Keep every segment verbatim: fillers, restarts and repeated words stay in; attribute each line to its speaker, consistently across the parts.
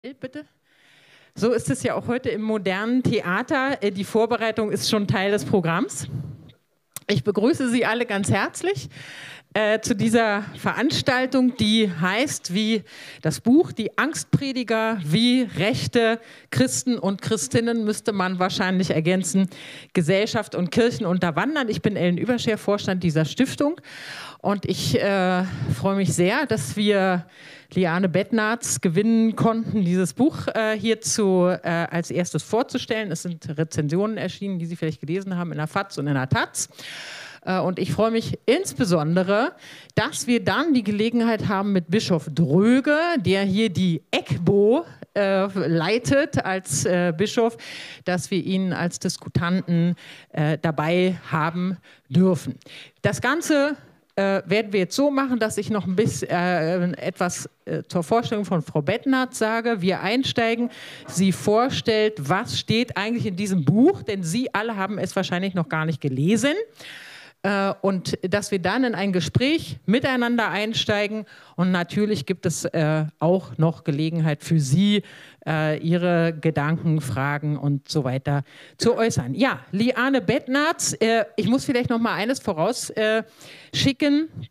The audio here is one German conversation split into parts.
Speaker 1: Bitte. So ist es ja auch heute im modernen Theater. Die Vorbereitung ist schon Teil des Programms. Ich begrüße Sie alle ganz herzlich äh, zu dieser Veranstaltung, die heißt wie das Buch Die Angstprediger, wie rechte Christen und Christinnen, müsste man wahrscheinlich ergänzen, Gesellschaft und Kirchen unterwandern. Ich bin Ellen Überscher, Vorstand dieser Stiftung, und ich äh, freue mich sehr, dass wir Liane Bettnarz gewinnen konnten, dieses Buch äh, hierzu äh, als erstes vorzustellen. Es sind Rezensionen erschienen, die Sie vielleicht gelesen haben in der F A Z und in der Taz. Äh, und ich freue mich insbesondere, dass wir dann die Gelegenheit haben, mit Bischof Dröge, der hier die EGBO äh, leitet als äh, Bischof, dass wir ihn als Diskutanten äh, dabei haben dürfen. Das Ganze Äh, werden wir jetzt so machen, dass ich noch ein bisschen äh, etwas äh, zur Vorstellung von Frau Bettnarz sage. Wir einsteigen, sie vorstellt, was steht eigentlich in diesem Buch, denn Sie alle haben es wahrscheinlich noch gar nicht gelesen. Äh, und dass wir dann in ein Gespräch miteinander einsteigen, und natürlich gibt es äh, auch noch Gelegenheit für Sie, äh, Ihre Gedanken, Fragen und so weiter zu äußern. Ja, Liane Bettnarz, äh, ich muss vielleicht noch mal eines vorausschicken. Äh,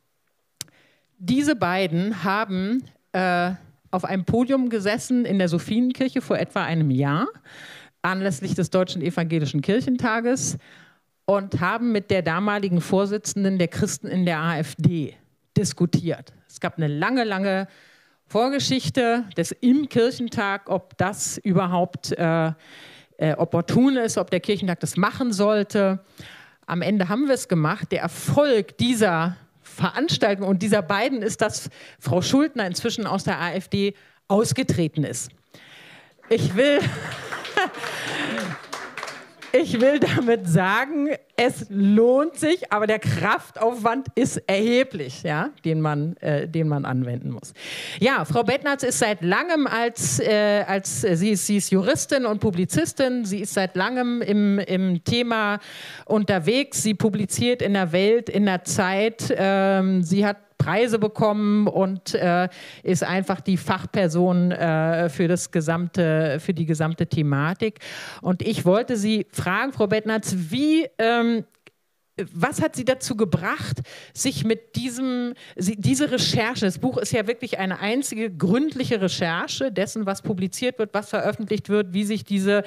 Speaker 1: Diese beiden haben äh, auf einem Podium gesessen in der Sophienkirche vor etwa einem Jahr, anlässlich des Deutschen Evangelischen Kirchentages, und haben mit der damaligen Vorsitzenden der Christen in der AfD diskutiert. Es gab eine lange, lange Vorgeschichte des im Kirchentag, ob das überhaupt äh, äh, opportun ist, ob der Kirchentag das machen sollte. Am Ende haben wir es gemacht. Der Erfolg dieser Veranstaltung und dieser beiden ist, dass Frau Schultner inzwischen aus der AfD ausgetreten ist. Ich will... Ich will damit sagen, es lohnt sich, aber der Kraftaufwand ist erheblich, ja, den man, äh, den man anwenden muss. Ja, Frau Bettnarz ist seit langem als, äh, als äh, sie, ist, sie ist Juristin und Publizistin, sie ist seit langem im, im Thema unterwegs, sie publiziert in der Welt, in der Zeit, ähm, sie hat Preise bekommen und äh, ist einfach die Fachperson äh, für, das gesamte, für die gesamte Thematik. Und ich wollte Sie fragen, Frau Bettnarz, wie, ähm, was hat Sie dazu gebracht, sich mit diesem, Sie, diese Recherche, das Buch ist ja wirklich eine einzige gründliche Recherche dessen, was publiziert wird, was veröffentlicht wird, wie sich diese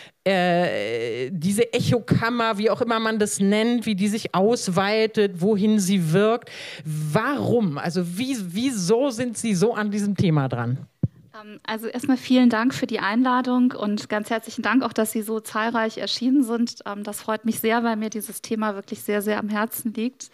Speaker 1: Äh, diese Echokammer, wie auch immer man das nennt, wie die sich ausweitet, wohin sie wirkt. Warum? Also wie, wieso sind Sie so an diesem Thema dran?
Speaker 2: Also erstmal vielen Dank für die Einladung und ganz herzlichen Dank auch, dass Sie so zahlreich erschienen sind. Das freut mich sehr, weil mir dieses Thema wirklich sehr, sehr am Herzen liegt.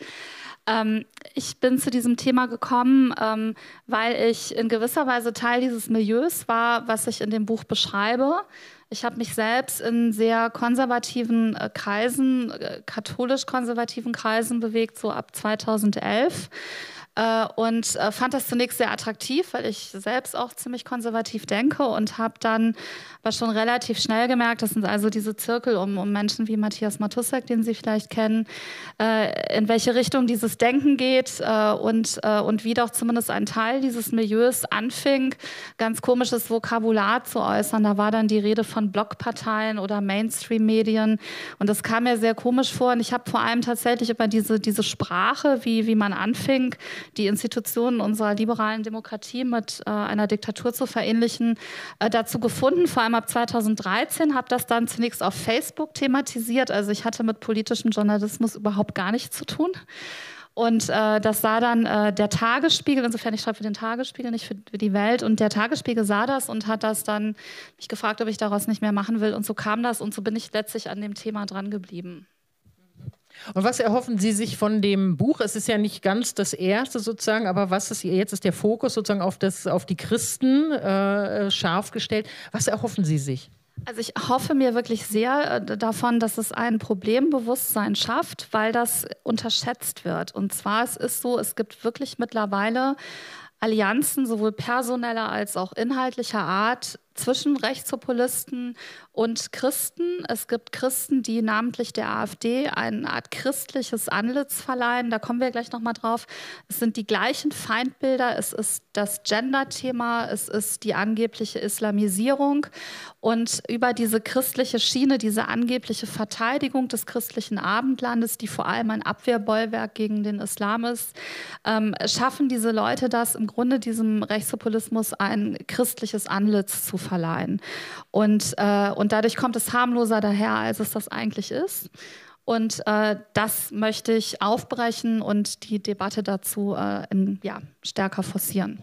Speaker 2: Ich bin zu diesem Thema gekommen, weil ich in gewisser Weise Teil dieses Milieus war, was ich in dem Buch beschreibe. Ich habe mich selbst in sehr konservativen äh, Kreisen, äh, katholisch-konservativen Kreisen bewegt, so ab zweitausendelf. Äh, und äh, fand das zunächst sehr attraktiv, weil ich selbst auch ziemlich konservativ denke, und habe dann aber schon relativ schnell gemerkt, das sind also diese Zirkel um, um Menschen wie Matthias Matussek, den Sie vielleicht kennen, äh, in welche Richtung dieses Denken geht äh, und, äh, und wie doch zumindest ein Teil dieses Milieus anfing, ganz komisches Vokabular zu äußern. Da war dann die Rede von Blockparteien oder Mainstream-Medien, und das kam mir sehr komisch vor, und ich habe vor allem tatsächlich über diese, diese Sprache, wie, wie man anfing, die Institutionen unserer liberalen Demokratie mit äh, einer Diktatur zu verähnlichen, äh, dazu gefunden, vor allem ab zweitausenddreizehn, habe das dann zunächst auf Facebook thematisiert. Also ich hatte mit politischem Journalismus überhaupt gar nichts zu tun. Und äh, das sah dann äh, der Tagesspiegel, insofern ich schreibe für den Tagesspiegel, nicht für, für die Welt, und der Tagesspiegel sah das und hat das dann mich gefragt, ob ich daraus nicht mehr machen will, und so kam das, und so bin ich letztlich an dem Thema dran geblieben.
Speaker 1: Und was erhoffen Sie sich von dem Buch? Es ist ja nicht ganz das erste sozusagen, aber was ist jetzt ist der Fokus sozusagen auf, das, auf die Christen äh, scharf gestellt. Was erhoffen Sie sich?
Speaker 2: Also ich hoffe mir wirklich sehr äh, davon, dass es ein Problembewusstsein schafft, weil das unterschätzt wird. Und zwar es ist so, es gibt wirklich mittlerweile Allianzen, sowohl personeller als auch inhaltlicher Art, zwischen Rechtspopulisten und Christen. Es gibt Christen, die namentlich der AfD eine Art christliches Antlitz verleihen. Da kommen wir gleich nochmal drauf. Es sind die gleichen Feindbilder. Es ist das Gender-Thema. Es ist die angebliche Islamisierung. Und über diese christliche Schiene, diese angebliche Verteidigung des christlichen Abendlandes, die vor allem ein Abwehrbollwerk gegen den Islam ist, ähm, schaffen diese Leute das, im Grunde diesem Rechtspopulismus ein christliches Antlitz zu verleihen. Und, äh, und dadurch kommt es harmloser daher, als es das eigentlich ist. Und äh, das möchte ich aufbrechen und die Debatte dazu äh, in, ja, stärker forcieren.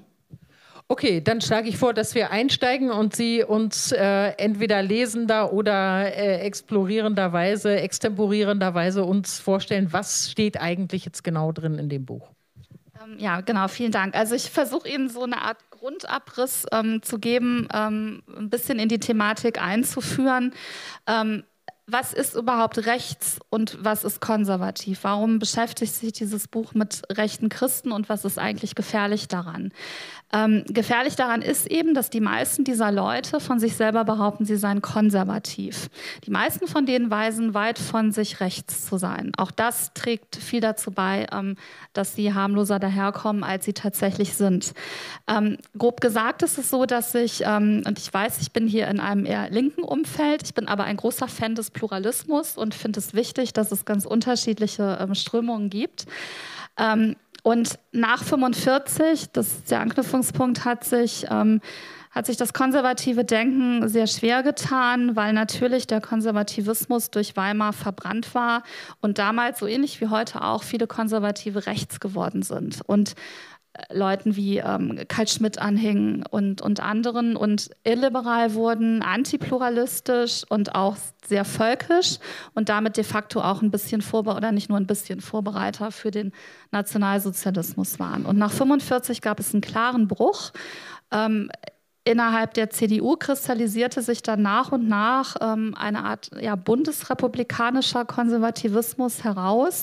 Speaker 1: Okay, dann schlage ich vor, dass wir einsteigen und Sie uns äh, entweder lesender oder äh, explorierenderweise, extemporierenderweise uns vorstellen, was steht eigentlich jetzt genau drin in dem Buch.
Speaker 2: Ähm, ja, genau, vielen Dank. Also ich versuche Ihnen so eine Art Grundabriss ähm, zu geben, ähm, ein bisschen in die Thematik einzuführen. Ähm, Was ist überhaupt rechts und was ist konservativ? Warum beschäftigt sich dieses Buch mit rechten Christen und was ist eigentlich gefährlich daran? Ähm, gefährlich daran ist eben, dass die meisten dieser Leute von sich selber behaupten, sie seien konservativ. Die meisten von denen weisen weit von sich rechts zu sein. Auch das trägt viel dazu bei, ähm, dass sie harmloser daherkommen, als sie tatsächlich sind. Ähm, grob gesagt ist es so, dass ich, ähm, und ich weiß, ich bin hier in einem eher linken Umfeld, ich bin aber ein großer Fan des Pluralismus und finde es wichtig, dass es ganz unterschiedliche ähm, Strömungen gibt. Ähm, und nach fünfundvierzig, das ist der Anknüpfungspunkt, hat sich, ähm, hat sich das konservative Denken sehr schwer getan, weil natürlich der Konservativismus durch Weimar verbrannt war und damals, so ähnlich wie heute auch, viele Konservative rechts geworden sind. Und Leuten wie ähm, Karl Schmitt anhingen und, und anderen und illiberal wurden, antipluralistisch und auch sehr völkisch und damit de facto auch ein bisschen Vorbe- oder nicht nur ein bisschen Vorbereiter für den Nationalsozialismus waren. Und nach fünfundvierzig gab es einen klaren Bruch. Ähm, Innerhalb der C D U kristallisierte sich dann nach und nach ähm, eine Art ja, bundesrepublikanischer Konservativismus heraus,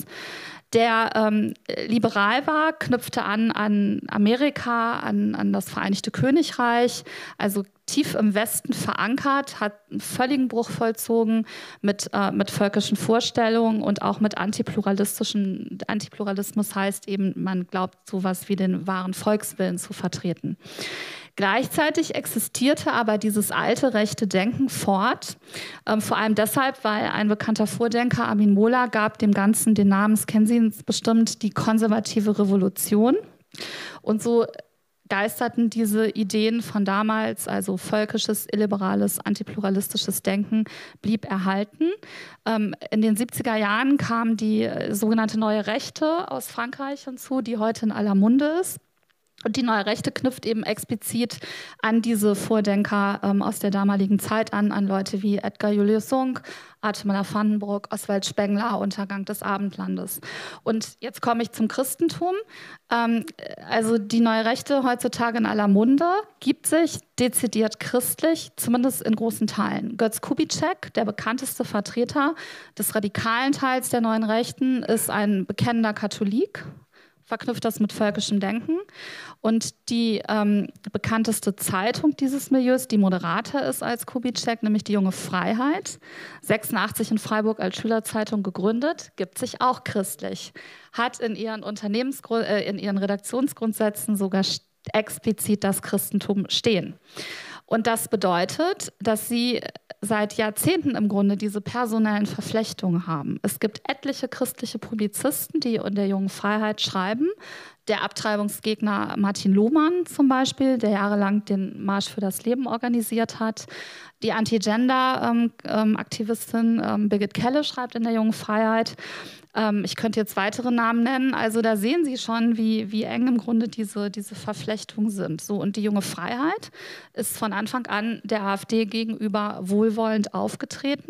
Speaker 2: der ähm, liberal war, knüpfte an an Amerika, an, an das Vereinigte Königreich, also tief im Westen verankert, hat einen völligen Bruch vollzogen mit, äh, mit völkischen Vorstellungen und auch mit antipluralistischen, Antipluralismus heißt eben, man glaubt, sowas wie den wahren Volkswillen zu vertreten. Gleichzeitig existierte aber dieses alte rechte Denken fort, ähm, vor allem deshalb, weil ein bekannter Vordenker, Armin Mohler, gab dem Ganzen den Namen, das kennen Sie bestimmt, die konservative Revolution. Und so geisterten diese Ideen von damals, also völkisches, illiberales, antipluralistisches Denken, blieb erhalten. Ähm, in den siebziger Jahren kam die sogenannte Neue Rechte aus Frankreich hinzu, die heute in aller Munde ist. Und die Neue Rechte knüpft eben explizit an diese Vordenker ähm, aus der damaligen Zeit an, an Leute wie Edgar Julius Sunk, Arthur van Bruck, Oswald Spengler, Untergang des Abendlandes. Und jetzt komme ich zum Christentum. Ähm, also die Neue Rechte heutzutage in aller Munde gibt sich dezidiert christlich, zumindest in großen Teilen. Götz Kubitschek, der bekannteste Vertreter des radikalen Teils der Neuen Rechten, ist ein bekennender Katholik, verknüpft das mit völkischem Denken. Und die ähm, bekannteste Zeitung dieses Milieus, die moderater ist als Kubitschek, nämlich die Junge Freiheit, sechsundachtzig in Freiburg als Schülerzeitung gegründet, gibt sich auch christlich, hat in ihren, Unternehmensgrund, äh, in ihren Redaktionsgrundsätzen sogar explizit das Christentum stehen. Und das bedeutet, dass sie seit Jahrzehnten im Grunde diese personellen Verflechtungen haben. Es gibt etliche christliche Publizisten, die in der Jungen Freiheit schreiben. Der Abtreibungsgegner Martin Lohmann zum Beispiel, der jahrelang den Marsch für das Leben organisiert hat. Die Anti-Gender-Aktivistin ähm, ähm, Birgit Kelle schreibt in der Jungen Freiheit. Ähm, ich könnte jetzt weitere Namen nennen. Also da sehen Sie schon, wie, wie eng im Grunde diese, diese Verflechtungen sind. So, und die Junge Freiheit ist von Anfang an der AfD gegenüber wohlwollend aufgetreten.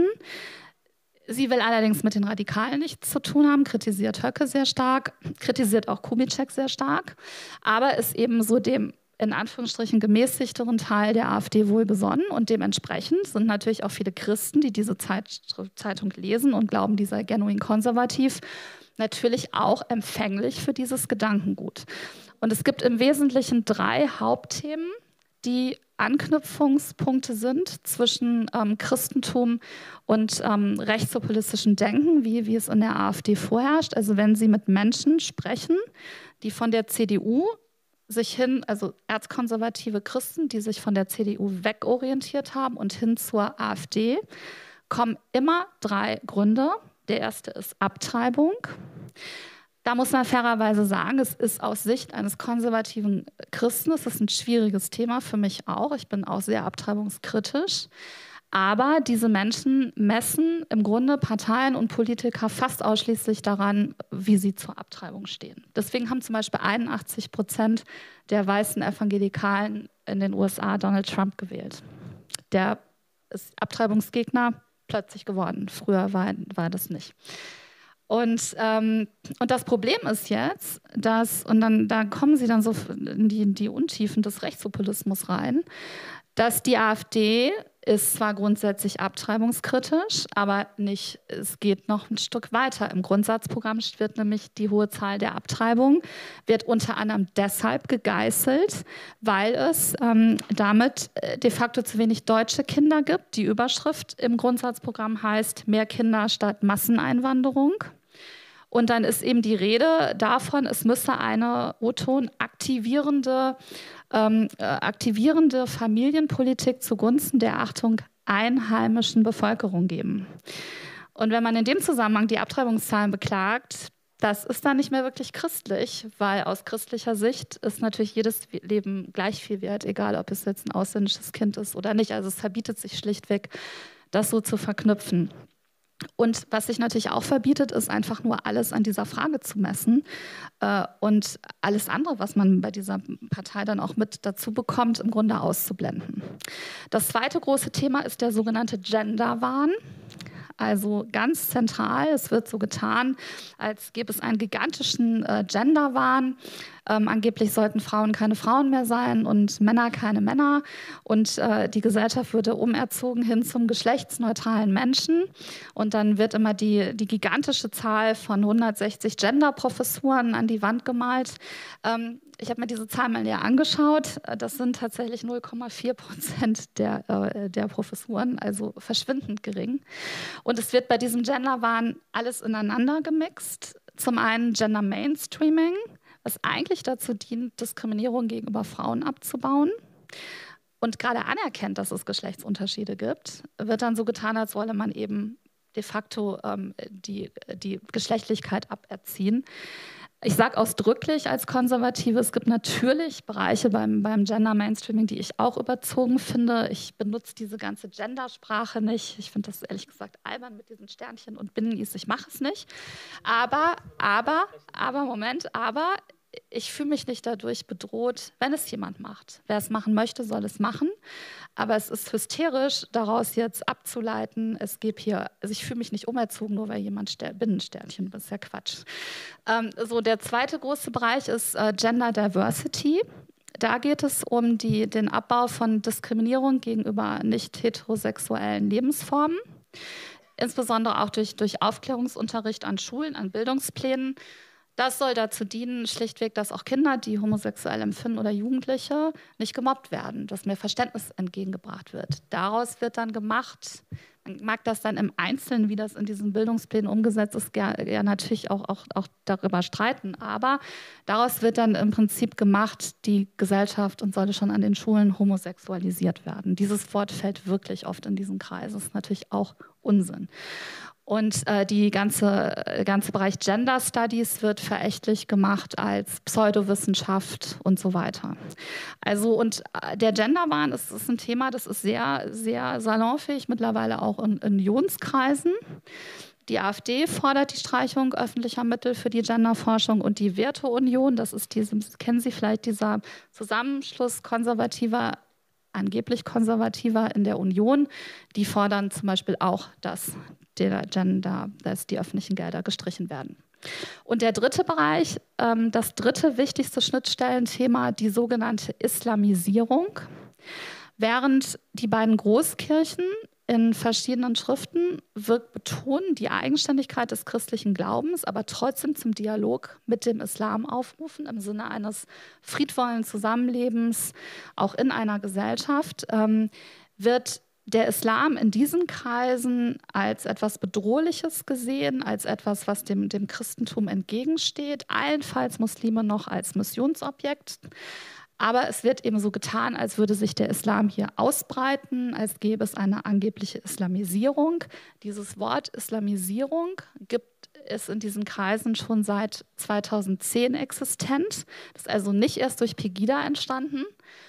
Speaker 2: Sie will allerdings mit den Radikalen nichts zu tun haben, kritisiert Höcke sehr stark, kritisiert auch Kubitschek sehr stark, aber ist eben so dem in Anführungsstrichen gemäßigteren Teil der AfD wohlbesonnen und dementsprechend sind natürlich auch viele Christen, die diese Zeit, Zeitung lesen und glauben, die sei genuin konservativ, natürlich auch empfänglich für dieses Gedankengut. Und es gibt im Wesentlichen drei Hauptthemen, die Anknüpfungspunkte sind zwischen ähm, Christentum und ähm, rechtspopulistischen Denken, wie, wie es in der AfD vorherrscht. Also wenn Sie mit Menschen sprechen, die von der C D U sich hin, also erzkonservative Christen, die sich von der C D U wegorientiert haben und hin zur AfD, kommen immer drei Gründe. Der erste ist Abtreibung. Da muss man fairerweise sagen, es ist aus Sicht eines konservativen Christen, es ist ein schwieriges Thema für mich auch. Ich bin auch sehr abtreibungskritisch. Aber diese Menschen messen im Grunde Parteien und Politiker fast ausschließlich daran, wie sie zur Abtreibung stehen. Deswegen haben zum Beispiel einundachtzig Prozent der weißen Evangelikalen in den U S A Donald Trump gewählt. Der ist Abtreibungsgegner plötzlich geworden. Früher war, war das nicht. Und, ähm, und das Problem ist jetzt, dass, und dann da kommen sie dann so in die, in die Untiefen des Rechtspopulismus rein, dass die AfD ist zwar grundsätzlich abtreibungskritisch, aber nicht, es geht noch ein Stück weiter. Im Grundsatzprogramm wird nämlich die hohe Zahl der Abtreibungen, wird unter anderem deshalb gegeißelt, weil es ähm, damit de facto zu wenig deutsche Kinder gibt. Die Überschrift im Grundsatzprogramm heißt mehr Kinder statt Masseneinwanderung. Und dann ist eben die Rede davon, es müsse eine O-Ton aktivierende, ähm, äh, aktivierende Familienpolitik zugunsten der, Achtung, einheimischen Bevölkerung geben. Und wenn man in dem Zusammenhang die Abtreibungszahlen beklagt, das ist dann nicht mehr wirklich christlich, weil aus christlicher Sicht ist natürlich jedes Leben gleich viel wert, egal ob es jetzt ein ausländisches Kind ist oder nicht. Also es verbietet sich schlichtweg, das so zu verknüpfen. Und was sich natürlich auch verbietet, ist einfach nur alles an dieser Frage zu messen äh, und alles andere, was man bei dieser Partei dann auch mit dazu bekommt, im Grunde auszublenden. Das zweite große Thema ist der sogenannte Genderwahn. Also ganz zentral, es wird so getan, als gäbe es einen gigantischen äh, Genderwahn. Ähm, angeblich sollten Frauen keine Frauen mehr sein und Männer keine Männer. Und äh, die Gesellschaft würde umerzogen hin zum geschlechtsneutralen Menschen. Und dann wird immer die, die gigantische Zahl von hundertsechzig Genderprofessuren an die Wand gemalt. Ähm, Ich habe mir diese Zahl mal näher angeschaut. Das sind tatsächlich null Komma vier Prozent der, äh, der Professuren, also verschwindend gering. Und es wird bei diesem Genderwahn alles ineinander gemixt. Zum einen Gender Mainstreaming, was eigentlich dazu dient, Diskriminierung gegenüber Frauen abzubauen. Und gerade anerkennt, dass es Geschlechtsunterschiede gibt, wird dann so getan, als wolle man eben de facto ähm, die, die Geschlechtlichkeit aberziehen. Ich sage ausdrücklich als Konservative, es gibt natürlich Bereiche beim, beim Gender Mainstreaming, die ich auch überzogen finde. Ich benutze diese ganze Gendersprache nicht. Ich finde das ehrlich gesagt albern mit diesen Sternchen und Binnen-Is. Ich mache es nicht. Aber, aber, aber, Moment, aber ich fühle mich nicht dadurch bedroht, wenn es jemand macht. Wer es machen möchte, soll es machen. Aber es ist hysterisch, daraus jetzt abzuleiten, es gäbe hier, also ich fühle mich nicht umerzogen, nur weil jemand Ster- Binnensternchen, das ist ja Quatsch. Ähm, so, der zweite große Bereich ist äh, Gender Diversity. Da geht es um die, den Abbau von Diskriminierung gegenüber nicht heterosexuellen Lebensformen. Insbesondere auch durch, durch Aufklärungsunterricht an Schulen, an Bildungsplänen. Das soll dazu dienen, schlichtweg, dass auch Kinder, die homosexuell empfinden oder Jugendliche, nicht gemobbt werden, dass mehr Verständnis entgegengebracht wird. Daraus wird dann gemacht, man mag das dann im Einzelnen, wie das in diesen Bildungsplänen umgesetzt ist, ja, ja natürlich auch, auch, auch darüber streiten, aber daraus wird dann im Prinzip gemacht, die Gesellschaft und sollte schon an den Schulen homosexualisiert werden. Dieses Wort fällt wirklich oft in diesen Kreis, das ist natürlich auch Unsinn. Und äh, die ganze, ganze Bereich Gender Studies wird verächtlich gemacht als Pseudowissenschaft und so weiter. Also und äh, der Genderwahn ist, ist ein Thema, das ist sehr, sehr salonfähig, mittlerweile auch in, in Unionskreisen. Die AfD fordert die Streichung öffentlicher Mittel für die Genderforschung und die Werteunion, das ist diese, kennen Sie vielleicht, dieser Zusammenschluss konservativer, angeblich konservativer in der Union, die fordern zum Beispiel auch, dass der Gender, dass die öffentlichen Gelder gestrichen werden. Und der dritte Bereich, ähm, das dritte wichtigste Schnittstellenthema, die sogenannte Islamisierung. Während die beiden Großkirchen in verschiedenen Schriften wirkt betonen die Eigenständigkeit des christlichen Glaubens, aber trotzdem zum Dialog mit dem Islam aufrufen, im Sinne eines friedvollen Zusammenlebens, auch in einer Gesellschaft, ähm, wird der Islam in diesen Kreisen als etwas Bedrohliches gesehen, als etwas, was dem, dem Christentum entgegensteht, allenfalls Muslime noch als Missionsobjekt. Aber es wird eben so getan, als würde sich der Islam hier ausbreiten, als gäbe es eine angebliche Islamisierung. Dieses Wort Islamisierung gibt es in diesen Kreisen schon seit zweitausendzehn existent. Das ist also nicht erst durch Pegida entstanden.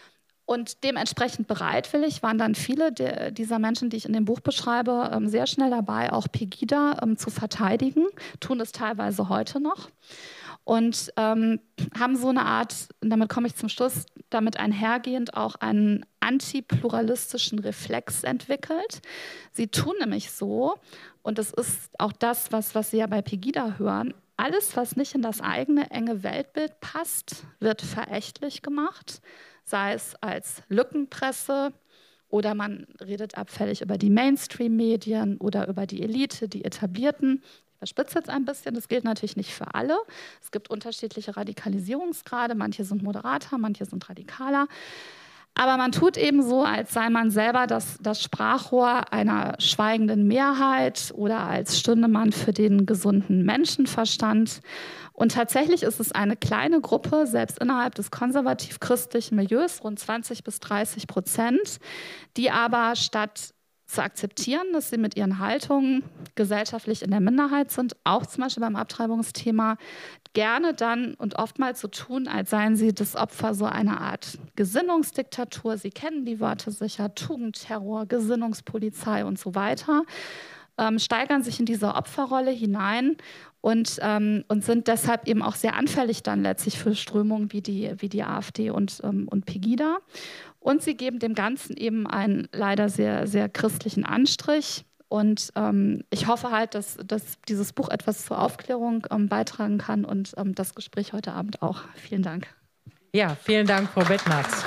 Speaker 2: Und dementsprechend bereitwillig waren dann viele der, dieser Menschen, die ich in dem Buch beschreibe, sehr schnell dabei, auch Pegida zu verteidigen, tun es teilweise heute noch. Und ähm, haben so eine Art, damit komme ich zum Schluss, damit einhergehend auch einen antipluralistischen Reflex entwickelt. Sie tun nämlich so, und das ist auch das, was, was Sie ja bei Pegida hören, alles, was nicht in das eigene enge Weltbild passt, wird verächtlich gemacht, sei es als Lückenpresse oder man redet abfällig über die Mainstream-Medien oder über die Elite, die Etablierten. Ich überspitze jetzt ein bisschen, das gilt natürlich nicht für alle. Es gibt unterschiedliche Radikalisierungsgrade, manche sind moderater, manche sind radikaler. Aber man tut eben so, als sei man selber das, das Sprachrohr einer schweigenden Mehrheit oder als stünde man für den gesunden Menschenverstand. Und tatsächlich ist es eine kleine Gruppe, selbst innerhalb des konservativ-christlichen Milieus, rund zwanzig bis dreißig Prozent, die aber statt zu akzeptieren, dass sie mit ihren Haltungen gesellschaftlich in der Minderheit sind, auch zum Beispiel beim Abtreibungsthema, gerne dann und oftmals so tun, als seien sie das Opfer so einer Art Gesinnungsdiktatur. Sie kennen die Wörter sicher, Tugendterror, Gesinnungspolizei und so weiter, ähm, steigern sich in diese Opferrolle hinein und, ähm, und sind deshalb eben auch sehr anfällig dann letztlich für Strömungen wie die, wie die AfD und, ähm, und Pegida. Und sie geben dem Ganzen eben einen leider sehr, sehr christlichen Anstrich. Und ähm, ich hoffe halt, dass, dass dieses Buch etwas zur Aufklärung ähm, beitragen kann und ähm, das Gespräch heute Abend auch. Vielen Dank.
Speaker 1: Ja, vielen Dank, Frau Bettnarz.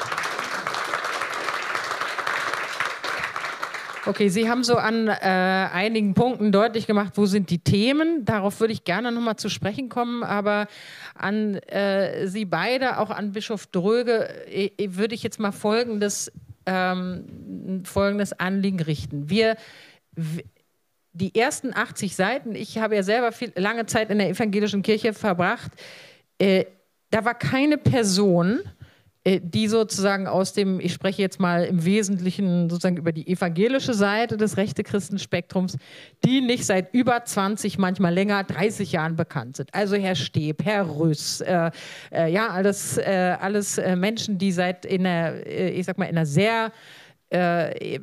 Speaker 1: Okay, Sie haben so an äh, einigen Punkten deutlich gemacht, wo sind die Themen. Darauf würde ich gerne noch mal zu sprechen kommen, aber an äh, Sie beide, auch an Bischof Dröge, äh, würde ich jetzt mal folgendes, ähm, folgendes Anliegen richten. Wir, die ersten achtzig Seiten, ich habe ja selber viel, lange Zeit in der evangelischen Kirche verbracht, äh, da war keine Person, die sozusagen aus dem, ich spreche jetzt mal im Wesentlichen sozusagen über die evangelische Seite des rechte Christenspektrums, die nicht seit über zwanzig, manchmal länger, dreißig Jahren bekannt sind. Also Herr Steb, Herr Rüss, äh, äh, ja, alles, äh, alles äh, Menschen, die seit in einer, äh, ich sag mal, in einer sehr Äh,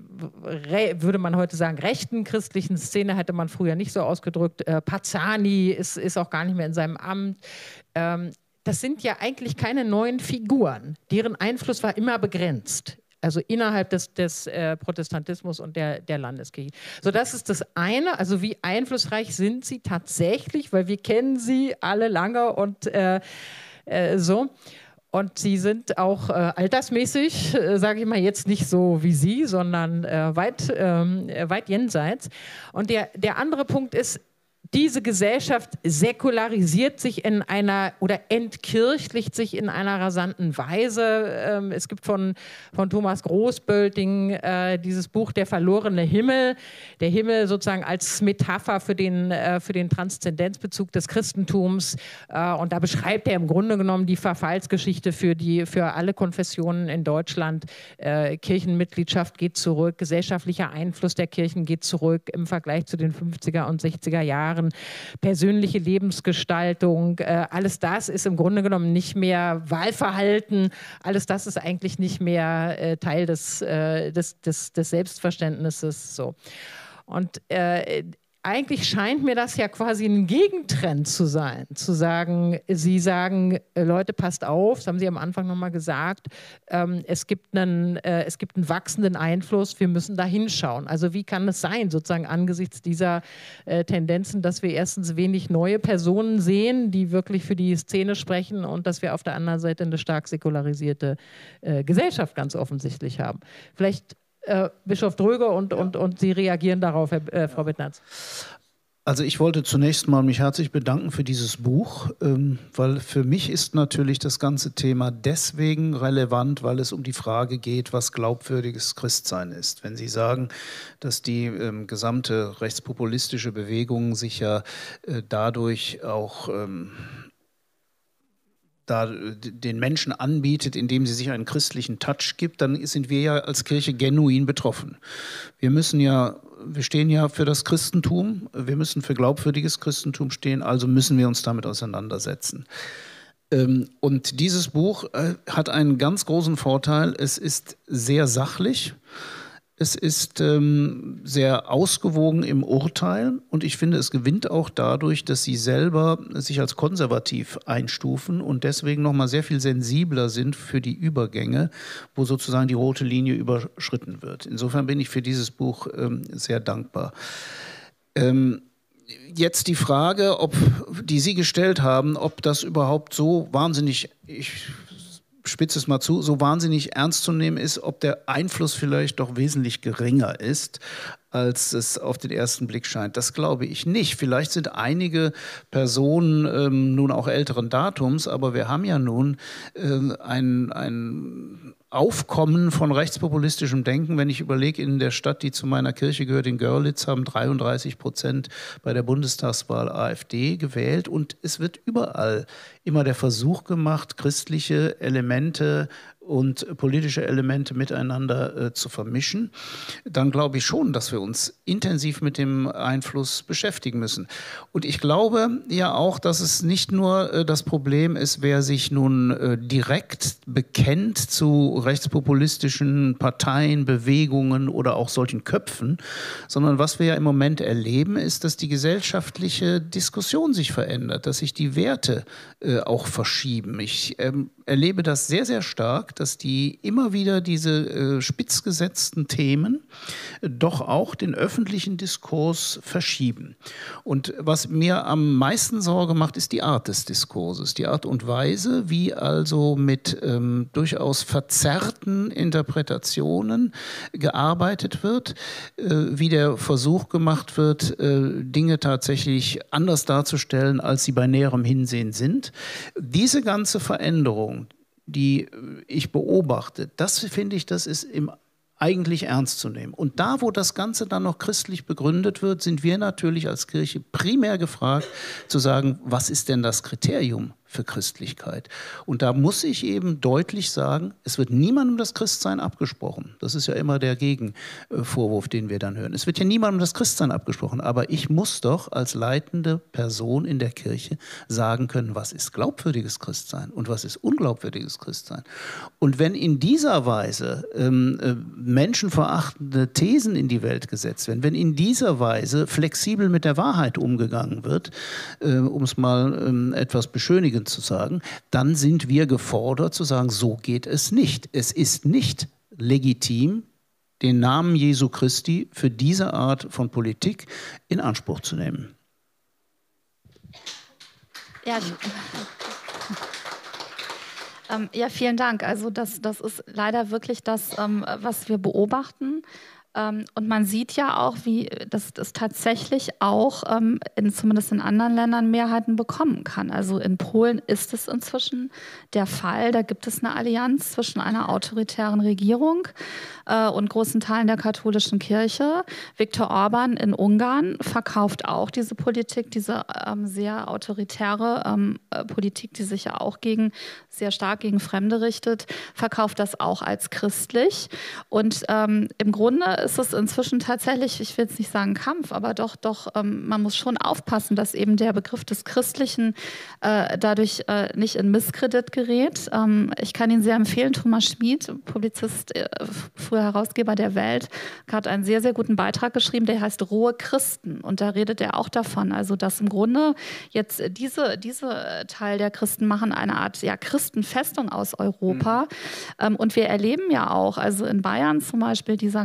Speaker 1: würde man heute sagen, rechten christlichen Szene, hätte man früher nicht so ausgedrückt. Äh, Pazzani ist, ist auch gar nicht mehr in seinem Amt. Ähm, das sind ja eigentlich keine neuen Figuren. Deren Einfluss war immer begrenzt. Also innerhalb des, des äh, Protestantismus und der, der Landeskirche. So, das ist das eine. Also wie einflussreich sind sie tatsächlich, weil wir kennen sie alle lange und äh, äh, so. Und sie sind auch äh, altersmäßig, äh, sage ich mal, jetzt nicht so wie Sie, sondern äh, weit, ähm, weit jenseits. Und der, der andere Punkt ist, diese Gesellschaft säkularisiert sich in einer oder entkirchlicht sich in einer rasanten Weise. Ähm, es gibt von, von Thomas Großbölting äh, dieses Buch Der verlorene Himmel. Der Himmel sozusagen als Metapher für den, äh, für den Transzendenzbezug des Christentums. Äh, und da beschreibt er im Grunde genommen die Verfallsgeschichte für, die, für alle Konfessionen in Deutschland. Äh, Kirchenmitgliedschaft geht zurück, gesellschaftlicher Einfluss der Kirchen geht zurück im Vergleich zu den fünfziger und sechziger Jahren. Persönliche Lebensgestaltung, äh, alles das ist im Grunde genommen nicht mehr Wahlverhalten, alles das ist eigentlich nicht mehr äh, Teil des, äh, des, des, des Selbstverständnisses. So. Und äh, eigentlich scheint mir das ja quasi ein Gegentrend zu sein, zu sagen, Sie sagen, Leute, passt auf, das haben Sie am Anfang nochmal gesagt, ähm, es gibt einen, äh, es gibt einen wachsenden Einfluss, wir müssen da hinschauen. Also wie kann es sein, sozusagen angesichts dieser äh, Tendenzen, dass wir erstens wenig neue Personen sehen, die wirklich für die Szene sprechen und dass wir auf der anderen Seite eine stark säkularisierte äh, Gesellschaft ganz offensichtlich haben. Vielleicht äh, Bischof Dröge und, und, und Sie reagieren darauf, Herr, äh, Frau Bittnerz.
Speaker 3: Also ich wollte zunächst mal mich herzlich bedanken für dieses Buch, ähm, weil für mich ist natürlich das ganze Thema deswegen relevant, weil es um die Frage geht, was glaubwürdiges Christsein ist. Wenn Sie sagen, dass die ähm, gesamte rechtspopulistische Bewegung sich ja äh, dadurch auch ähm, da den Menschen anbietet, indem sie sich einen christlichen Touch gibt, dann sind wir ja als Kirche genuin betroffen. Wir müssen ja, wir stehen ja für das Christentum, wir müssen für glaubwürdiges Christentum stehen, also müssen wir uns damit auseinandersetzen. Und dieses Buch hat einen ganz großen Vorteil, es ist sehr sachlich. Es ist ähm, sehr ausgewogen im Urteil und ich finde, es gewinnt auch dadurch, dass Sie selber sich als konservativ einstufen und deswegen noch mal sehr viel sensibler sind für die Übergänge, wo sozusagen die rote Linie überschritten wird. Insofern bin ich für dieses Buch ähm, sehr dankbar. Ähm, Jetzt die Frage, ob, die Sie gestellt haben, ob das überhaupt so wahnsinnig, ich spitze es mal zu, so wahnsinnig ernst zu nehmen ist, ob der Einfluss vielleicht doch wesentlich geringer ist, als es auf den ersten Blick scheint. Das glaube ich nicht. Vielleicht sind einige Personen ähm, nun auch älteren Datums, aber wir haben ja nun äh, ein, ein Aufkommen von rechtspopulistischem Denken. Wenn ich überlege, in der Stadt, die zu meiner Kirche gehört, in Görlitz, haben dreiunddreißig Prozent bei der Bundestagswahl AfD gewählt und es wird überall immer der Versuch gemacht, christliche Elemente und politische Elemente miteinander äh, zu vermischen, dann glaube ich schon, dass wir uns intensiv mit dem Einfluss beschäftigen müssen. Und ich glaube ja auch, dass es nicht nur äh, das Problem ist, wer sich nun äh, direkt bekennt zu rechtspopulistischen Parteien, Bewegungen oder auch solchen Köpfen, sondern was wir ja im Moment erleben, ist, dass die gesellschaftliche Diskussion sich verändert, dass sich die Werte äh, auch verschieben. Ich ähm, erlebe das sehr, sehr stark, dass die immer wieder diese äh, spitz gesetzten Themen äh, doch auch den öffentlichen Diskurs verschieben. Und was mir am meisten Sorge macht, ist die Art des Diskurses, die Art und Weise, wie also mit ähm, durchaus verzerrten Interpretationen gearbeitet wird, äh, wie der Versuch gemacht wird, äh, Dinge tatsächlich anders darzustellen, als sie bei näherem Hinsehen sind. Diese ganze Veränderung, die ich beobachte, das finde ich, das ist im eigentlich ernst zu nehmen. Und da, wo das Ganze dann noch christlich begründet wird, sind wir natürlich als Kirche primär gefragt, zu sagen, was ist denn das Kriterium für Christlichkeit? Und da muss ich eben deutlich sagen, es wird niemandem das Christsein abgesprochen. Das ist ja immer der Gegenvorwurf, den wir dann hören. Es wird ja niemandem das Christsein abgesprochen, aber ich muss doch als leitende Person in der Kirche sagen können, was ist glaubwürdiges Christsein und was ist unglaubwürdiges Christsein. Und wenn in dieser Weise ähm, äh, menschenverachtende Thesen in die Welt gesetzt werden, wenn in dieser Weise flexibel mit der Wahrheit umgegangen wird, äh, um es mal ähm, etwas beschönigend zu sagen, dann sind wir gefordert zu sagen, so geht es nicht. Es ist nicht legitim, den Namen Jesu Christi für diese Art von Politik in Anspruch zu nehmen.
Speaker 2: Ja, ähm, ja, vielen Dank. Also das, das ist leider wirklich das, ähm, was wir beobachten. Ähm, und man sieht ja auch, wie das, das tatsächlich auch ähm, in, zumindest in anderen Ländern Mehrheiten bekommen kann. Also in Polen ist es inzwischen der Fall. Da gibt es eine Allianz zwischen einer autoritären Regierung äh, und großen Teilen der katholischen Kirche. Viktor Orban in Ungarn verkauft auch diese Politik, diese ähm, sehr autoritäre ähm, äh, Politik, die sich ja auch gegen, sehr stark gegen Fremde richtet, verkauft das auch als christlich. Und ähm, im Grunde ist es inzwischen tatsächlich, ich will jetzt nicht sagen Kampf, aber doch, doch ähm, man muss schon aufpassen, dass eben der Begriff des Christlichen äh, dadurch äh, nicht in Misskredit gerät. Ähm, ich kann Ihnen sehr empfehlen, Thomas Schmid, Publizist, äh, früher Herausgeber der Welt, hat einen sehr, sehr guten Beitrag geschrieben, der heißt Rohe Christen. Und da redet er auch davon, also dass im Grunde jetzt diese, diese Teil der Christen machen eine Art ja, Christenfestung aus Europa. Mhm. Ähm, und wir erleben ja auch, also in Bayern zum Beispiel, dieser ganze Kreuz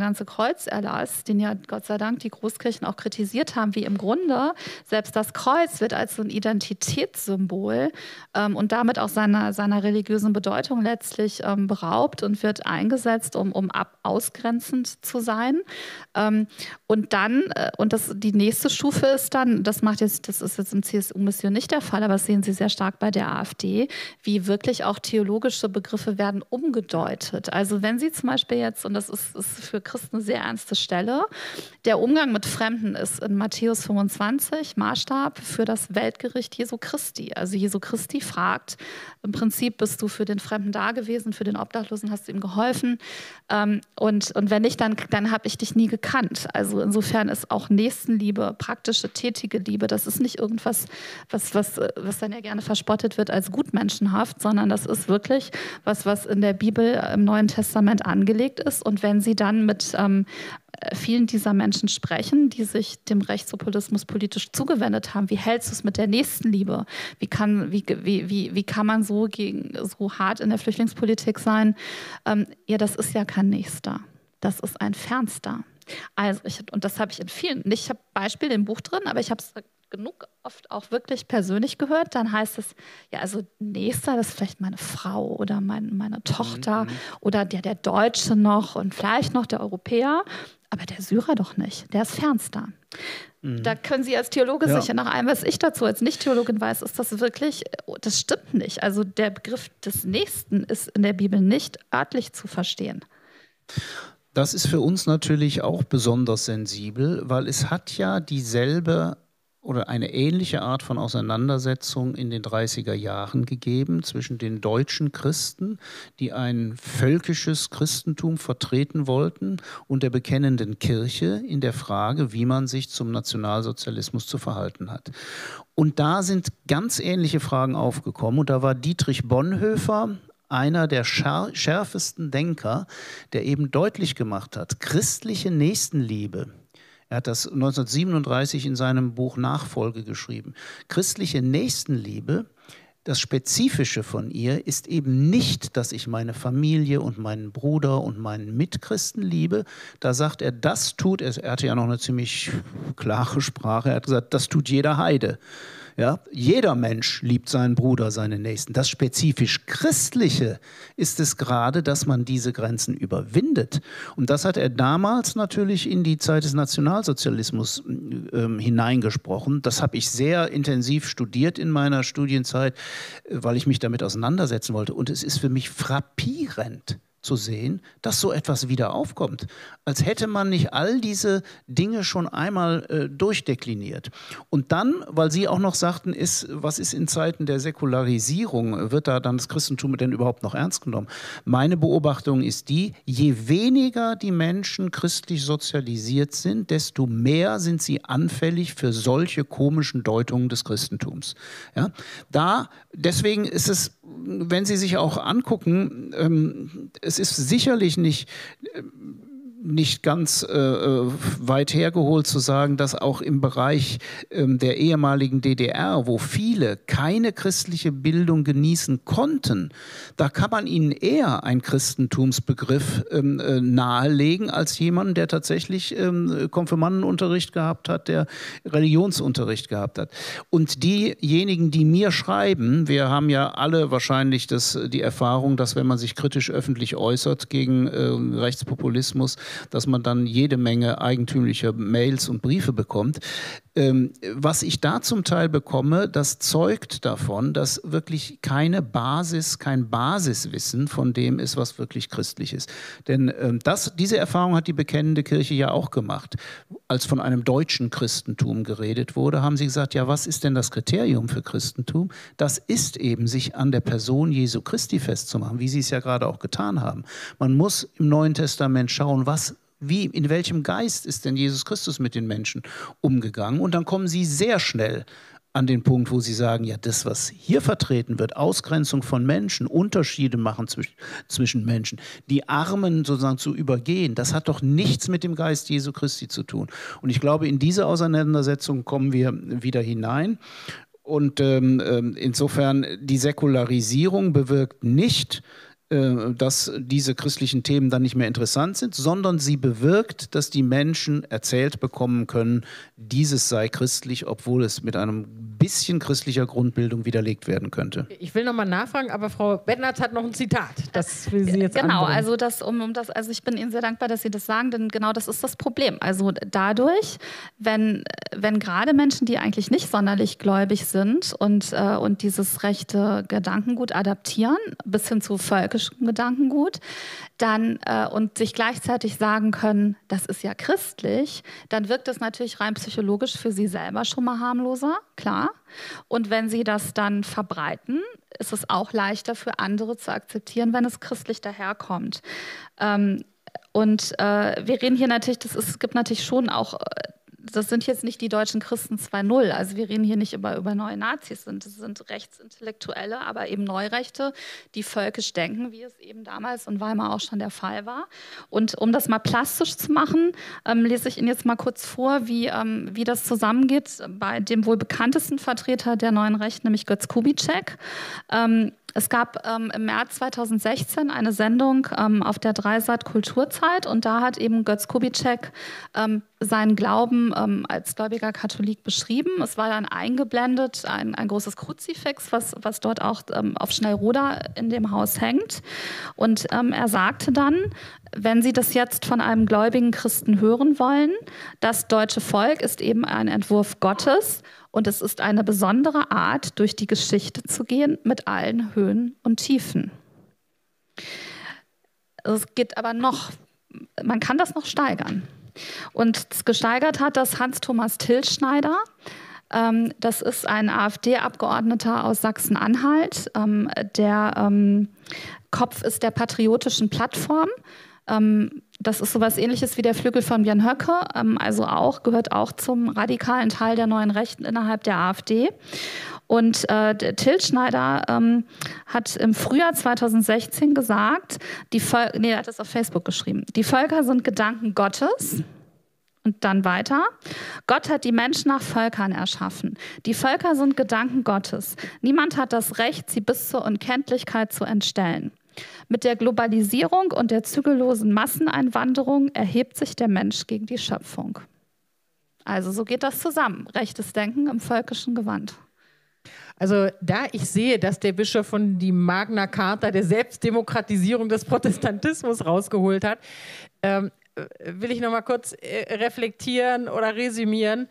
Speaker 2: Kreuzerlass, den ja Gott sei Dank die Großkirchen auch kritisiert haben, wie im Grunde selbst das Kreuz wird als so ein Identitätssymbol ähm, und damit auch seiner, seiner religiösen Bedeutung letztlich ähm, beraubt und wird eingesetzt, um, um ab ausgrenzend zu sein. Ähm, und dann, äh, und das, die nächste Stufe ist dann, das macht jetzt, das ist jetzt im C S U-Mission nicht der Fall, aber das sehen Sie sehr stark bei der AfD, wie wirklich auch theologische Begriffe werden umgedeutet. Also wenn Sie zum Beispiel jetzt, und das ist, ist für Christen eine sehr ernste Stelle, der Umgang mit Fremden ist in Matthäus fünfundzwanzig Maßstab für das Weltgericht Jesu Christi. Also Jesu Christi fragt, im Prinzip bist du für den Fremden da gewesen, für den Obdachlosen hast du ihm geholfen ähm, und, und wenn nicht, dann, dann habe ich dich nie gekannt. Also insofern ist auch Nächstenliebe, praktische, tätige Liebe, das ist nicht irgendwas, was, was, was dann ja gerne verspottet wird als gutmenschenhaft, sondern das ist wirklich was, was in der Bibel im Neuen Testament angelegt ist. Und wenn Sie dann mit ähm, vielen dieser Menschen sprechen, die sich dem Rechtspopulismus politisch zugewendet haben, wie hältst du es mit der Nächstenliebe? Wie kann, wie, wie, wie, wie kann man so, gegen, so hart in der Flüchtlingspolitik sein? Ähm, ja, das ist ja kein Nächster. Das ist ein Fernster. Also ich, und das habe ich in vielen, nicht, ich habe Beispiele im Buch drin, aber ich habe es genug oft auch wirklich persönlich gehört. Dann heißt es, ja, also Nächster, das ist vielleicht meine Frau oder mein, meine Tochter mhm. oder der, der Deutsche noch und vielleicht noch der Europäer, aber der Syrer doch nicht, der ist Fernster. Mhm. Da können Sie als Theologe ja. sicher, nach allem, was ich dazu als Nicht-Theologin weiß, ist das wirklich, das stimmt nicht. Also der Begriff des Nächsten ist in der Bibel nicht örtlich zu verstehen.
Speaker 3: Das ist für uns natürlich auch besonders sensibel, weil es hat ja dieselbe oder eine ähnliche Art von Auseinandersetzung in den dreißiger Jahren gegeben zwischen den deutschen Christen, die ein völkisches Christentum vertreten wollten, und der bekennenden Kirche in der Frage, wie man sich zum Nationalsozialismus zu verhalten hat. Und da sind ganz ähnliche Fragen aufgekommen, und da war Dietrich Bonhoeffer einer der schärfsten Denker, der eben deutlich gemacht hat, christliche Nächstenliebe. Er hat das neunzehnhundertsiebenunddreißig in seinem Buch Nachfolge geschrieben. Christliche Nächstenliebe, das Spezifische von ihr, ist eben nicht, dass ich meine Familie und meinen Bruder und meinen Mitchristen liebe. Da sagt er, das tut, er hatte ja noch eine ziemlich klare Sprache, er hat gesagt, das tut jeder Heide. Ja, jeder Mensch liebt seinen Bruder, seinen Nächsten. Das spezifisch Christliche ist es gerade, dass man diese Grenzen überwindet. Und das hat er damals natürlich in die Zeit des Nationalsozialismus äh, hineingesprochen. Das habe ich sehr intensiv studiert in meiner Studienzeit, weil ich mich damit auseinandersetzen wollte. Und es ist für mich frappierend zu sehen, dass so etwas wieder aufkommt. Als hätte man nicht all diese Dinge schon einmal äh, durchdekliniert. Und dann, weil Sie auch noch sagten, ist, was ist in Zeiten der Säkularisierung, wird da dann das Christentum denn überhaupt noch ernst genommen? Meine Beobachtung ist die, je weniger die Menschen christlich sozialisiert sind, desto mehr sind sie anfällig für solche komischen Deutungen des Christentums. Ja? Da, deswegen ist es, wenn Sie sich auch angucken, ähm, es ist sicherlich nicht, nicht ganz äh, weit hergeholt zu sagen, dass auch im Bereich ähm, der ehemaligen D D R, wo viele keine christliche Bildung genießen konnten, da kann man ihnen eher einen Christentumsbegriff ähm, äh, nahelegen als jemanden, der tatsächlich ähm, Konfirmandenunterricht gehabt hat, der Religionsunterricht gehabt hat. Und diejenigen, die mir schreiben, wir haben ja alle wahrscheinlich das, die Erfahrung, dass wenn man sich kritisch öffentlich äußert gegen äh, Rechtspopulismus, dass man dann jede Menge eigentümlicher Mails und Briefe bekommt. Ähm, was ich da zum Teil bekomme, das zeugt davon, dass wirklich keine Basis, kein Basiswissen von dem ist, was wirklich christlich ist. Denn ähm, das, diese Erfahrung hat die bekennende Kirche ja auch gemacht. Als von einem deutschen Christentum geredet wurde, haben sie gesagt, ja, was ist denn das Kriterium für Christentum? Das ist eben, sich an der Person Jesu Christi festzumachen, wie sie es ja gerade auch getan haben. Man muss im Neuen Testament schauen, was Wie, in welchem Geist ist denn Jesus Christus mit den Menschen umgegangen? Und dann kommen sie sehr schnell an den Punkt, wo sie sagen, ja, das, was hier vertreten wird, Ausgrenzung von Menschen, Unterschiede machen zwischen, zwischen Menschen, die Armen sozusagen zu übergehen, das hat doch nichts mit dem Geist Jesu Christi zu tun. Und ich glaube, in diese Auseinandersetzung kommen wir wieder hinein. Und ähm, insofern, die Säkularisierung bewirkt nicht, dass diese christlichen Themen dann nicht mehr interessant sind, sondern sie bewirkt, dass die Menschen erzählt bekommen können, dieses sei christlich, obwohl es mit einem bisschen christlicher Grundbildung widerlegt werden könnte.
Speaker 1: Ich will nochmal nachfragen, aber Frau Bednarz hat noch ein Zitat. Das will sie jetzt
Speaker 2: Genau,
Speaker 1: anbringen.
Speaker 2: also, das, um, um das, also ich bin Ihnen sehr dankbar, dass Sie das sagen, denn genau das ist das Problem. Also dadurch, wenn, wenn gerade Menschen, die eigentlich nicht sonderlich gläubig sind und, äh, und dieses rechte Gedankengut adaptieren, bis hin zu völkischem Gedankengut, dann äh, und sich gleichzeitig sagen können, das ist ja christlich, dann wirkt das natürlich rein psychologisch für sie selber schon mal harmloser, klar. Und wenn sie das dann verbreiten, ist es auch leichter für andere zu akzeptieren, wenn es christlich daherkommt. Ähm, und äh, wir reden hier natürlich, das ist, es gibt natürlich schon auch, das sind jetzt nicht die deutschen Christen zwei Punkt null, also wir reden hier nicht über, über neue Nazis, das sind Rechtsintellektuelle, aber eben Neurechte, die völkisch denken, wie es eben damals in Weimar auch schon der Fall war. Und um das mal plastisch zu machen, ähm, lese ich Ihnen jetzt mal kurz vor, wie, ähm, wie das zusammengeht bei dem wohl bekanntesten Vertreter der neuen Rechten, nämlich Götz Kubitschek. Ähm, Es gab ähm, im März zweitausendsechzehn eine Sendung ähm, auf der Dreisat Kulturzeit und da hat eben Götz Kubitschek ähm, seinen Glauben ähm, als gläubiger Katholik beschrieben. Es war dann eingeblendet, ein, ein großes Kruzifix, was, was dort auch ähm, auf Schnellroda in dem Haus hängt. Und ähm, er sagte dann, wenn Sie das jetzt von einem gläubigen Christen hören wollen, das deutsche Volk ist eben ein Entwurf Gottes und es ist eine besondere Art, durch die Geschichte zu gehen mit allen Höhen und Tiefen. Es geht aber noch, man kann das noch steigern. Und es gesteigert hat das Hans-Thomas Tilschneider. Ähm, das ist ein AfD-Abgeordneter aus Sachsen-Anhalt. Ähm, der ähm, Kopf ist der Patriotischen Plattform. Ähm, das ist sowas Ähnliches wie der Flügel von Björn Höcke, ähm, also auch, gehört auch zum radikalen Teil der neuen Rechten innerhalb der AfD. Und äh, Tilschneider ähm, hat im Frühjahr zweitausendsechzehn gesagt, die Völ- nee, er hat das auf Facebook geschrieben, die Völker sind Gedanken Gottes. Und dann weiter. Gott hat die Menschen nach Völkern erschaffen. Die Völker sind Gedanken Gottes. Niemand hat das Recht, sie bis zur Unkenntlichkeit zu entstellen. Mit der Globalisierung und der zügellosen Masseneinwanderung erhebt sich der Mensch gegen die Schöpfung. Also so geht das zusammen. Rechtes Denken im völkischen Gewand.
Speaker 1: Also da ich sehe, dass der Bischof von die Magna Carta der Selbstdemokratisierung des Protestantismus rausgeholt hat, ähm, will ich noch mal kurz äh, reflektieren oder resümieren.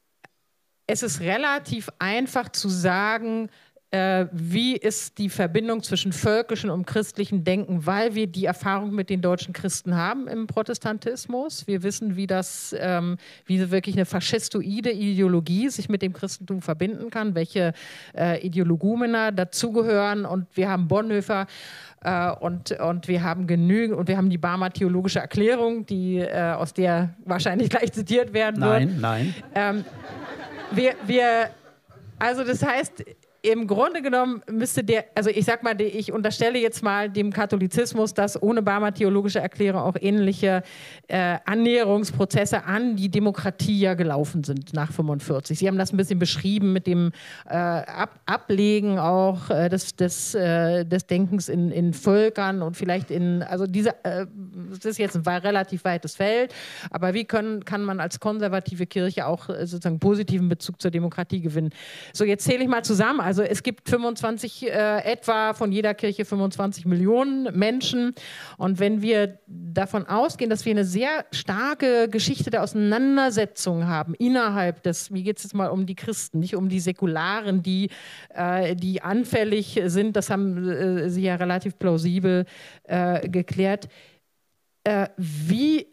Speaker 1: Es ist relativ einfach zu sagen, äh, wie ist die Verbindung zwischen völkischem und christlichem Denken, weil wir die Erfahrung mit den deutschen Christen haben im Protestantismus. Wir wissen, wie das, ähm, wie wirklich eine faschistoide Ideologie sich mit dem Christentum verbinden kann, welche äh, Ideologumena dazugehören. Und wir haben Bonhoeffer äh, und, und wir haben genügend, und wir haben die Barmer Theologische Erklärung, die, äh, aus der wahrscheinlich gleich zitiert werden wird.
Speaker 3: Nein, nein.
Speaker 1: Ähm, wir, wir, also das heißt, im Grunde genommen müsste der, also ich sag mal, ich unterstelle jetzt mal dem Katholizismus, dass ohne Barmer Theologische Erklärung auch ähnliche äh, Annäherungsprozesse an die Demokratie ja gelaufen sind nach fünfundvierzig. Sie haben das ein bisschen beschrieben mit dem äh, Ab Ablegen auch äh, des, des, äh, des Denkens in, in Völkern und vielleicht in, also diese, äh, das ist jetzt ein relativ weites Feld, aber wie können, kann man als konservative Kirche auch äh, sozusagen positiven Bezug zur Demokratie gewinnen? So, jetzt zähle ich mal zusammen. Also es gibt fünfundzwanzig, äh, etwa von jeder Kirche fünfundzwanzig Millionen Menschen. Und wenn wir davon ausgehen, dass wir eine sehr starke Geschichte der Auseinandersetzung haben innerhalb des, wie geht es jetzt mal um die Christen, nicht um die Säkularen, die, äh, die anfällig sind, das haben äh, Sie ja relativ plausibel äh, geklärt. Äh, wie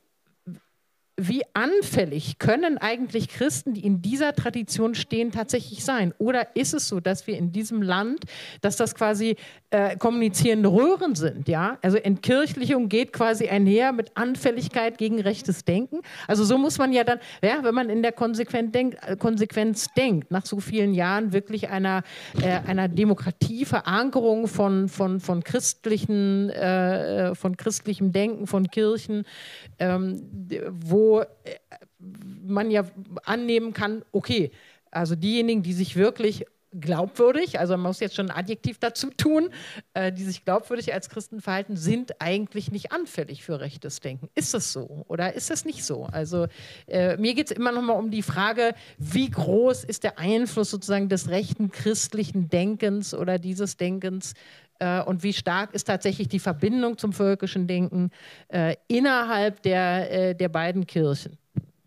Speaker 1: Wie anfällig können eigentlich Christen, die in dieser Tradition stehen, tatsächlich sein? Oder ist es so, dass wir in diesem Land, dass das quasi äh, kommunizierende Röhren sind? Ja? Also Entkirchlichung geht quasi einher mit Anfälligkeit gegen rechtes Denken. Also so muss man ja dann, ja, wenn man in der Konsequenz denkt, Konsequenz denkt, nach so vielen Jahren wirklich einer, äh, einer Demokratieverankerung von, von, von, christlichen, äh, von christlichem Denken, von Kirchen, ähm, wo man ja annehmen kann, okay, also diejenigen, die sich wirklich glaubwürdig, also man muss jetzt schon ein Adjektiv dazu tun, äh, die sich glaubwürdig als Christen verhalten, sind eigentlich nicht anfällig für rechtes Denken. Ist das so oder ist das nicht so? Also äh, mir geht es immer noch mal um die Frage, wie groß ist der Einfluss sozusagen des rechten christlichen Denkens oder dieses Denkens äh, und wie stark ist tatsächlich die Verbindung zum völkischen Denken äh, innerhalb der, äh, der beiden Kirchen?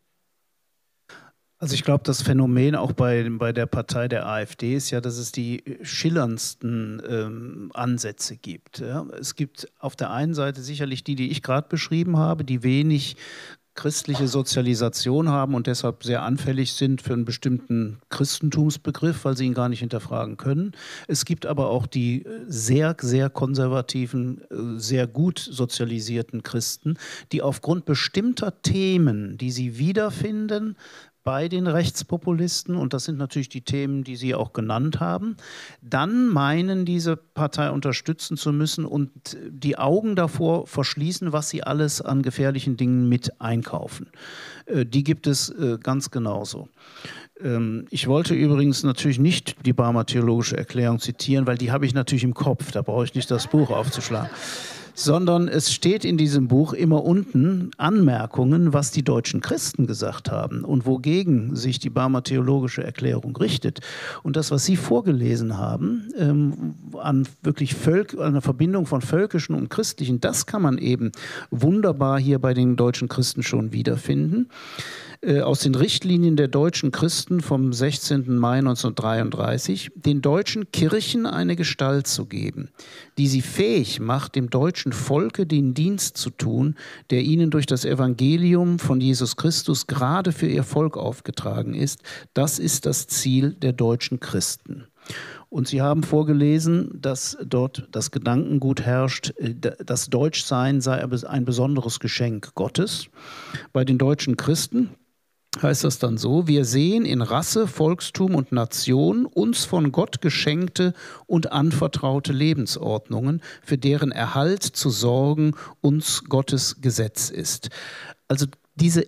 Speaker 3: Also ich glaube, das Phänomen auch bei, bei der Partei der AfD ist ja, dass es die schillerndsten ähm, Ansätze gibt. Ja. Es gibt auf der einen Seite sicherlich die, die ich gerade beschrieben habe, die wenig christliche Sozialisation haben und deshalb sehr anfällig sind für einen bestimmten Christentumsbegriff, weil sie ihn gar nicht hinterfragen können. Es gibt aber auch die sehr, sehr konservativen, sehr gut sozialisierten Christen, die aufgrund bestimmter Themen, die sie wiederfinden, bei den Rechtspopulisten, und das sind natürlich die Themen, die Sie auch genannt haben, dann meinen, diese Partei unterstützen zu müssen und die Augen davor verschließen, was sie alles an gefährlichen Dingen mit einkaufen. Äh, die gibt es äh, ganz genauso. Ähm, ich wollte übrigens natürlich nicht die Barmer Theologische Erklärung zitieren, weil die habe ich natürlich im Kopf, da brauche ich nicht das Buch aufzuschlagen. Sondern es steht in diesem Buch immer unten Anmerkungen, was die deutschen Christen gesagt haben und wogegen sich die Barmer Theologische Erklärung richtet. Und das, was Sie vorgelesen haben, ähm, an wirklich Völk, an der Verbindung von völkischen und christlichen, das kann man eben wunderbar hier bei den deutschen Christen schon wiederfinden. Aus den Richtlinien der deutschen Christen vom sechzehnten Mai neunzehnhundertdreiunddreißig, den deutschen Kirchen eine Gestalt zu geben, die sie fähig macht, dem deutschen Volke den Dienst zu tun, der ihnen durch das Evangelium von Jesus Christus gerade für ihr Volk aufgetragen ist. Das ist das Ziel der deutschen Christen. Und Sie haben vorgelesen, dass dort das Gedankengut herrscht, das Deutschsein sei ein besonderes Geschenk Gottes. Bei den deutschen Christen heißt das dann so: Wir sehen in Rasse, Volkstum und Nation uns von Gott geschenkte und anvertraute Lebensordnungen, für deren Erhalt zu sorgen uns Gottes Gesetz ist. Also diese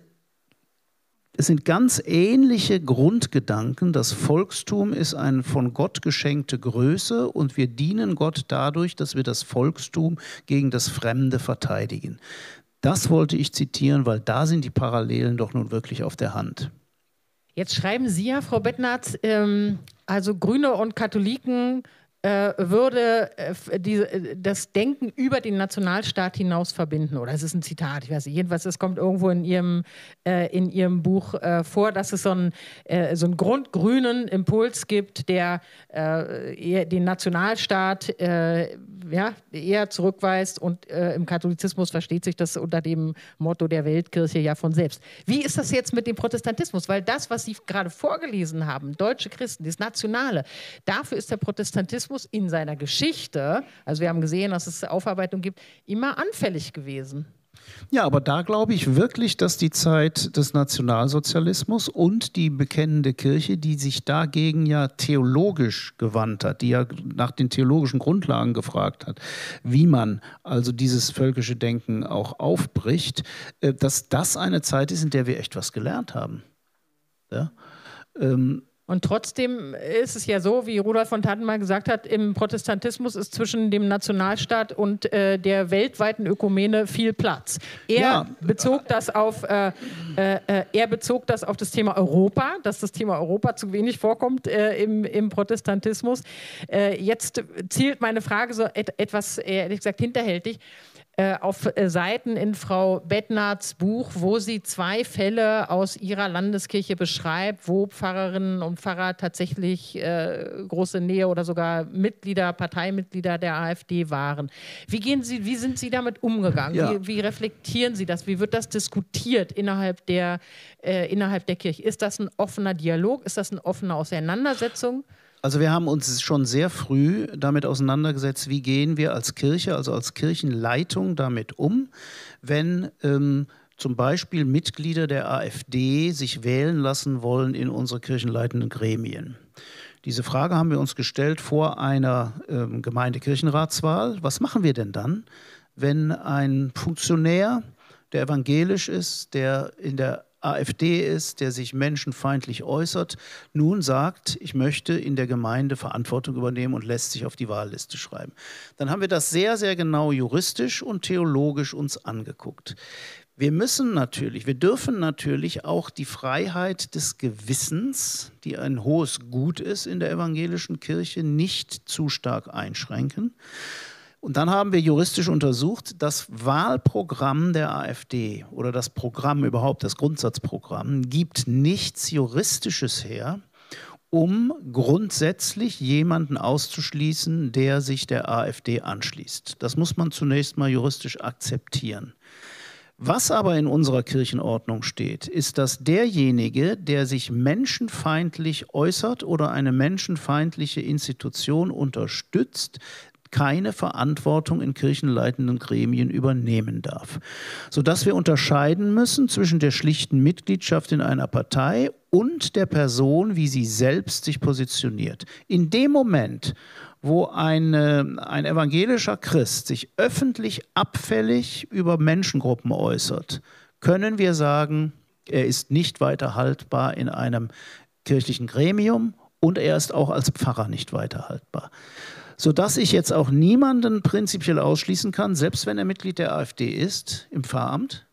Speaker 3: Es sind ganz ähnliche Grundgedanken. Das Volkstum ist eine von Gott geschenkte Größe und wir dienen Gott dadurch, dass wir das Volkstum gegen das Fremde verteidigen. Das wollte ich zitieren, weil da sind die Parallelen doch nun wirklich auf der Hand.
Speaker 1: Jetzt schreiben Sie ja, Frau Bettnarz, ähm, also Grüne und Katholiken äh, würde äh, die, das Denken über den Nationalstaat hinaus verbinden. Oder es ist ein Zitat, ich weiß nicht, jedenfalls, es kommt irgendwo in Ihrem, äh, in Ihrem Buch äh, vor, dass es so einen, äh, so einen grundgrünen Impuls gibt, der äh, eher den Nationalstaat äh, ja, eher zurückweist und äh, im Katholizismus versteht sich das unter dem Motto der Weltkirche ja von selbst. Wie ist das jetzt mit dem Protestantismus? Weil das, was Sie gerade vorgelesen haben, deutsche Christen, das Nationale, dafür ist der Protestantismus in seiner Geschichte, also wir haben gesehen, dass es Aufarbeitung gibt, immer anfällig gewesen.
Speaker 3: Ja, aber da glaube ich wirklich, dass die Zeit des Nationalsozialismus und die bekennende Kirche, die sich dagegen ja theologisch gewandt hat, die ja nach den theologischen Grundlagen gefragt hat, wie man also dieses völkische Denken auch aufbricht, dass das eine Zeit ist, in der wir echt was gelernt haben. Ja? Ähm,
Speaker 1: Und trotzdem ist es ja so, wie Rudolf von Tatten mal gesagt hat, im Protestantismus ist zwischen dem Nationalstaat und äh, der weltweiten Ökumene viel Platz. Er, ja. bezog das auf, äh, äh, er bezog das auf das Thema Europa, dass das Thema Europa zu wenig vorkommt äh, im, im Protestantismus. Äh, jetzt zielt meine Frage so et etwas, ehrlich gesagt, hinterhältig auf Seiten in Frau Bettnarz' Buch, wo sie zwei Fälle aus ihrer Landeskirche beschreibt, wo Pfarrerinnen und Pfarrer tatsächlich äh, große Nähe oder sogar Mitglieder, Parteimitglieder der AfD waren. Wie gehen Sie, wie sind Sie damit umgegangen?
Speaker 3: Ja.
Speaker 1: Wie, wie reflektieren Sie das? Wie wird das diskutiert innerhalb der, äh, innerhalb der Kirche? Ist das ein offener Dialog? Ist das eine offene Auseinandersetzung?
Speaker 3: Also wir haben uns schon sehr früh damit auseinandergesetzt, wie gehen wir als Kirche, also als Kirchenleitung damit um, wenn ähm, zum Beispiel Mitglieder der AfD sich wählen lassen wollen in unsere kirchenleitenden Gremien. Diese Frage haben wir uns gestellt vor einer ähm, Gemeindekirchenratswahl. Was machen wir denn dann, wenn ein Funktionär, der evangelisch ist, der in der AfD ist, der sich menschenfeindlich äußert, nun sagt, ich möchte in der Gemeinde Verantwortung übernehmen und lässt sich auf die Wahlliste schreiben. Dann haben wir das sehr, sehr genau juristisch und theologisch uns angeguckt. Wir müssen natürlich, wir dürfen natürlich auch die Freiheit des Gewissens, die ein hohes Gut ist in der evangelischen Kirche, nicht zu stark einschränken. Und dann haben wir juristisch untersucht, das Wahlprogramm der AfD oder das Programm überhaupt, das Grundsatzprogramm, gibt nichts Juristisches her, um grundsätzlich jemanden auszuschließen, der sich der AfD anschließt. Das muss man zunächst mal juristisch akzeptieren. Was aber in unserer Kirchenordnung steht, ist, dass derjenige, der sich menschenfeindlich äußert oder eine menschenfeindliche Institution unterstützt, keine Verantwortung in kirchenleitenden Gremien übernehmen darf. Sodass wir unterscheiden müssen zwischen der schlichten Mitgliedschaft in einer Partei und der Person, wie sie selbst sich positioniert. In dem Moment, wo ein, ein evangelischer Christ sich öffentlich abfällig über Menschengruppen äußert, können wir sagen, er ist nicht weiter haltbar in einem kirchlichen Gremium und er ist auch als Pfarrer nicht weiter haltbar. Sodass ich jetzt auch niemanden prinzipiell ausschließen kann, selbst wenn er Mitglied der AfD ist, im Pfarramt.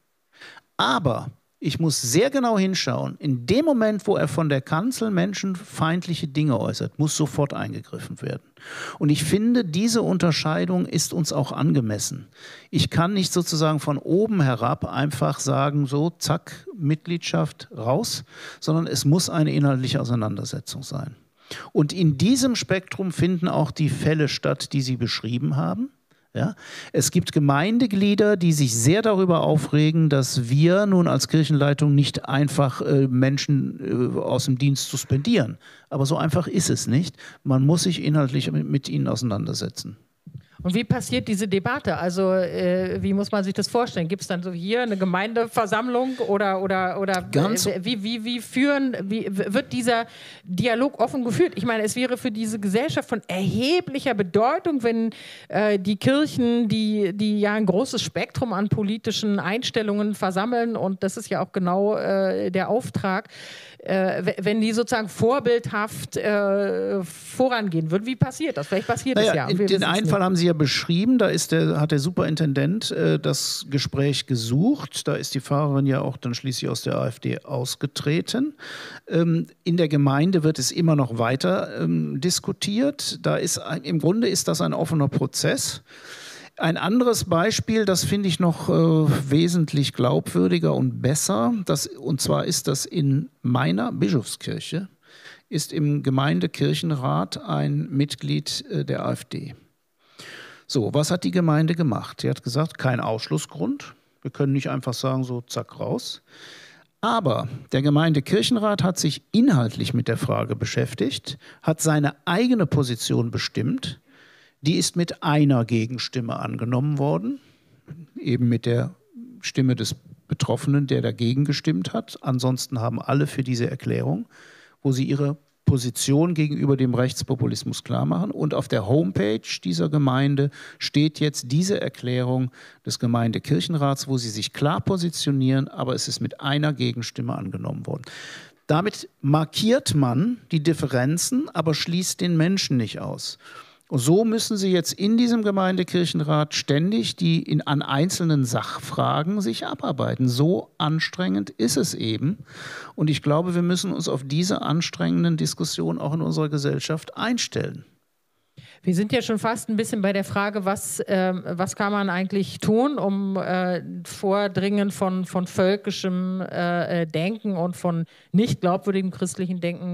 Speaker 3: Aber ich muss sehr genau hinschauen, in dem Moment, wo er von der Kanzel menschenfeindliche Dinge äußert, muss sofort eingegriffen werden. Und ich finde, diese Unterscheidung ist uns auch angemessen. Ich kann nicht sozusagen von oben herab einfach sagen, so, zack, Mitgliedschaft raus, sondern es muss eine inhaltliche Auseinandersetzung sein. Und in diesem Spektrum finden auch die Fälle statt, die Sie beschrieben haben. Ja? Es gibt Gemeindeglieder, die sich sehr darüber aufregen, dass wir nun als Kirchenleitung nicht einfach äh, Menschen äh, aus dem Dienst suspendieren. Aber so einfach ist es nicht. Man muss sich inhaltlich mit, mit ihnen auseinandersetzen.
Speaker 1: Und wie passiert diese Debatte? Also äh, wie muss man sich das vorstellen? Gibt es dann so hier eine Gemeindeversammlung oder, oder, oder
Speaker 3: Ganz
Speaker 1: äh, wie, wie, wie, führen, wie wird dieser Dialog offen geführt? Ich meine, es wäre für diese Gesellschaft von erheblicher Bedeutung, wenn äh, die Kirchen, die, die ja ein großes Spektrum an politischen Einstellungen versammeln, und das ist ja auch genau äh, der Auftrag, äh, wenn die sozusagen vorbildhaft äh, vorangehen würden. Wie passiert das? Vielleicht passiert
Speaker 3: naja,
Speaker 1: das ja.
Speaker 3: In den einen Fall haben Sie ja beschrieben, da ist der, hat der Superintendent äh, das Gespräch gesucht. Da ist die Pfarrerin ja auch dann schließlich aus der AfD ausgetreten. Ähm, in der Gemeinde wird es immer noch weiter ähm, diskutiert. Da ist, im Grunde ist das ein offener Prozess. Ein anderes Beispiel, das finde ich noch äh, wesentlich glaubwürdiger und besser, das, und zwar ist das in meiner Bischofskirche, ist im Gemeindekirchenrat ein Mitglied äh, der AfD. So, was hat die Gemeinde gemacht? Sie hat gesagt, kein Ausschlussgrund, wir können nicht einfach sagen, so zack raus. Aber der Gemeindekirchenrat hat sich inhaltlich mit der Frage beschäftigt, hat seine eigene Position bestimmt. Die ist mit einer Gegenstimme angenommen worden, eben mit der Stimme des Betroffenen, der dagegen gestimmt hat. Ansonsten haben alle für diese Erklärung, wo sie ihre Position gegenüber dem Rechtspopulismus klar machen. Und auf der Homepage dieser Gemeinde steht jetzt diese Erklärung des Gemeindekirchenrats, wo sie sich klar positionieren, aber es ist mit einer Gegenstimme angenommen worden. Damit markiert man die Differenzen, aber schließt den Menschen nicht aus. Und so müssen Sie jetzt in diesem Gemeindekirchenrat ständig die in, an einzelnen Sachfragen sich abarbeiten. So anstrengend ist es eben. Und ich glaube, wir müssen uns auf diese anstrengenden Diskussionen auch in unserer Gesellschaft einstellen.
Speaker 1: Wir sind ja schon fast ein bisschen bei der Frage, was, äh, was kann man eigentlich tun, um äh, Vordringen von, von völkischem äh, Denken und von nicht glaubwürdigem christlichen Denken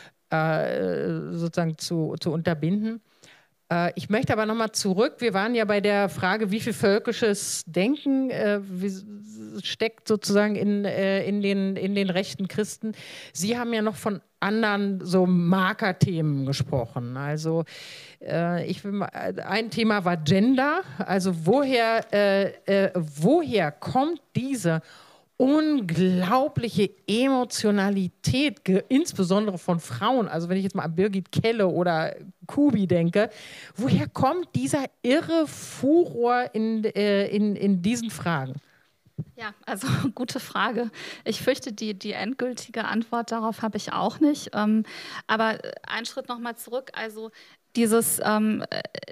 Speaker 1: äh, sozusagen zu, zu unterbinden. Ich möchte aber nochmal zurück. Wir waren ja bei der Frage, wie viel völkisches Denken äh, steckt sozusagen in, äh, in, den, in den rechten Christen. Sie haben ja noch von anderen so Markerthemen gesprochen. Also äh, ich will mal, ein Thema war Gender. Also woher, äh, äh, woher kommt diese unglaubliche Emotionalität, insbesondere von Frauen, also wenn ich jetzt mal an Birgit Kelle oder Kubi denke, woher kommt dieser irre Furor in, äh, in, in diesen Fragen?
Speaker 2: Ja, also gute Frage. Ich fürchte, die, die endgültige Antwort darauf habe ich auch nicht. Ähm, aber einen Schritt nochmal zurück. Also dieses... Ähm,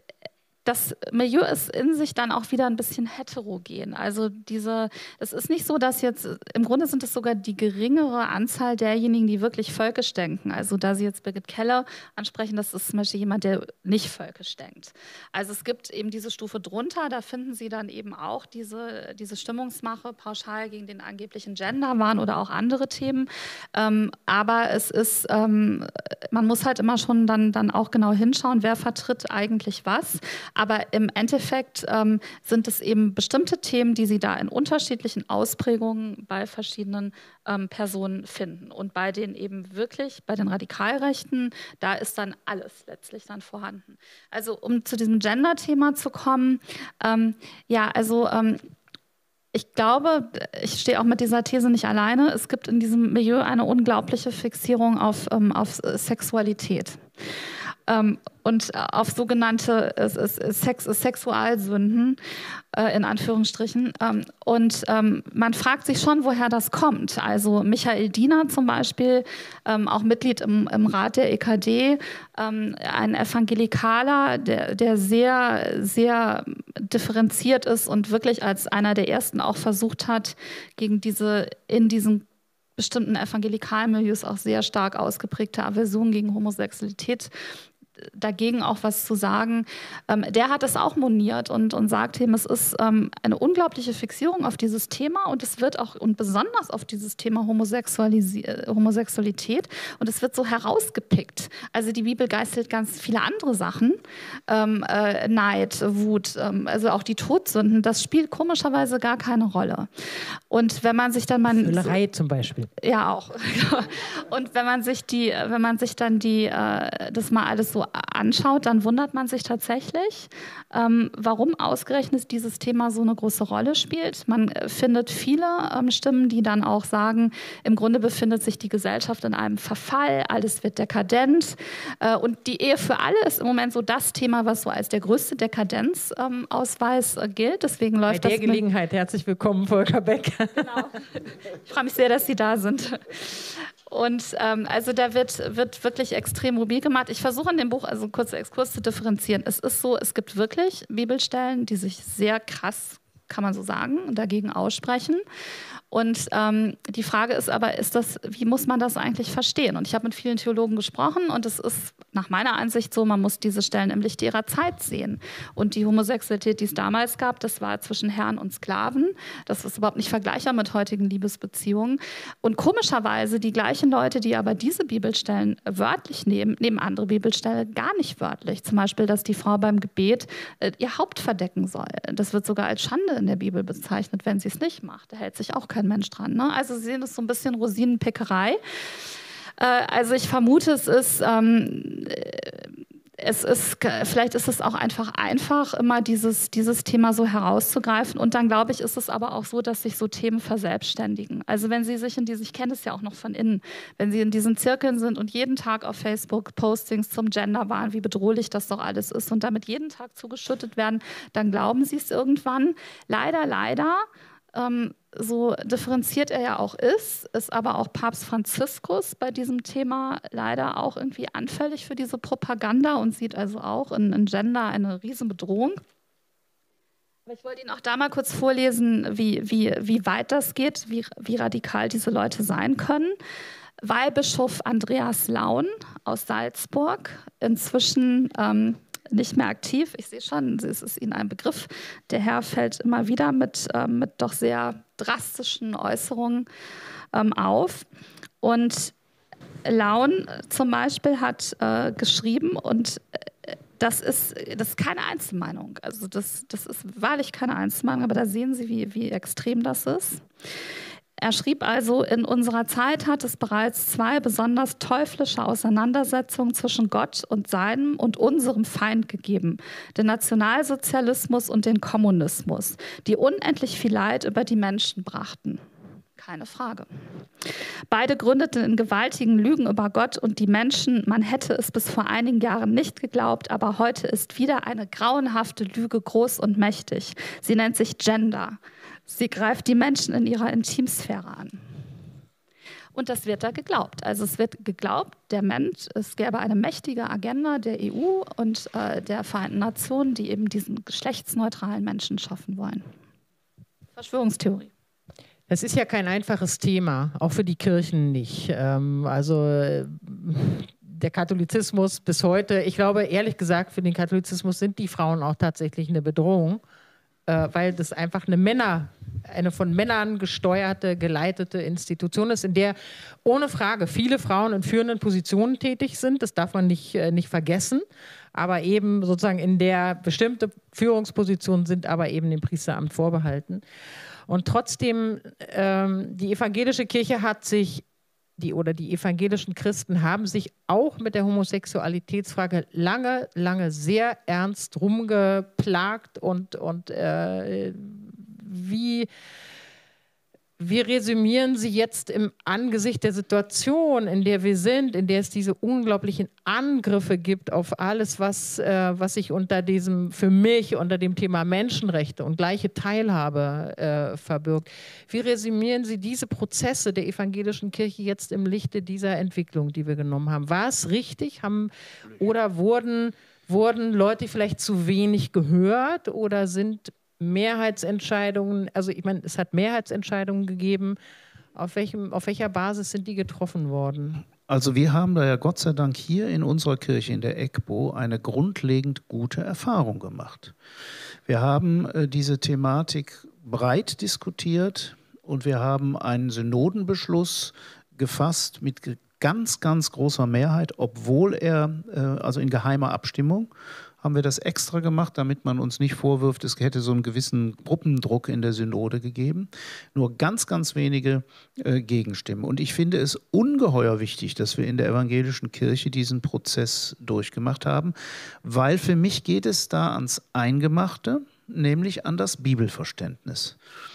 Speaker 2: Das Milieu ist in sich dann auch wieder ein bisschen heterogen. Also diese, es ist nicht so, dass jetzt, im Grunde sind es sogar die geringere Anzahl derjenigen, die wirklich völkisch denken. Also da Sie jetzt Birgit Keller ansprechen, das ist zum Beispiel jemand, der nicht völkisch denkt. Also es gibt eben diese Stufe drunter, da finden Sie dann eben auch diese, diese Stimmungsmache pauschal gegen den angeblichen Genderwahn oder auch andere Themen. Ähm, aber es ist, ähm, man muss halt immer schon dann, dann auch genau hinschauen, wer vertritt eigentlich was. Aber im Endeffekt ähm, sind es eben bestimmte Themen, die Sie da in unterschiedlichen Ausprägungen bei verschiedenen ähm, Personen finden. Und bei denen eben wirklich, bei den Radikalrechten, da ist dann alles letztlich dann vorhanden. Also um zu diesem Gender-Thema zu kommen, ähm, ja, also... Ähm, Ich glaube, ich stehe auch mit dieser These nicht alleine. Es gibt in diesem Milieu eine unglaubliche Fixierung auf, ähm, auf Sexualität. Ähm, und auf sogenannte äh, Sex Sexualsünden, äh, in Anführungsstrichen. Ähm, und ähm, man fragt sich schon, woher das kommt. Also Michael Diener zum Beispiel, ähm, auch Mitglied im, im Rat der E K D, ähm, ein Evangelikaler, der, der sehr, sehr differenziert ist und wirklich als einer der ersten auch versucht hat, gegen diese, in diesen bestimmten evangelikalen Milieus auch sehr stark ausgeprägte Aversion gegen Homosexualität dagegen auch was zu sagen. Ähm, der hat es auch moniert und, und sagt ihm, es ist ähm, eine unglaubliche Fixierung auf dieses Thema und es wird auch und besonders auf dieses Thema Homosexualität und es wird so herausgepickt. Also die Bibel geißelt ganz viele andere Sachen, ähm, äh, Neid, Wut, ähm, also auch die Todsünden, das spielt komischerweise gar keine Rolle. Und wenn man sich dann mal...
Speaker 1: Völlerei so, zum Beispiel.
Speaker 2: Ja, auch. Und wenn man sich die, wenn man sich dann die, äh, das mal alles so anschaut, dann wundert man sich tatsächlich, ähm, warum ausgerechnet dieses Thema so eine große Rolle spielt. Man äh, findet viele ähm, Stimmen, die dann auch sagen, im Grunde befindet sich die Gesellschaft in einem Verfall, alles wird dekadent. Äh, und die Ehe für alle ist im Moment so das Thema, was so als der größte Dekadenzausweis ähm, äh, gilt. Deswegen läuft
Speaker 1: Bei der
Speaker 2: das
Speaker 1: Gelegenheit herzlich willkommen, Volker Beck.
Speaker 2: Genau. Ich freue mich sehr, dass Sie da sind. Und ähm, also da wird, wird wirklich extrem mobil gemacht. Ich versuche in dem Buch, also kurzer Exkurs zu differenzieren. Es ist so, es gibt wirklich Bibelstellen, die sich sehr krass, kann man so sagen, dagegen aussprechen. Und ähm, die Frage ist aber, ist das, wie muss man das eigentlich verstehen? Und ich habe mit vielen Theologen gesprochen und es ist nach meiner Ansicht so, man muss diese Stellen im Lichte ihrer Zeit sehen. Und die Homosexualität, die es damals gab, das war zwischen Herren und Sklaven. Das ist überhaupt nicht vergleichbar mit heutigen Liebesbeziehungen. Und komischerweise die gleichen Leute, die aber diese Bibelstellen wörtlich nehmen, nehmen andere Bibelstellen gar nicht wörtlich. Zum Beispiel, dass die Frau beim Gebet äh, ihr Haupt verdecken soll. Das wird sogar als Schande in der Bibel bezeichnet, wenn sie es nicht macht. Da hält sich auch kein Mensch dran. Ne? Also Sie sehen das so ein bisschen Rosinenpickerei. Äh, also ich vermute, es ist, ähm, es ist, vielleicht ist es auch einfach einfach, immer dieses, dieses Thema so herauszugreifen. Und dann, glaube ich, ist es aber auch so, dass sich so Themen verselbstständigen. Also wenn Sie sich in diesen, ich kenne es ja auch noch von innen, wenn Sie in diesen Zirkeln sind und jeden Tag auf Facebook Postings zum Gender waren, wie bedrohlich das doch alles ist und damit jeden Tag zugeschüttet werden, dann glauben Sie es irgendwann. Leider, leider, Ähm, so differenziert er ja auch ist, ist aber auch Papst Franziskus bei diesem Thema leider auch irgendwie anfällig für diese Propaganda und sieht also auch in, in Gender eine Riesenbedrohung. Aber ich wollte Ihnen auch da mal kurz vorlesen, wie, wie, wie weit das geht, wie, wie radikal diese Leute sein können. Weihbischof Andreas Laun aus Salzburg, inzwischen ähm, nicht mehr aktiv. Ich sehe schon, es ist Ihnen ein Begriff. Der Herr fällt immer wieder mit, äh, mit doch sehr drastischen Äußerungen ähm, auf. Und Laun zum Beispiel hat äh, geschrieben, und äh, das ist, das ist keine Einzelmeinung. Also das, das ist wahrlich keine Einzelmeinung, aber da sehen Sie, wie, wie extrem das ist. Er schrieb also, in unserer Zeit hat es bereits zwei besonders teuflische Auseinandersetzungen zwischen Gott und seinem und unserem Feind gegeben, den Nationalsozialismus und den Kommunismus, die unendlich viel Leid über die Menschen brachten. Keine Frage. Beide gründeten in gewaltigen Lügen über Gott und die Menschen. Man hätte es bis vor einigen Jahren nicht geglaubt, aber heute ist wieder eine grauenhafte Lüge groß und mächtig. Sie nennt sich Gender. Sie greift die Menschen in ihrer Intimsphäre an. Und das wird da geglaubt. Also es wird geglaubt, der Mensch, es gäbe eine mächtige Agenda der E U und äh, der Vereinten Nationen, die eben diesen geschlechtsneutralen Menschen schaffen wollen. Verschwörungstheorie.
Speaker 1: Es ist ja kein einfaches Thema, auch für die Kirchen nicht. Ähm, also äh, der Katholizismus bis heute, ich glaube ehrlich gesagt, für den Katholizismus sind die Frauen auch tatsächlich eine Bedrohung, äh, weil das einfach eine Männer, eine von Männern gesteuerte, geleitete Institution ist, in der ohne Frage viele Frauen in führenden Positionen tätig sind. Das darf man nicht, äh, nicht vergessen. Aber eben sozusagen in der bestimmte Führungspositionen sind aber eben dem Priesteramt vorbehalten. Und trotzdem, ähm, die evangelische Kirche hat sich, die oder die evangelischen Christen haben sich auch mit der Homosexualitätsfrage lange, lange sehr ernst rumgeplagt und, und äh, wie, wie resümieren Sie jetzt im Angesicht der Situation, in der wir sind, in der es diese unglaublichen Angriffe gibt auf alles, was, äh, was sich unter diesem, für mich unter dem Thema Menschenrechte und gleiche Teilhabe äh, verbirgt. Wie resümieren Sie diese Prozesse der evangelischen Kirche jetzt im Lichte dieser Entwicklung, die wir genommen haben? War es richtig? Haben, oder wurden, wurden Leute vielleicht zu wenig gehört oder sind Mehrheitsentscheidungen, also ich meine, es hat Mehrheitsentscheidungen gegeben. Auf, welchem, auf welcher Basis sind die getroffen worden?
Speaker 3: Also wir haben da ja Gott sei Dank hier in unserer Kirche, in der EGBO, eine grundlegend gute Erfahrung gemacht. Wir haben äh, diese Thematik breit diskutiert und wir haben einen Synodenbeschluss gefasst mit ganz, ganz großer Mehrheit, obwohl er, äh, also in geheimer Abstimmung, haben wir das extra gemacht, damit man uns nicht vorwirft, es hätte so einen gewissen Gruppendruck in der Synode gegeben. Nur ganz, ganz wenige äh, Gegenstimmen. Und ich finde es ungeheuer wichtig, dass wir in der evangelischen Kirche diesen Prozess durchgemacht haben, weil für mich geht es da ans Eingemachte, nämlich an das Bibelverständnis.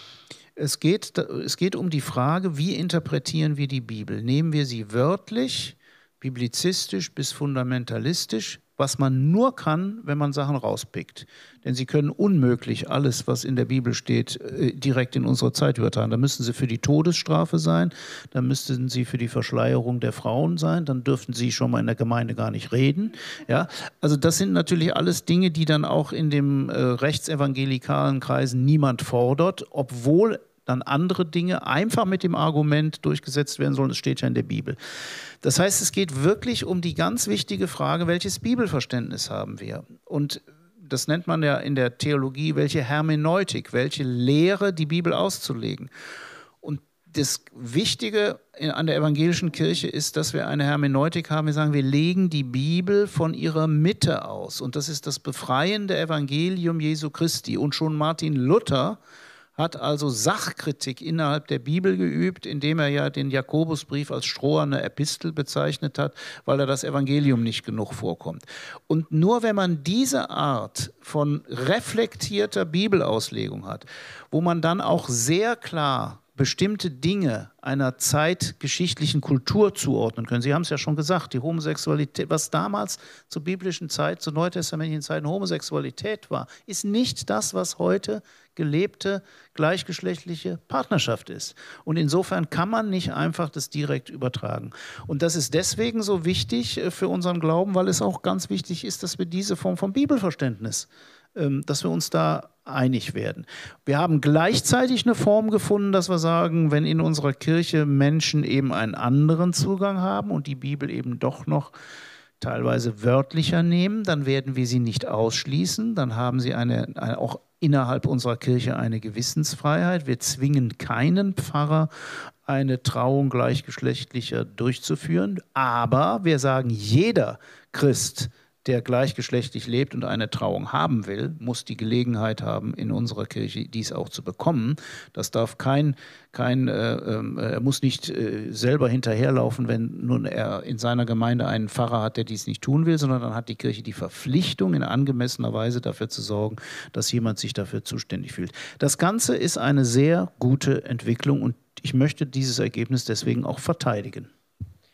Speaker 3: Es geht, es geht um die Frage, wie interpretieren wir die Bibel? Nehmen wir sie wörtlich, biblizistisch bis fundamentalistisch, was man nur kann, wenn man Sachen rauspickt. Denn Sie können unmöglich alles, was in der Bibel steht, direkt in unsere Zeit übertragen. Da müssten Sie für die Todesstrafe sein, dann müssten Sie für die Verschleierung der Frauen sein, dann dürften Sie schon mal in der Gemeinde gar nicht reden. Ja? Also das sind natürlich alles Dinge, die dann auch in dem äh, rechtsevangelikalen Kreisen niemand fordert, obwohl dann andere Dinge einfach mit dem Argument durchgesetzt werden sollen, es steht ja in der Bibel. Das heißt, es geht wirklich um die ganz wichtige Frage, welches Bibelverständnis haben wir? Und das nennt man ja in der Theologie, welche Hermeneutik, welche Lehre die Bibel auszulegen. Und das Wichtige an der evangelischen Kirche ist, dass wir eine Hermeneutik haben, wir sagen, wir legen die Bibel von ihrer Mitte aus. Und das ist das befreiende Evangelium Jesu Christi. Und schon Martin Luther hat also Sachkritik innerhalb der Bibel geübt, indem er ja den Jakobusbrief als stroherne Epistel bezeichnet hat, weil er das Evangelium nicht genug vorkommt. Und nur wenn man diese Art von reflektierter Bibelauslegung hat, wo man dann auch sehr klar bestimmte Dinge einer zeitgeschichtlichen Kultur zuordnen können. Sie haben es ja schon gesagt, die Homosexualität, was damals zur biblischen Zeit, zur neutestamentlichen Zeiten Homosexualität war, ist nicht das, was heute gelebte gleichgeschlechtliche Partnerschaft ist. Und insofern kann man nicht einfach das direkt übertragen. Und das ist deswegen so wichtig für unseren Glauben, weil es auch ganz wichtig ist, dass wir diese Form von Bibelverständnis, dass wir uns da einig werden. Wir haben gleichzeitig eine Form gefunden, dass wir sagen, wenn in unserer Kirche Menschen eben einen anderen Zugang haben und die Bibel eben doch noch teilweise wörtlicher nehmen, dann werden wir sie nicht ausschließen, dann haben sie eine, eine, auch innerhalb unserer Kirche eine Gewissensfreiheit. Wir zwingen keinen Pfarrer, eine Trauung gleichgeschlechtlicher durchzuführen, aber wir sagen, jeder Christ, der gleichgeschlechtlich lebt und eine Trauung haben will, muss die Gelegenheit haben, in unserer Kirche dies auch zu bekommen. Das darf kein, kein äh, äh, er muss nicht äh, selber hinterherlaufen, wenn nun er in seiner Gemeinde einen Pfarrer hat, der dies nicht tun will, sondern dann hat die Kirche die Verpflichtung, in angemessener Weise dafür zu sorgen, dass jemand sich dafür zuständig fühlt. Das Ganze ist eine sehr gute Entwicklung und ich möchte dieses Ergebnis deswegen auch verteidigen.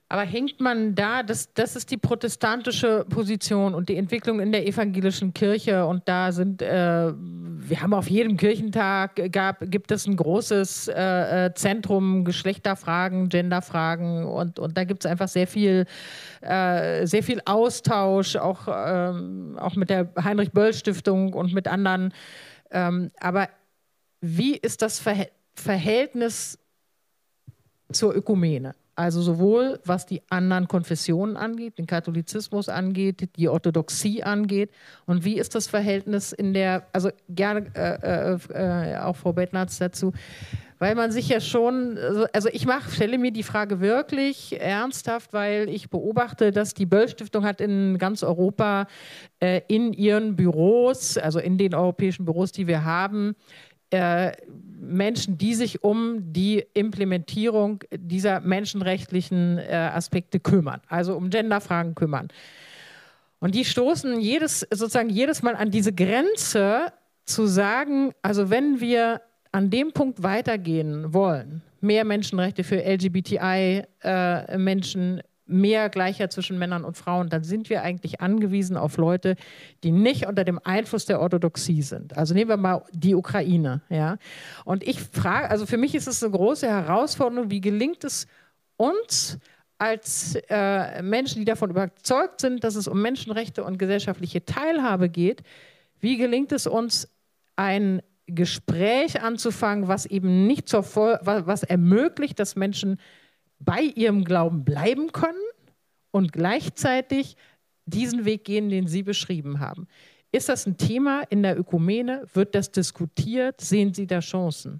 Speaker 1: Aber hängt man da, das, das ist die protestantische Position und die Entwicklung in der evangelischen Kirche und da sind, äh, wir haben auf jedem Kirchentag, gab, gibt es ein großes äh, Zentrum, Geschlechterfragen, Genderfragen und, und da gibt es einfach sehr viel, äh, sehr viel Austausch, auch, ähm, auch mit der Heinrich-Böll-Stiftung und mit anderen. Ähm, aber wie ist das Verhält- Verhältnis zur Ökumene? Also sowohl was die anderen Konfessionen angeht, den Katholizismus angeht, die Orthodoxie angeht. Und wie ist das Verhältnis in der, also gerne äh, äh, auch Frau Bettnarz dazu, weil man sich ja schon, also ich mach, stelle mir die Frage wirklich ernsthaft, weil ich beobachte, dass die Böll-Stiftung hat in ganz Europa äh, in ihren Büros, also in den europäischen Büros, die wir haben, Äh, Menschen, die sich um die Implementierung dieser menschenrechtlichen äh, Aspekte kümmern, also um Genderfragen kümmern. Und die stoßen jedes, sozusagen jedes Mal an diese Grenze zu sagen, also wenn wir an dem Punkt weitergehen wollen, mehr Menschenrechte für L G B T I-Menschen, äh, mehr Gleichheit zwischen Männern und Frauen, dann sind wir eigentlich angewiesen auf Leute, die nicht unter dem Einfluss der Orthodoxie sind. Also nehmen wir mal die Ukraine. Ja? Und ich frage, also für mich ist es eine große Herausforderung, wie gelingt es uns als äh, Menschen, die davon überzeugt sind, dass es um Menschenrechte und gesellschaftliche Teilhabe geht, wie gelingt es uns, ein Gespräch anzufangen, was eben nicht zur Vol- was, was ermöglicht, dass Menschen bei ihrem Glauben bleiben können und gleichzeitig diesen Weg gehen, den Sie beschrieben haben. Ist das ein Thema in der Ökumene? Wird das diskutiert? Sehen Sie da Chancen?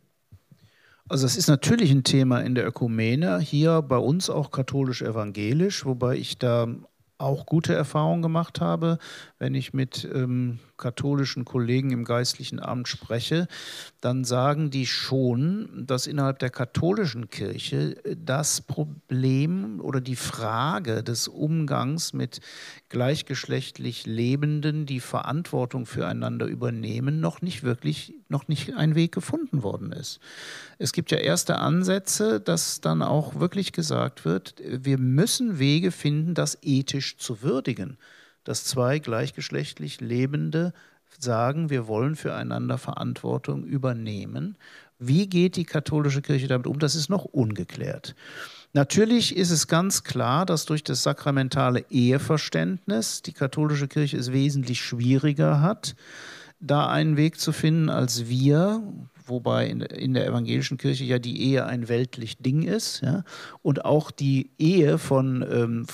Speaker 3: Also es ist natürlich ein Thema in der Ökumene, hier bei uns auch katholisch-evangelisch, wobei ich da auch gute Erfahrungen gemacht habe, wenn ich mit ähm, katholischen Kollegen im geistlichen Amt spreche, dann sagen die schon, dass innerhalb der katholischen Kirche das Problem oder die Frage des Umgangs mit gleichgeschlechtlich Lebenden, die Verantwortung füreinander übernehmen, noch nicht wirklich, noch nicht ein Weg gefunden worden ist. Es gibt ja erste Ansätze, dass dann auch wirklich gesagt wird, wir müssen Wege finden, das ethisch zu würdigen, dass zwei gleichgeschlechtlich Lebende sagen, wir wollen füreinander Verantwortung übernehmen. Wie geht die katholische Kirche damit um? Das ist noch ungeklärt. Natürlich ist es ganz klar, dass durch das sakramentale Eheverständnis die katholische Kirche es wesentlich schwieriger hat, da einen Weg zu finden als wir, wobei in, in der evangelischen Kirche ja die Ehe ein weltlich Ding ist, ja? Und auch die Ehe von ähm,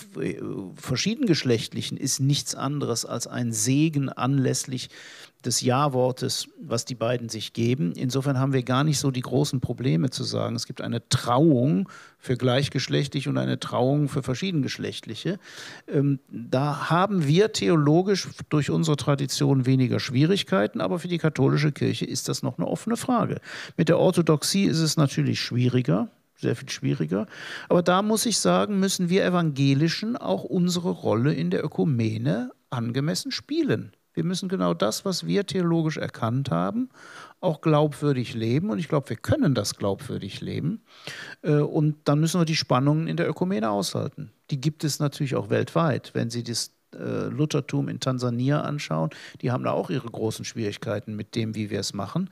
Speaker 3: verschiedengeschlechtlichen ist nichts anderes als ein Segen anlässlich des Ja-Wortes, was die beiden sich geben. Insofern haben wir gar nicht so die großen Probleme zu sagen, es gibt eine Trauung für gleichgeschlechtliche und eine Trauung für verschiedengeschlechtliche. Ähm, da haben wir theologisch durch unsere Tradition weniger Schwierigkeiten, aber für die katholische Kirche ist das noch eine offene Frage. Mit der Orthodoxie ist es natürlich schwieriger, sehr viel schwieriger. Aber da muss ich sagen, müssen wir Evangelischen auch unsere Rolle in der Ökumene angemessen spielen. Wir müssen genau das, was wir theologisch erkannt haben, auch glaubwürdig leben. Und ich glaube, wir können das glaubwürdig leben. Und dann müssen wir die Spannungen in der Ökumene aushalten. Die gibt es natürlich auch weltweit. Wenn Sie das Luthertum in Tansania anschauen, die haben da auch ihre großen Schwierigkeiten mit dem, wie wir es machen.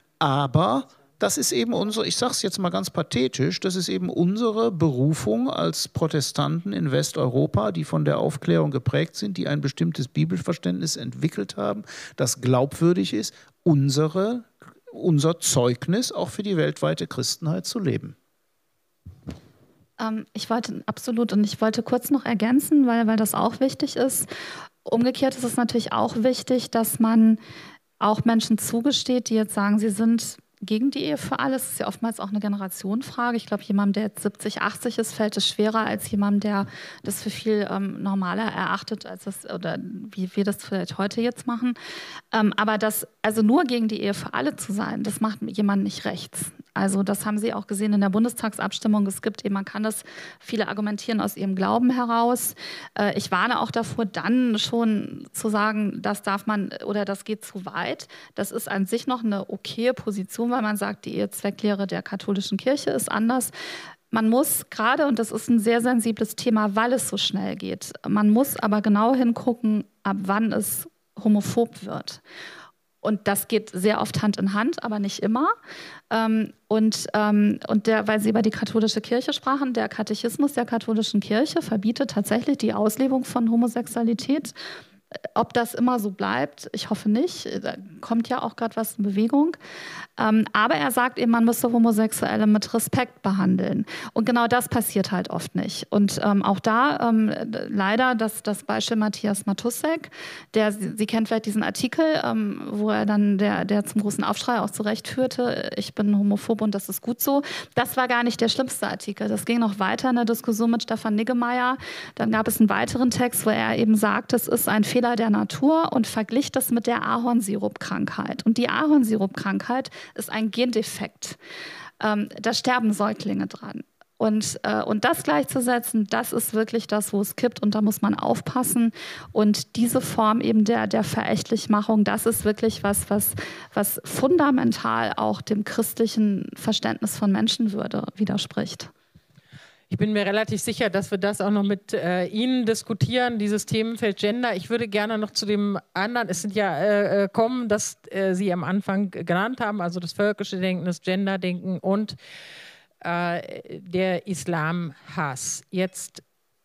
Speaker 3: Aber das ist eben unsere, ich sage es jetzt mal ganz pathetisch, das ist eben unsere Berufung als Protestanten in Westeuropa, die von der Aufklärung geprägt sind, die ein bestimmtes Bibelverständnis entwickelt haben, das glaubwürdig ist, unsere, unser Zeugnis auch für die weltweite Christenheit zu leben.
Speaker 2: Ähm, ich wollte absolut und ich wollte kurz noch ergänzen, weil, weil das auch wichtig ist. Umgekehrt ist es natürlich auch wichtig, dass man auch Menschen zugesteht, die jetzt sagen, sie sind gegen die Ehe für alle. Das ist ja oftmals auch eine Generationenfrage. Ich glaube, jemandem, der jetzt siebzig, achtzig ist, fällt es schwerer als jemandem, der das für viel ähm, normaler erachtet, als das, oder wie wir das vielleicht heute jetzt machen. Ähm, aber das, also nur gegen die Ehe für alle zu sein, das macht jemand nicht rechts. Also das haben Sie auch gesehen in der Bundestagsabstimmung. Es gibt eben, man kann das, viele argumentieren aus ihrem Glauben heraus. Äh, ich warne auch davor, dann schon zu sagen, das darf man oder das geht zu weit. Das ist an sich noch eine okaye Position, weil man sagt, die Ehezwecklehre der katholischen Kirche ist anders. man muss gerade, und das ist ein sehr sensibles Thema, weil es so schnell geht, man muss aber genau hingucken, ab wann es homophob wird. Und das geht sehr oft Hand in Hand, aber nicht immer. Ähm, und ähm, und der, weil Sie über die katholische Kirche sprachen, der Katechismus der katholischen Kirche verbietet tatsächlich die Auslebung von Homosexualität. Ob das immer so bleibt, ich hoffe nicht. Da kommt ja auch gerade was in Bewegung. Ähm, aber er sagt eben, man müsse Homosexuelle mit Respekt behandeln. Und genau das passiert halt oft nicht. Und ähm, auch da ähm, leider das, das Beispiel Matthias Matussek, der, Sie, Sie kennen vielleicht diesen Artikel, ähm, wo er dann, der, der zum großen Aufschrei auch zurechtführte, ich bin homophob und das ist gut so. Das war gar nicht der schlimmste Artikel. Das ging noch weiter in der Diskussion mit Stefan Niggemeier. Dann gab es einen weiteren Text, wo er eben sagt, es ist ein Fehler der Natur und verglich das mit der Ahornsirupkrankheit. Und die Ahornsirupkrankheit ist ein Gendefekt. Ähm, da sterben Säuglinge dran. Und, äh, und das gleichzusetzen, das ist wirklich das, wo es kippt. Und da muss man aufpassen. Und diese Form eben der, der Verächtlichmachung, das ist wirklich was, was, was fundamental auch dem christlichen Verständnis von Menschenwürde widerspricht.
Speaker 1: Ich bin mir relativ sicher, dass wir das auch noch mit äh, Ihnen diskutieren, dieses Themenfeld Gender. Ich würde gerne noch zu dem anderen, es sind ja äh, kommen, das äh, Sie am Anfang genannt haben, also das völkische Denken, das Genderdenken und äh, der Islamhass. Jetzt,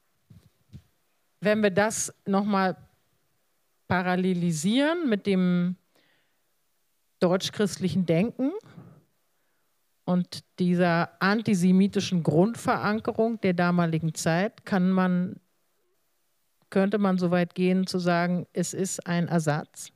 Speaker 1: wenn wir das nochmal parallelisieren mit dem deutsch-christlichen Denken und dieser antisemitischen Grundverankerung der damaligen Zeit, kann man, könnte man so weit gehen zu sagen, es ist ein Ersatz?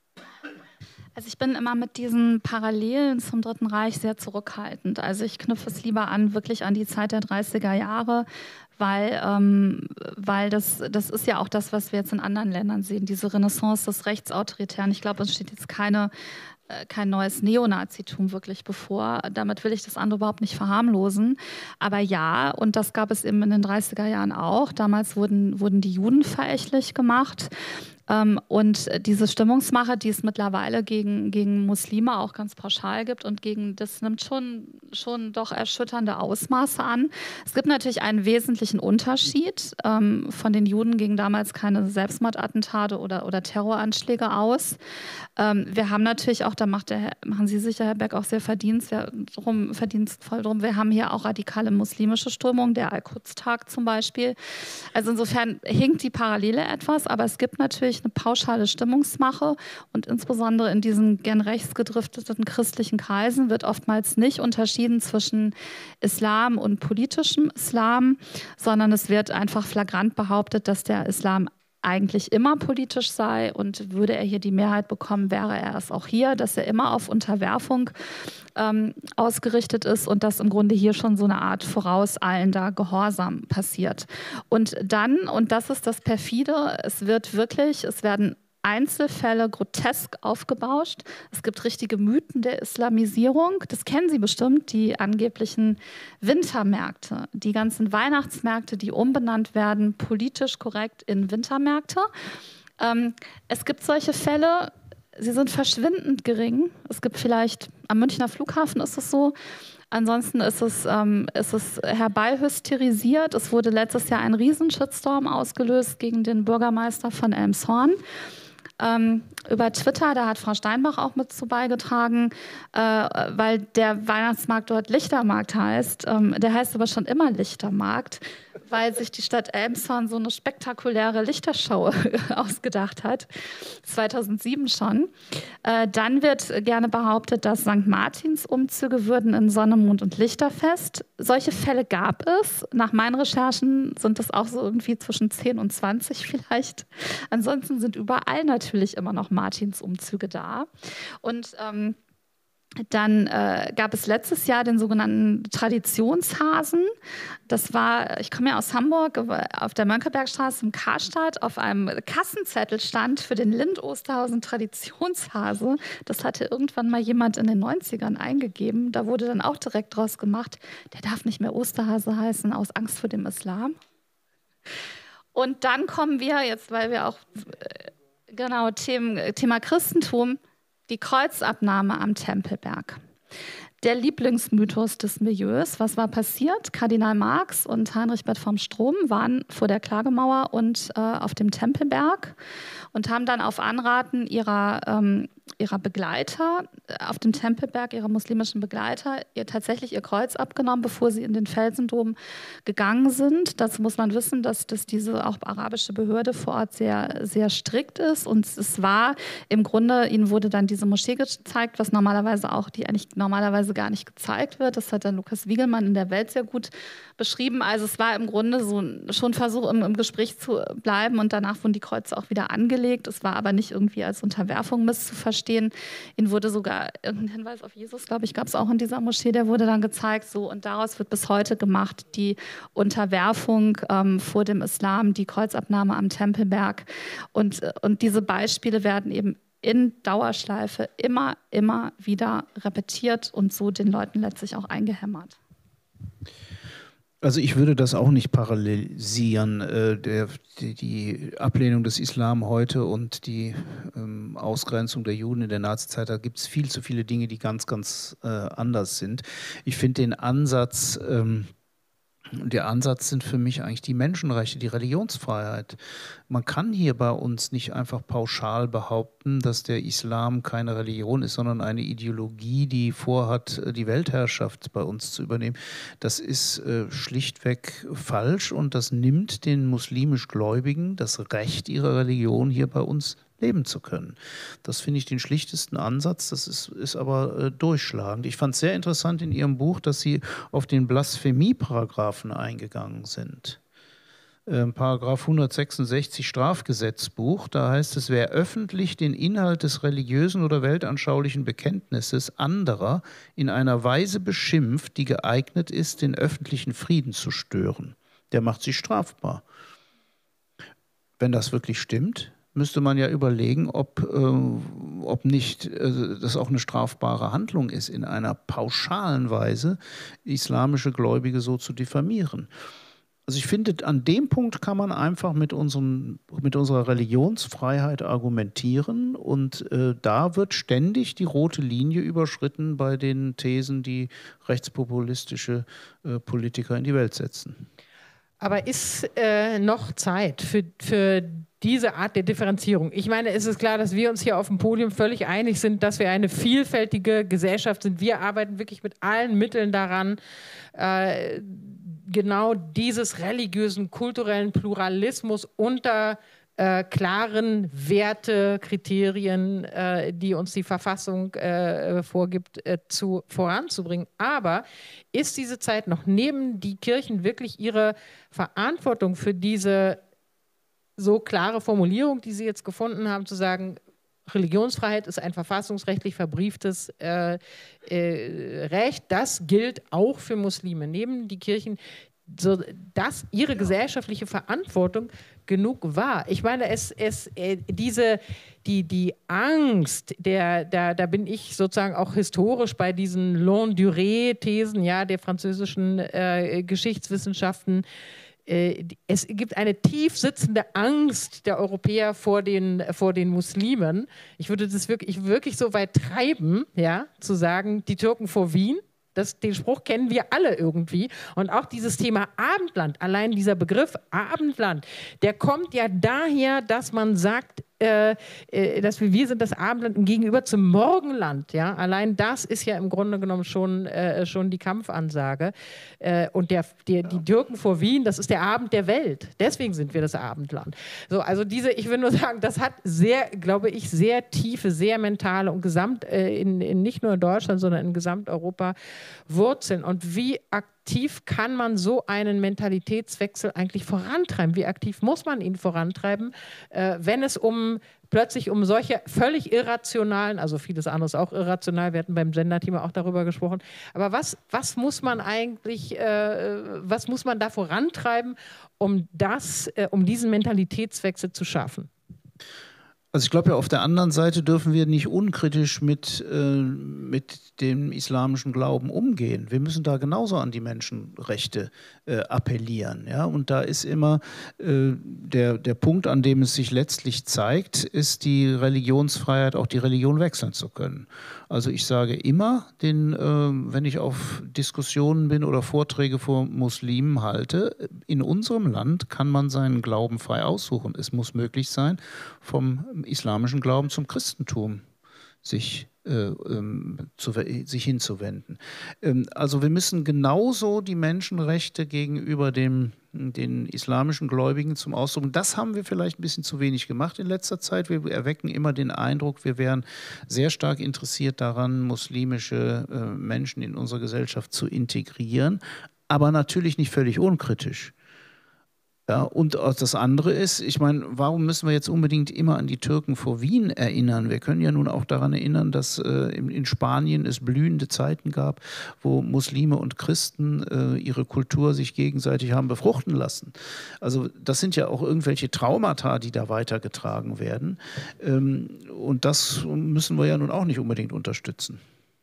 Speaker 2: Also ich bin immer mit diesen Parallelen zum Dritten Reich sehr zurückhaltend. Also ich knüpfe es lieber an, wirklich an die Zeit der dreißiger Jahre, weil, ähm, weil das, das ist ja auch das, was wir jetzt in anderen Ländern sehen, diese Renaissance des Rechtsautoritären. Ich glaube, es steht jetzt keine kein neues Neonazitum wirklich bevor. Damit will ich das andere überhaupt nicht verharmlosen. Aber ja, und das gab es eben in den dreißiger Jahren auch. Damals wurden, wurden die Juden verächtlich gemacht. Ähm, und diese Stimmungsmache, die es mittlerweile gegen, gegen Muslime auch ganz pauschal gibt und gegen, das nimmt schon, schon doch erschütternde Ausmaße an. Es gibt natürlich einen wesentlichen Unterschied. Ähm, von den Juden gingen damals keine Selbstmordattentate oder, oder Terroranschläge aus. Ähm, wir haben natürlich auch, da macht der, machen Sie sicher, Herr Beck, auch sehr verdienst, ja, drum, verdienstvoll drum, wir haben hier auch radikale muslimische Strömungen, der Al-Quds-Tag zum Beispiel. Also insofern hinkt die Parallele etwas, aber es gibt natürlich eine pauschale Stimmungsmache und insbesondere in diesen gern rechtsgedrifteten christlichen Kreisen wird oftmals nicht unterschieden zwischen Islam und politischem Islam, sondern es wird einfach flagrant behauptet, dass der Islam eigentlich immer politisch sei und würde er hier die Mehrheit bekommen, wäre er es auch hier, dass er immer auf Unterwerfung ähm, ausgerichtet ist und dass im Grunde hier schon so eine Art vorauseilender Gehorsam passiert. Und dann, und das ist das Perfide, es wird wirklich, es werden Einzelfälle grotesk aufgebauscht. Es gibt richtige Mythen der Islamisierung. Das kennen Sie bestimmt, die angeblichen Wintermärkte, die ganzen Weihnachtsmärkte, die umbenannt werden, politisch korrekt in Wintermärkte. Ähm, es gibt solche Fälle, sie sind verschwindend gering. Es gibt vielleicht, am Münchner Flughafen ist es so, ansonsten ist es, ähm, ist es herbeihysterisiert. Es wurde letztes Jahr ein Riesenshitstorm ausgelöst gegen den Bürgermeister von Elmshorn. Ähm, über Twitter, da hat Frau Steinbach auch mit zu beigetragen, äh, weil der Weihnachtsmarkt dort Lichtermarkt heißt. Ähm, der heißt aber schon immer Lichtermarkt, weil sich die Stadt Elmshorn so eine spektakuläre Lichtershow ausgedacht hat, zweitausendsieben schon. Äh, dann wird gerne behauptet, dass Sankt Martins Umzüge würden in Sonne, Mond und Lichterfest. Solche Fälle gab es. Nach meinen Recherchen sind das auch so irgendwie zwischen zehn und zwanzig vielleicht. Ansonsten sind überall natürlich immer noch Martins Umzüge da. Und ähm, dann äh, gab es letztes Jahr den sogenannten Traditionshasen. Das war, ich komme ja aus Hamburg, auf der Mönckebergstraße im Karstadt, auf einem Kassenzettel stand für den Lind-Osterhausen Traditionshase. Das hatte irgendwann mal jemand in den neunzigern eingegeben. Da wurde dann auch direkt draus gemacht, der darf nicht mehr Osterhase heißen, aus Angst vor dem Islam. Und dann kommen wir jetzt, weil wir auch, äh, genau, Thema, Thema Christentum, die Kreuzabnahme am Tempelberg. der Lieblingsmythos des Milieus. Was war passiert? Kardinal Marx und Heinrich Bert vom Strom waren vor der Klagemauer und äh, auf dem Tempelberg und haben dann auf Anraten ihrer, ähm, ihrer Begleiter auf dem Tempelberg, ihrer muslimischen Begleiter, ihr tatsächlich ihr Kreuz abgenommen, bevor sie in den Felsendom gegangen sind. Dazu muss man wissen, dass, dass diese auch arabische Behörde vor Ort sehr, sehr strikt ist. Und es war im Grunde, ihnen wurde dann diese Moschee gezeigt, was normalerweise auch, die eigentlich normalerweise gar nicht gezeigt wird. Das hat dann Lukas Wiegelmann in der Welt sehr gut beschrieben. Also es war im Grunde so schon ein Versuch, im, im Gespräch zu bleiben. Und danach wurden die Kreuze auch wieder angelegt. Es war aber nicht irgendwie als Unterwerfung misszuverstehen. Ihnen wurde sogar irgendein Hinweis auf Jesus, glaube ich, gab es auch in dieser Moschee, der wurde dann gezeigt. So, und daraus wird bis heute gemacht, die Unterwerfung ähm, vor dem Islam, die Kreuzabnahme am Tempelberg. Und, und diese Beispiele werden eben in Dauerschleife immer, immer wieder repetiert und so den Leuten letztlich auch eingehämmert.
Speaker 3: Also ich würde das auch nicht parallelisieren, äh, der, die, die Ablehnung des Islam heute und die ähm, Ausgrenzung der Juden in der Nazizeit. Da gibt es viel zu viele Dinge, die ganz, ganz äh, anders sind. Ich finde den Ansatz... Ähm, Der Ansatz sind für mich eigentlich die Menschenrechte, die Religionsfreiheit. Man kann hier bei uns nicht einfach pauschal behaupten, dass der Islam keine Religion ist, sondern eine Ideologie, die vorhat, die Weltherrschaft bei uns zu übernehmen. Das ist äh, schlichtweg falsch und das nimmt den muslimisch Gläubigen das Recht ihrer Religion hier bei uns leben zu können. Das finde ich den schlichtesten Ansatz, das ist, ist aber äh, durchschlagend. Ich fand es sehr interessant in Ihrem Buch, dass Sie auf den Blasphemie-Paragraphen eingegangen sind. Ähm, Paragraph hundertsechsundsechzig Strafgesetzbuch, da heißt es, wer öffentlich den Inhalt des religiösen oder weltanschaulichen Bekenntnisses anderer in einer Weise beschimpft, die geeignet ist, den öffentlichen Frieden zu stören, der macht sich strafbar. Wenn das wirklich stimmt, müsste man ja überlegen, ob, äh, ob nicht äh, das auch eine strafbare Handlung ist, in einer pauschalen Weise islamische Gläubige so zu diffamieren. Also ich finde, an dem Punkt kann man einfach mit, unseren, mit unserer Religionsfreiheit argumentieren und äh, da wird ständig die rote Linie überschritten bei den Thesen, die rechtspopulistische äh, Politiker in die Welt setzen.
Speaker 1: Aber ist äh, noch Zeit für, für diese Art der Differenzierung? Ich meine, es ist klar, dass wir uns hier auf dem Podium völlig einig sind, dass wir eine vielfältige Gesellschaft sind. Wir arbeiten wirklich mit allen Mitteln daran, äh, genau dieses religiösen, kulturellen Pluralismus unter äh, klaren Wertekriterien, äh, die uns die Verfassung äh, vorgibt, äh, zu, voranzubringen. Aber ist diese Zeit noch, nehmen die Kirchen wirklich ihre Verantwortung für diese so klare Formulierung, die Sie jetzt gefunden haben, zu sagen, Religionsfreiheit ist ein verfassungsrechtlich verbrieftes äh, äh, Recht, das gilt auch für Muslime. Nehmen die Kirchen so, dass ihre ja. gesellschaftliche Verantwortung genug wahr? Ich meine, es, es, äh, diese, die, die Angst, der, da, da bin ich sozusagen auch historisch bei diesen Longue-Durée-Thesen, ja, der französischen äh, Geschichtswissenschaften. Es gibt eine tief sitzende Angst der Europäer vor den, vor den Muslimen. Ich würde das wirklich, wirklich so weit treiben, ja, zu sagen, die Türken vor Wien. Das, den Spruch kennen wir alle irgendwie. Und auch dieses Thema Abendland, allein dieser Begriff Abendland, der kommt ja daher, dass man sagt, äh, äh, dass wir, wir sind das Abendland im Gegenüber zum Morgenland. Ja? Allein das ist ja im Grunde genommen schon, äh, schon die Kampfansage. Äh, und der, der, die Türken vor Wien, das ist der Abend der Welt. Deswegen sind wir das Abendland. So, also diese, ich will nur sagen, das hat sehr, glaube ich, sehr tiefe, sehr mentale und gesamt, äh, in, in nicht nur in Deutschland, sondern in Gesamteuropa Wurzeln. Und wie aktiv kann man so einen Mentalitätswechsel eigentlich vorantreiben? Wie aktiv muss man ihn vorantreiben, äh, wenn es um plötzlich um solche völlig irrationalen, also vieles anderes auch irrational, wir hatten beim Gender-Thema auch darüber gesprochen, aber was, was muss man eigentlich, äh, was muss man da vorantreiben, um das, äh, um diesen Mentalitätswechsel zu schaffen?
Speaker 3: Also ich glaube ja, auf der anderen Seite dürfen wir nicht unkritisch mit, äh, mit dem islamischen Glauben umgehen. Wir müssen da genauso an die Menschenrechte äh, appellieren. Ja? Und da ist immer äh, der, der Punkt, an dem es sich letztlich zeigt, ist die Religionsfreiheit, auch die Religion wechseln zu können. Also ich sage immer, den, äh, wenn ich auf Diskussionen bin oder Vorträge vor Muslimen halte, in unserem Land kann man seinen Glauben frei aussuchen. Es muss möglich sein, vom islamischen Glauben zum Christentum sich, äh, ähm, zu, sich hinzuwenden. Ähm, also wir müssen genauso die Menschenrechte gegenüber dem, den islamischen Gläubigen zum Ausdruck bringen. Das haben wir vielleicht ein bisschen zu wenig gemacht in letzter Zeit. Wir erwecken immer den Eindruck, wir wären sehr stark interessiert daran, muslimische äh, Menschen in unsere Gesellschaft zu integrieren, aber natürlich nicht völlig unkritisch. Ja, und das andere ist, ich meine, warum müssen wir jetzt unbedingt immer an die Türken vor Wien erinnern? Wir können ja nun auch daran erinnern, dass äh, in, in Spanien es blühende Zeiten gab, wo Muslime und Christen äh, ihre Kultur sich gegenseitig haben befruchten lassen. Also das sind ja auch irgendwelche Traumata, die da weitergetragen werden. Ähm, und das müssen wir ja nun auch nicht unbedingt unterstützen.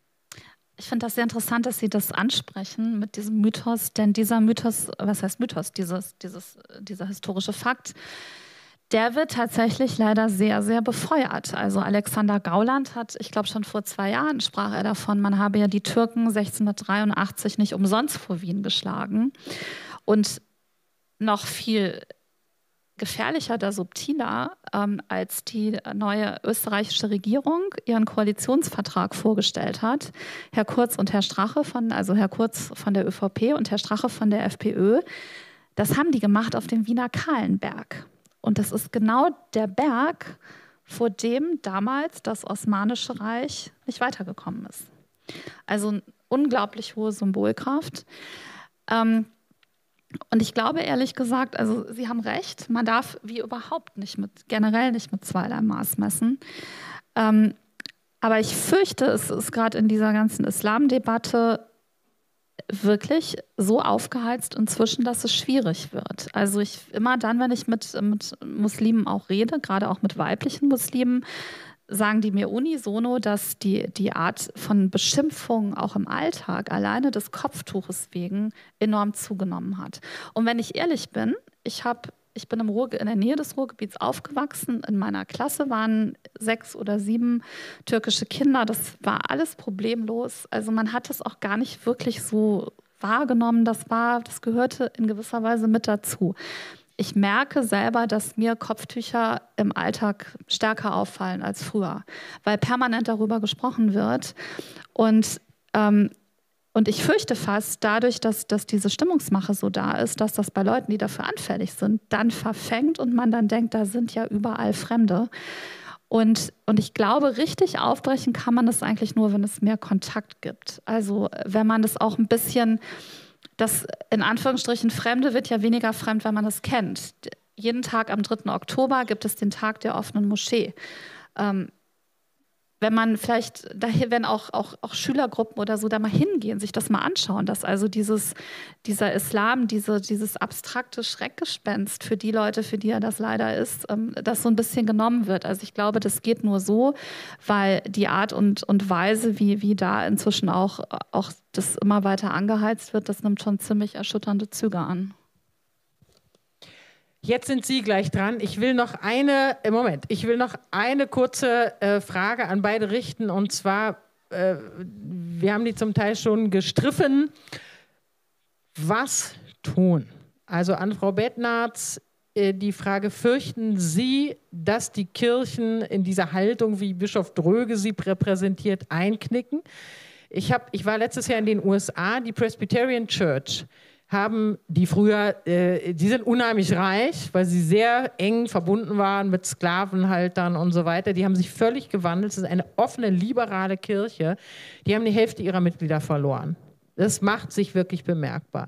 Speaker 2: Ich finde das sehr interessant, dass Sie das ansprechen mit diesem Mythos, denn dieser Mythos, was heißt Mythos, dieses, dieses, dieser historische Fakt, der wird tatsächlich leider sehr, sehr befeuert. Also Alexander Gauland hat, ich glaube schon vor zwei Jahren sprach er davon, man habe ja die Türken sechzehnhundertdreiundachtzig nicht umsonst vor Wien geschlagen. Und noch viel gefährlicher oder subtiler, ähm, als die neue österreichische Regierung ihren Koalitionsvertrag vorgestellt hat. Herr Kurz und Herr Strache von, also Herr Kurz von der ÖVP und Herr Strache von der FPÖ, das haben die gemacht auf dem Wiener Kahlenberg. Und das ist genau der Berg, vor dem damals das Osmanische Reich nicht weitergekommen ist. Also eine unglaublich hohe Symbolkraft. Ähm, Und ich glaube ehrlich gesagt, also Sie haben recht, man darf wie überhaupt nicht mit, generell nicht mit zweierlei Maß messen. Ähm, aber ich fürchte, es ist gerade in dieser ganzen Islamdebatte wirklich so aufgeheizt inzwischen, dass es schwierig wird. Also ich immer dann, wenn ich mit, mit Muslimen auch rede, gerade auch mit weiblichen Muslimen, sagen die mir unisono, dass die, die Art von Beschimpfung auch im Alltag alleine des Kopftuches wegen enorm zugenommen hat. Und wenn ich ehrlich bin, ich, hab, ich bin im Ruhr, in der Nähe des Ruhrgebiets aufgewachsen. In meiner Klasse waren sechs oder sieben türkische Kinder. Das war alles problemlos. Also man hat es auch gar nicht wirklich so wahrgenommen. Das war, das gehörte in gewisser Weise mit dazu. Ich merke selber, dass mir Kopftücher im Alltag stärker auffallen als früher, weil permanent darüber gesprochen wird. Und, ähm, und ich fürchte fast, dadurch, dass, dass diese Stimmungsmache so da ist, dass das bei Leuten, die dafür anfällig sind, dann verfängt und man dann denkt, da sind ja überall Fremde. Und, und ich glaube, richtig aufbrechen kann man das eigentlich nur, wenn es mehr Kontakt gibt. Also wenn man das auch ein bisschen... Das in Anführungsstrichen Fremde wird ja weniger fremd, wenn man es kennt. Jeden Tag am dritten Oktober gibt es den Tag der offenen Moschee. Ähm, wenn man vielleicht, daher, wenn auch, auch, auch Schülergruppen oder so da mal hingehen, sich das mal anschauen, dass also dieses, dieser Islam, diese, dieses abstrakte Schreckgespenst für die Leute, für die er das leider ist, ähm, das so ein bisschen genommen wird. Also ich glaube, das geht nur so, weil die Art und, und Weise, wie, wie da inzwischen auch, auch das immer weiter angeheizt wird, das nimmt schon ziemlich erschütternde Züge an.
Speaker 1: Jetzt sind Sie gleich dran. Ich will noch eine, äh, Moment, ich will noch eine kurze äh, Frage an beide richten. Und zwar, äh, wir haben die zum Teil schon gestriffen. Was tun? Also an Frau Bettnarz äh, die Frage, fürchten Sie, dass die Kirchen in dieser Haltung, wie Bischof Dröge sie repräsentiert, einknicken? Ich, hab, ich war letztes Jahr in den U S A, die Presbyterian Church haben die früher, äh, die sind unheimlich reich, weil sie sehr eng verbunden waren mit Sklavenhaltern und so weiter. Die haben sich völlig gewandelt. Es ist eine offene, liberale Kirche. Die haben die Hälfte ihrer Mitglieder verloren. Das macht sich wirklich bemerkbar.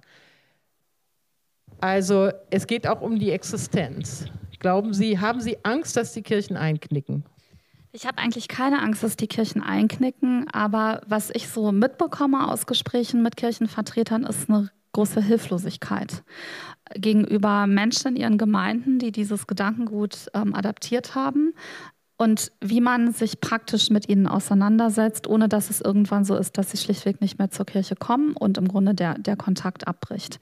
Speaker 1: Also es geht auch um die Existenz. Glauben Sie, haben Sie Angst, dass die Kirchen einknicken?
Speaker 2: Ich habe eigentlich keine Angst, dass die Kirchen einknicken, aber was ich so mitbekomme aus Gesprächen mit Kirchenvertretern, ist eine große Hilflosigkeit gegenüber Menschen in ihren Gemeinden, die dieses Gedankengut ähm, adaptiert haben, und wie man sich praktisch mit ihnen auseinandersetzt, ohne dass es irgendwann so ist, dass sie schlichtweg nicht mehr zur Kirche kommen und im Grunde der, der Kontakt abbricht.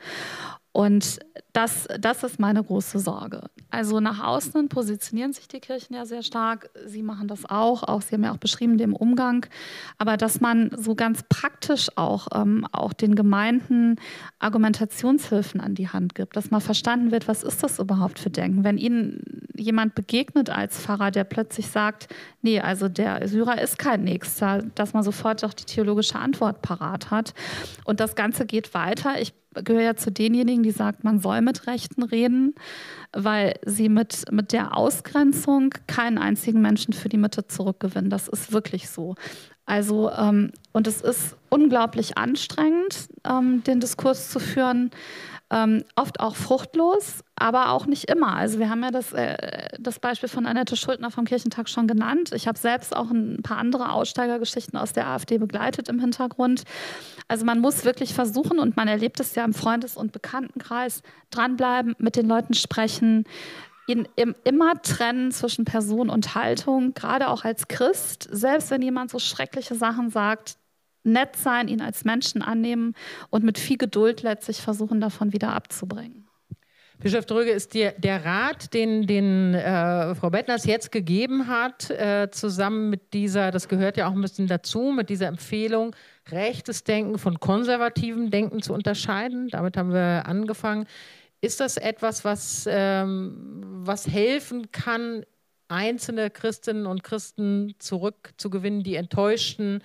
Speaker 2: Und das, das ist meine große Sorge. Also nach außen positionieren sich die Kirchen ja sehr stark. Sie machen das auch, auch Sie haben ja auch beschrieben, den Umgang. Aber dass man so ganz praktisch auch, ähm, auch den Gemeinden Argumentationshilfen an die Hand gibt, dass mal verstanden wird, was ist das überhaupt für Denken? Wenn Ihnen jemand begegnet als Pfarrer, der plötzlich sagt, nee, also der Syrer ist kein Nächster, dass man sofort auch die theologische Antwort parat hat. Und das Ganze geht weiter. Ich gehöre ja zu denjenigen, die sagt, man soll mit Rechten reden, weil sie mit, mit der Ausgrenzung keinen einzigen Menschen für die Mitte zurückgewinnen. Das ist wirklich so. Also, ähm, und es ist unglaublich anstrengend, ähm, den Diskurs zu führen, ähm, oft auch fruchtlos, aber auch nicht immer. Also wir haben ja das, äh, das Beispiel von Annette Schuldner vom Kirchentag schon genannt. Ich habe selbst auch ein paar andere Aussteigergeschichten aus der AfD begleitet im Hintergrund. Also man muss wirklich versuchen, und man erlebt es ja im Freundes- und Bekanntenkreis, dranbleiben, mit den Leuten sprechen, ihn im, immer trennen zwischen Person und Haltung, gerade auch als Christ, selbst wenn jemand so schreckliche Sachen sagt, nett sein, ihn als Menschen annehmen und mit viel Geduld letztlich versuchen, davon wieder abzubringen.
Speaker 1: Bischof Dröge, ist dir der Rat, den, den äh, Frau Bettners jetzt gegeben hat, äh, zusammen mit dieser, das gehört ja auch ein bisschen dazu, mit dieser Empfehlung, rechtes Denken von konservativem Denken zu unterscheiden, damit haben wir angefangen. Ist das etwas, was, ähm, was helfen kann, einzelne Christinnen und Christen zurückzugewinnen, die enttäuschten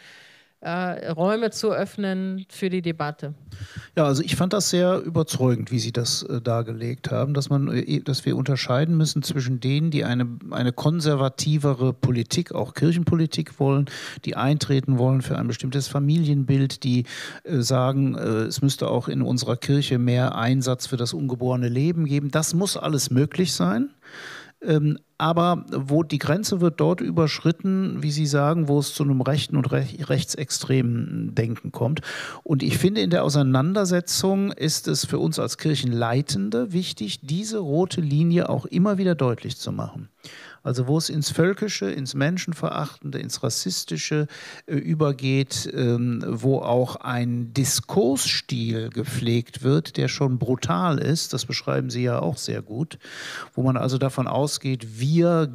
Speaker 1: Äh, Räume zu öffnen für die Debatte?
Speaker 3: Ja, also ich fand das sehr überzeugend, wie Sie das äh, dargelegt haben, dass man, äh, dass wir unterscheiden müssen zwischen denen, die eine, eine konservativere Politik, auch Kirchenpolitik wollen, die eintreten wollen für ein bestimmtes Familienbild, die äh, sagen, äh, es müsste auch in unserer Kirche mehr Einsatz für das ungeborene Leben geben. Das muss alles möglich sein. Ähm, aber wo die Grenze wird dort überschritten, wie Sie sagen, wo es zu einem rechten und rech rechtsextremen Denken kommt. Und ich finde, in der Auseinandersetzung ist es für uns als Kirchenleitende wichtig, diese rote Linie auch immer wieder deutlich zu machen. Also wo es ins Völkische, ins Menschenverachtende, ins Rassistische äh, übergeht, ähm, wo auch ein Diskursstil gepflegt wird, der schon brutal ist, das beschreiben Sie ja auch sehr gut, wo man also davon ausgeht, wir,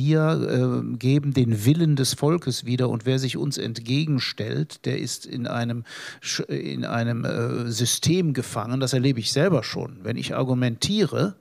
Speaker 3: wir äh, geben den Willen des Volkes wieder und wer sich uns entgegenstellt, der ist in einem, in einem äh, System gefangen. Das erlebe ich selber schon. Wenn ich argumentiere,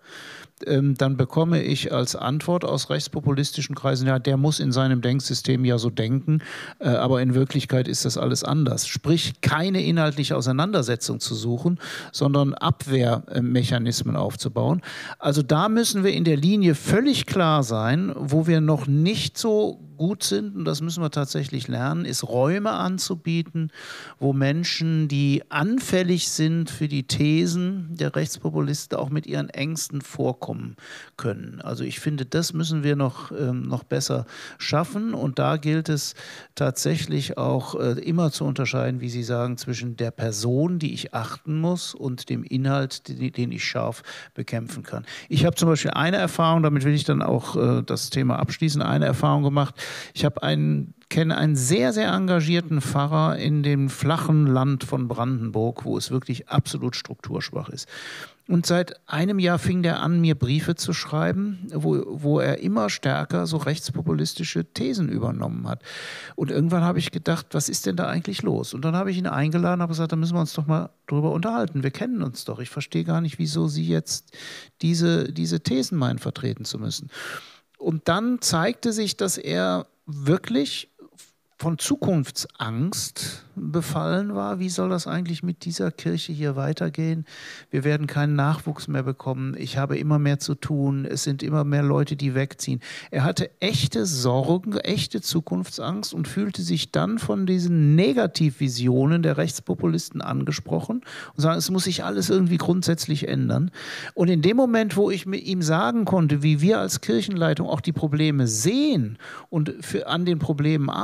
Speaker 3: dann bekomme ich als Antwort aus rechtspopulistischen Kreisen, ja, der muss in seinem Denksystem ja so denken, aber in Wirklichkeit ist das alles anders. Sprich, keine inhaltliche Auseinandersetzung zu suchen, sondern Abwehrmechanismen aufzubauen. Also da müssen wir in der Linie völlig klar sein, wo wir noch nicht so gut sind, und das müssen wir tatsächlich lernen, ist Räume anzubieten, wo Menschen, die anfällig sind für die Thesen der Rechtspopulisten, auch mit ihren Ängsten vorkommen können. Also ich finde, das müssen wir noch, ähm, noch besser schaffen, und da gilt es tatsächlich auch äh, immer zu unterscheiden, wie Sie sagen, zwischen der Person, die ich achten muss, und dem Inhalt, den, den ich scharf bekämpfen kann. Ich habe zum Beispiel eine Erfahrung, damit will ich dann auch äh, das Thema abschließen, eine Erfahrung gemacht. Ich habe einen, kenne einen sehr, sehr engagierten Pfarrer in dem flachen Land von Brandenburg, wo es wirklich absolut strukturschwach ist. Und seit einem Jahr fing der an, mir Briefe zu schreiben, wo, wo er immer stärker so rechtspopulistische Thesen übernommen hat. Und irgendwann habe ich gedacht, was ist denn da eigentlich los? Und dann habe ich ihn eingeladen und habe gesagt, da müssen wir uns doch mal drüber unterhalten. Wir kennen uns doch. Ich verstehe gar nicht, wieso Sie jetzt diese, diese Thesen meinen, vertreten zu müssen. Und dann zeigte sich, dass er wirklich von Zukunftsangst befallen war. Wie soll das eigentlich mit dieser Kirche hier weitergehen? Wir werden keinen Nachwuchs mehr bekommen. Ich habe immer mehr zu tun. Es sind immer mehr Leute, die wegziehen. Er hatte echte Sorgen, echte Zukunftsangst und fühlte sich dann von diesen Negativvisionen der Rechtspopulisten angesprochen und sagen, es muss sich alles irgendwie grundsätzlich ändern. Und in dem Moment, wo ich mit ihm sagen konnte, wie wir als Kirchenleitung auch die Probleme sehen und für, an den Problemen arbeiten,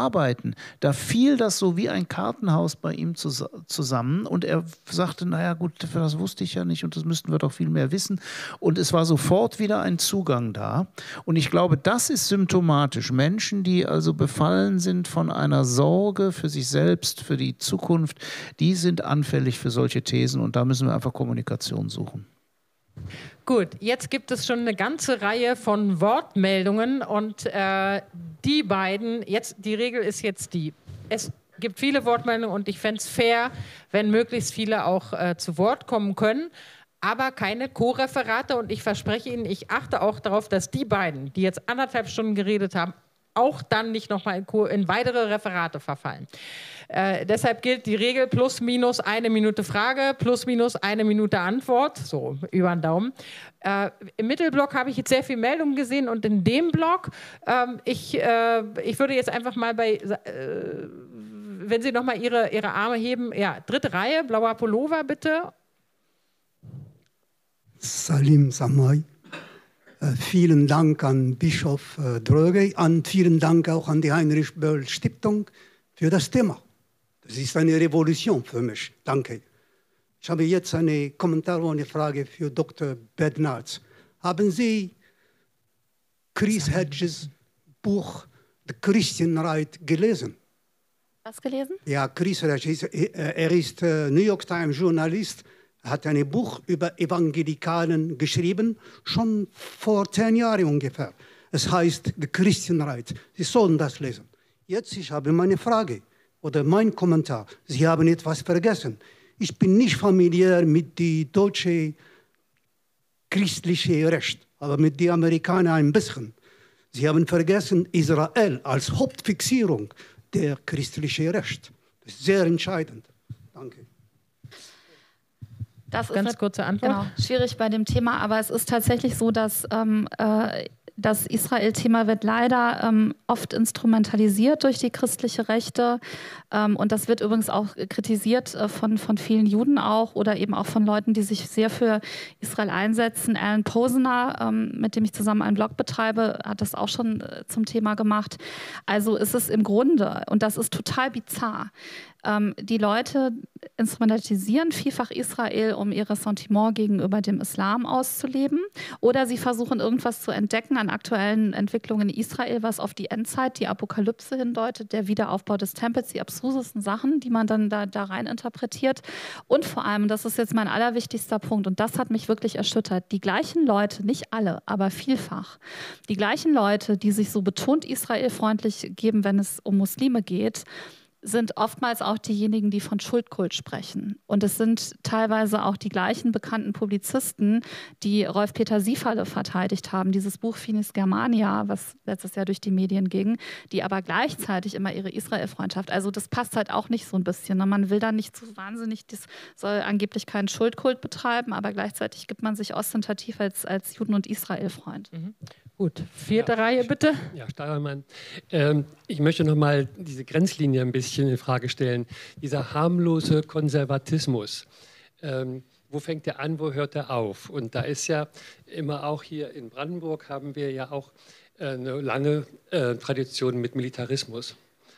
Speaker 3: Zeiten, da fiel das so wie ein Kartenhaus bei ihm zusammen und er sagte, naja gut, das wusste ich ja nicht und das müssten wir doch viel mehr wissen. Und es war sofort wieder ein Zugang da. Und ich glaube, das ist symptomatisch. Menschen, die also befallen sind von einer Sorge für sich selbst, für die Zukunft, die sind anfällig für solche Thesen und da müssen wir einfach Kommunikation suchen.
Speaker 1: Gut, jetzt gibt es schon eine ganze Reihe von Wortmeldungen und äh, die beiden, jetzt die Regel ist jetzt die, es gibt viele Wortmeldungen und ich fände es fair, wenn möglichst viele auch äh, zu Wort kommen können, aber keine Co-Referate und ich verspreche Ihnen, ich achte auch darauf, dass die beiden, die jetzt anderthalb Stunden geredet haben, auch dann nicht nochmal in, in weitere Referate verfallen. Äh, deshalb gilt die Regel plus minus eine Minute Frage, plus minus eine Minute Antwort, so über den Daumen. Äh, Im Mittelblock habe ich jetzt sehr viele Meldungen gesehen und in dem Block, ähm, ich, äh, ich würde jetzt einfach mal bei, äh, wenn Sie nochmal Ihre, Ihre Arme heben, ja, dritte Reihe, blauer Pullover bitte.
Speaker 4: Salim Samai. Äh, vielen Dank an Bischof äh, Dröge und vielen Dank auch an die Heinrich-Böll-Stiftung für das Thema. Das ist eine Revolution für mich. Danke. Ich habe jetzt eine Kommentar und eine Frage für Doktor Bednarz. Haben Sie Chris Hedges Buch The Christian Right gelesen?
Speaker 2: Was gelesen?
Speaker 4: Ja, Chris Hedges, er ist äh, New York Times Journalist. Er hat ein Buch über Evangelikalen geschrieben, schon vor zehn Jahren ungefähr. Es heißt The Christian Right. Sie sollen das lesen. Jetzt, ich habe meine Frage oder mein Kommentar. Sie haben etwas vergessen. Ich bin nicht familiär mit dem deutschen christlichen Recht, aber mit den Amerikanern ein bisschen. Sie haben vergessen Israel als Hauptfixierung der christlichen Recht. Das ist sehr entscheidend. Danke.
Speaker 2: Das
Speaker 1: Ganz
Speaker 2: ist
Speaker 1: kurze Antwort.
Speaker 2: Genau, schwierig bei dem Thema, aber es ist tatsächlich so, dass ähm, äh, das Israel-Thema wird leider ähm, oft instrumentalisiert durch die christliche Rechte ähm, und das wird übrigens auch kritisiert äh, von, von vielen Juden auch oder eben auch von Leuten, die sich sehr für Israel einsetzen. Alan Posner, ähm, mit dem ich zusammen einen Blog betreibe, hat das auch schon äh, zum Thema gemacht. Also ist es im Grunde, und das ist total bizarr, ähm, die Leute instrumentalisieren vielfach Israel, um ihr Ressentiment gegenüber dem Islam auszuleben oder sie versuchen irgendwas zu entdecken an aktuellen Entwicklungen in Israel, was auf die Endzeit, die Apokalypse hindeutet, der Wiederaufbau des Tempels, die abstrusesten Sachen, die man dann da, da rein interpretiert. Und vor allem, das ist jetzt mein allerwichtigster Punkt und das hat mich wirklich erschüttert, die gleichen Leute, nicht alle, aber vielfach, die gleichen Leute, die sich so betont israelfreundlich geben, wenn es um Muslime geht, sind oftmals auch diejenigen, die von Schuldkult sprechen. Und es sind teilweise auch die gleichen bekannten Publizisten, die Rolf-Peter Sieferle verteidigt haben, dieses Buch Finis Germania, was letztes Jahr durch die Medien ging, die aber gleichzeitig immer ihre Israel-Freundschaft, also das passt halt auch nicht so ein bisschen. Man will da nicht so wahnsinnig, das soll angeblich keinen Schuldkult betreiben, aber gleichzeitig gibt man sich ostentativ als, als Juden- und Israel-Freund.
Speaker 1: Mhm. Gut, vierte
Speaker 5: ja,
Speaker 1: Reihe bitte.
Speaker 5: Ja, Steiermann. Ähm, ich möchte noch mal diese Grenzlinie ein bisschen in Frage stellen. Dieser harmlose Konservatismus, ähm, wo fängt der an, wo hört er auf? Und da ist ja immer auch hier in Brandenburg haben wir ja auch äh, eine lange äh, Tradition mit Militarismus.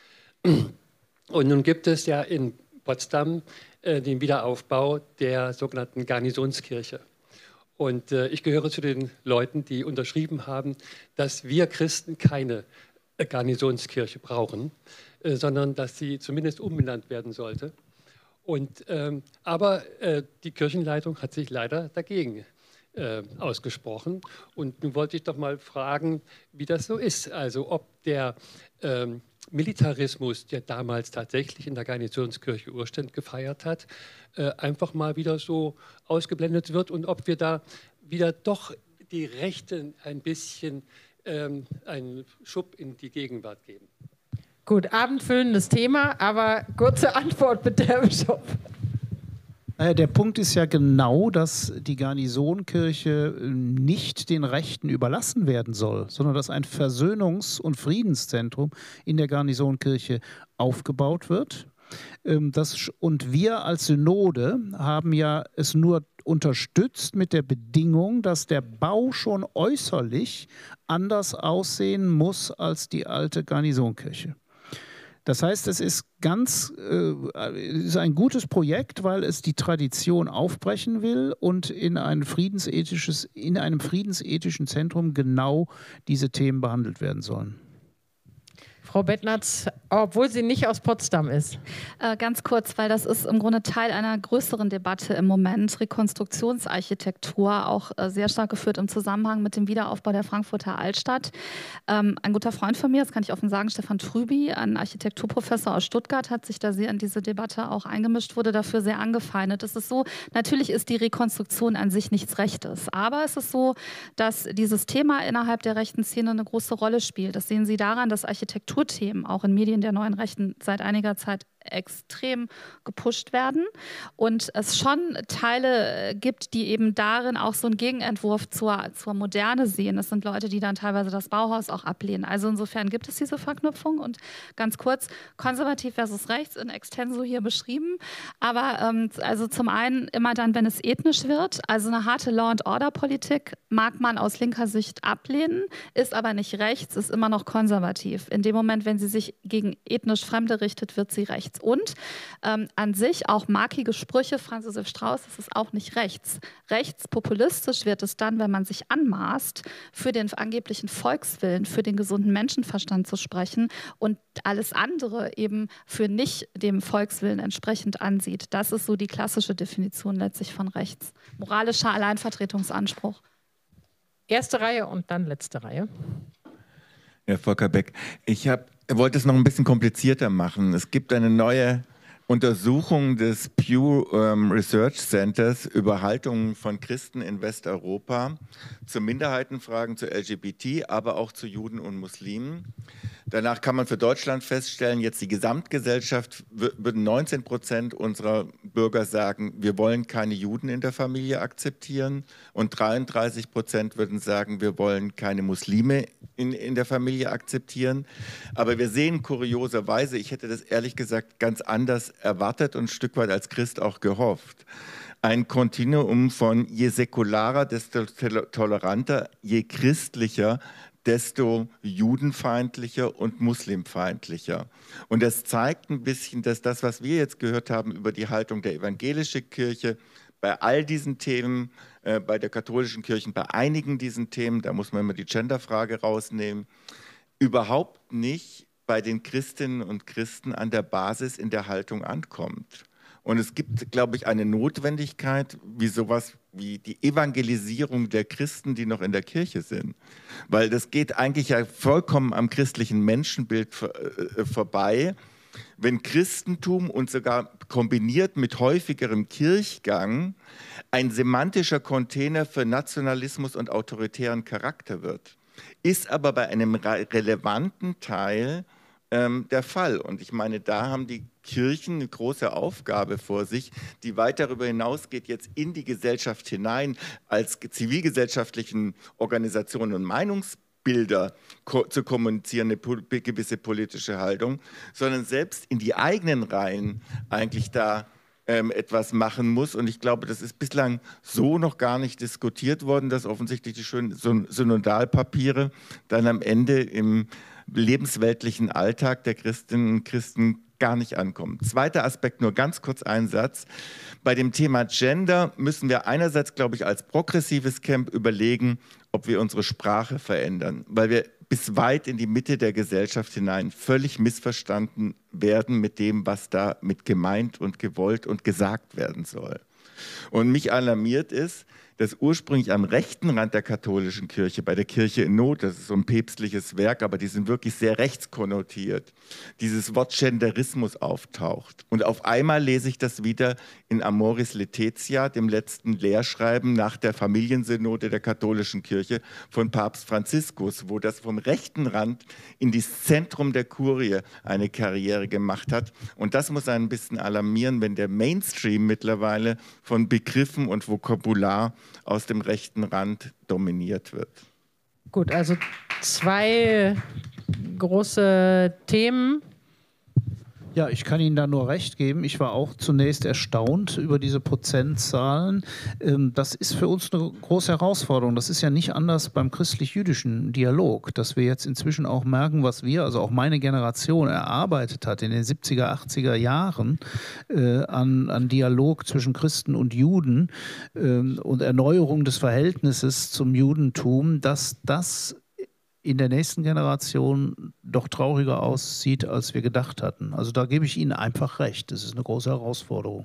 Speaker 5: Und nun gibt es ja in Potsdam äh, den Wiederaufbau der sogenannten Garnisonskirche. Und äh, ich gehöre zu den Leuten, die unterschrieben haben, dass wir Christen keine äh, Garnisonskirche brauchen, äh, sondern dass sie zumindest umbenannt werden sollte. Und, ähm, aber äh, die Kirchenleitung hat sich leider dagegen äh, ausgesprochen. Und nun wollte ich doch mal fragen, wie das so ist. Also ob der ähm, Militarismus, der damals tatsächlich in der Garnisonskirche Urständ gefeiert hat, äh, einfach mal wieder so ausgeblendet wird und ob wir da wieder doch die Rechten ein bisschen ähm, einen Schub in die Gegenwart geben.
Speaker 1: Gut, abendfüllendes Thema, aber kurze Antwort bitte, Herr Bischof.
Speaker 3: Naja, der Punkt ist ja genau, dass die Garnisonkirche nicht den Rechten überlassen werden soll, sondern dass ein Versöhnungs- und Friedenszentrum in der Garnisonkirche aufgebaut wird. Das, und wir als Synode haben ja es nur unterstützt mit der Bedingung, dass der Bau schon äußerlich anders aussehen muss als die alte Garnisonkirche. Das heißt, es ist ganz, äh, ist ein gutes Projekt, weil es die Tradition aufbrechen will und in ein friedensethisches, in einem friedensethischen Zentrum genau diese Themen behandelt werden sollen.
Speaker 1: Frau Bettnatz, obwohl sie nicht aus Potsdam ist.
Speaker 2: Äh, ganz kurz, weil das ist im Grunde Teil einer größeren Debatte im Moment. Rekonstruktionsarchitektur, auch äh, sehr stark geführt im Zusammenhang mit dem Wiederaufbau der Frankfurter Altstadt. Ähm, ein guter Freund von mir, das kann ich offen sagen, Stefan Trüby, ein Architekturprofessor aus Stuttgart, hat sich da sehr in diese Debatte auch eingemischt, wurde dafür sehr angefeindet. Es ist so, natürlich ist die Rekonstruktion an sich nichts Rechtes, aber es ist so, dass dieses Thema innerhalb der rechten Szene eine große Rolle spielt. Das sehen Sie daran, dass Architektur Themen auch in Medien der neuen Rechten seit einiger Zeit extrem gepusht werden und es schon Teile gibt, die eben darin auch so einen Gegenentwurf zur, zur Moderne sehen. Das sind Leute, die dann teilweise das Bauhaus auch ablehnen. Also insofern gibt es diese Verknüpfung und ganz kurz, konservativ versus rechts in extenso hier beschrieben, aber ähm, also zum einen immer dann, wenn es ethnisch wird, also eine harte Law-and-Order-Politik mag man aus linker Sicht ablehnen, ist aber nicht rechts, ist immer noch konservativ. In dem Moment, wenn sie sich gegen ethnisch Fremde richtet, wird sie rechts. Und ähm, an sich auch markige Sprüche, Franz Josef Strauß, das ist auch nicht rechts. Rechtspopulistisch wird es dann, wenn man sich anmaßt, für den angeblichen Volkswillen, für den gesunden Menschenverstand zu sprechen und alles andere eben für nicht dem Volkswillen entsprechend ansieht. Das ist so die klassische Definition letztlich von rechts. Moralischer Alleinvertretungsanspruch.
Speaker 1: Erste Reihe und dann letzte Reihe.
Speaker 6: Herr Volker Beck, ich habe wollte es noch ein bisschen komplizierter machen. Es gibt eine neue Untersuchung des Pew ähm, Research Centers über Haltungen von Christen in Westeuropa zu Minderheitenfragen, zu L G B T, aber auch zu Juden und Muslimen. Danach kann man für Deutschland feststellen, jetzt die Gesamtgesellschaft, würden neunzehn Prozent unserer Bürger sagen, wir wollen keine Juden in der Familie akzeptieren und dreiunddreißig Prozent würden sagen, wir wollen keine Muslime in, in der Familie akzeptieren. Aber wir sehen kurioserweise, ich hätte das ehrlich gesagt ganz anders erwartet und ein Stück weit als Christ auch gehofft, ein Kontinuum von je säkularer, desto toleranter, je christlicher, desto judenfeindlicher und muslimfeindlicher. Und das zeigt ein bisschen, dass das, was wir jetzt gehört haben über die Haltung der evangelischen Kirche, bei all diesen Themen, äh, bei der katholischen Kirche, bei einigen diesen Themen, da muss man immer die Genderfrage rausnehmen, überhaupt nicht bei den Christinnen und Christen an der Basis in der Haltung ankommt. Und es gibt, glaube ich, eine Notwendigkeit, wie sowas wie die Evangelisierung der Christen, die noch in der Kirche sind. Weil das geht eigentlich ja vollkommen am christlichen Menschenbild vor, äh, vorbei. Wenn Christentum und sogar kombiniert mit häufigerem Kirchgang ein semantischer Container für Nationalismus und autoritären Charakter wird, ist aber bei einem relevanten Teil ähm, der Fall. Und ich meine, da haben die Kirchen eine große Aufgabe vor sich, die weit darüber hinausgeht, jetzt in die Gesellschaft hinein, als zivilgesellschaftlichen Organisationen und Meinungsbilder ko zu kommunizieren, eine po gewisse politische Haltung, sondern selbst in die eigenen Reihen eigentlich da ähm, etwas machen muss. Und ich glaube, das ist bislang so noch gar nicht diskutiert worden, dass offensichtlich die schönen Synodalpapiere dann am Ende im lebensweltlichen Alltag der Christinnen und Christen gar nicht ankommen. Zweiter Aspekt, nur ganz kurz ein Satz. Bei dem Thema Gender müssen wir einerseits, glaube ich, als progressives Camp überlegen, ob wir unsere Sprache verändern, weil wir bis weit in die Mitte der Gesellschaft hinein völlig missverstanden werden mit dem, was da mit gemeint und gewollt und gesagt werden soll. Und mich alarmiert ist, dass ursprünglich am rechten Rand der katholischen Kirche, bei der Kirche in Not, das ist so ein päpstliches Werk, aber die sind wirklich sehr rechtskonnotiert, dieses Wort Genderismus auftaucht. Und auf einmal lese ich das wieder in Amoris Laetitia, dem letzten Lehrschreiben nach der Familiensynode der katholischen Kirche von Papst Franziskus, wo das vom rechten Rand in das Zentrum der Kurie eine Karriere gemacht hat. Und das muss einen ein bisschen alarmieren, wenn der Mainstream mittlerweile von Begriffen und Vokabular aus dem rechten Rand dominiert wird.
Speaker 1: Gut, also zwei große Themen.
Speaker 3: Ja, ich kann Ihnen da nur recht geben. Ich war auch zunächst erstaunt über diese Prozentzahlen. Das ist für uns eine große Herausforderung. Das ist ja nicht anders beim christlich-jüdischen Dialog, dass wir jetzt inzwischen auch merken, was wir, also auch meine Generation, erarbeitet hat in den siebziger, achtziger Jahren äh, an, an Dialog zwischen Christen und Juden äh, und Erneuerung des Verhältnisses zum Judentum, dass das in der nächsten Generation doch trauriger aussieht, als wir gedacht hatten. Also da gebe ich Ihnen einfach recht. Das ist eine große Herausforderung.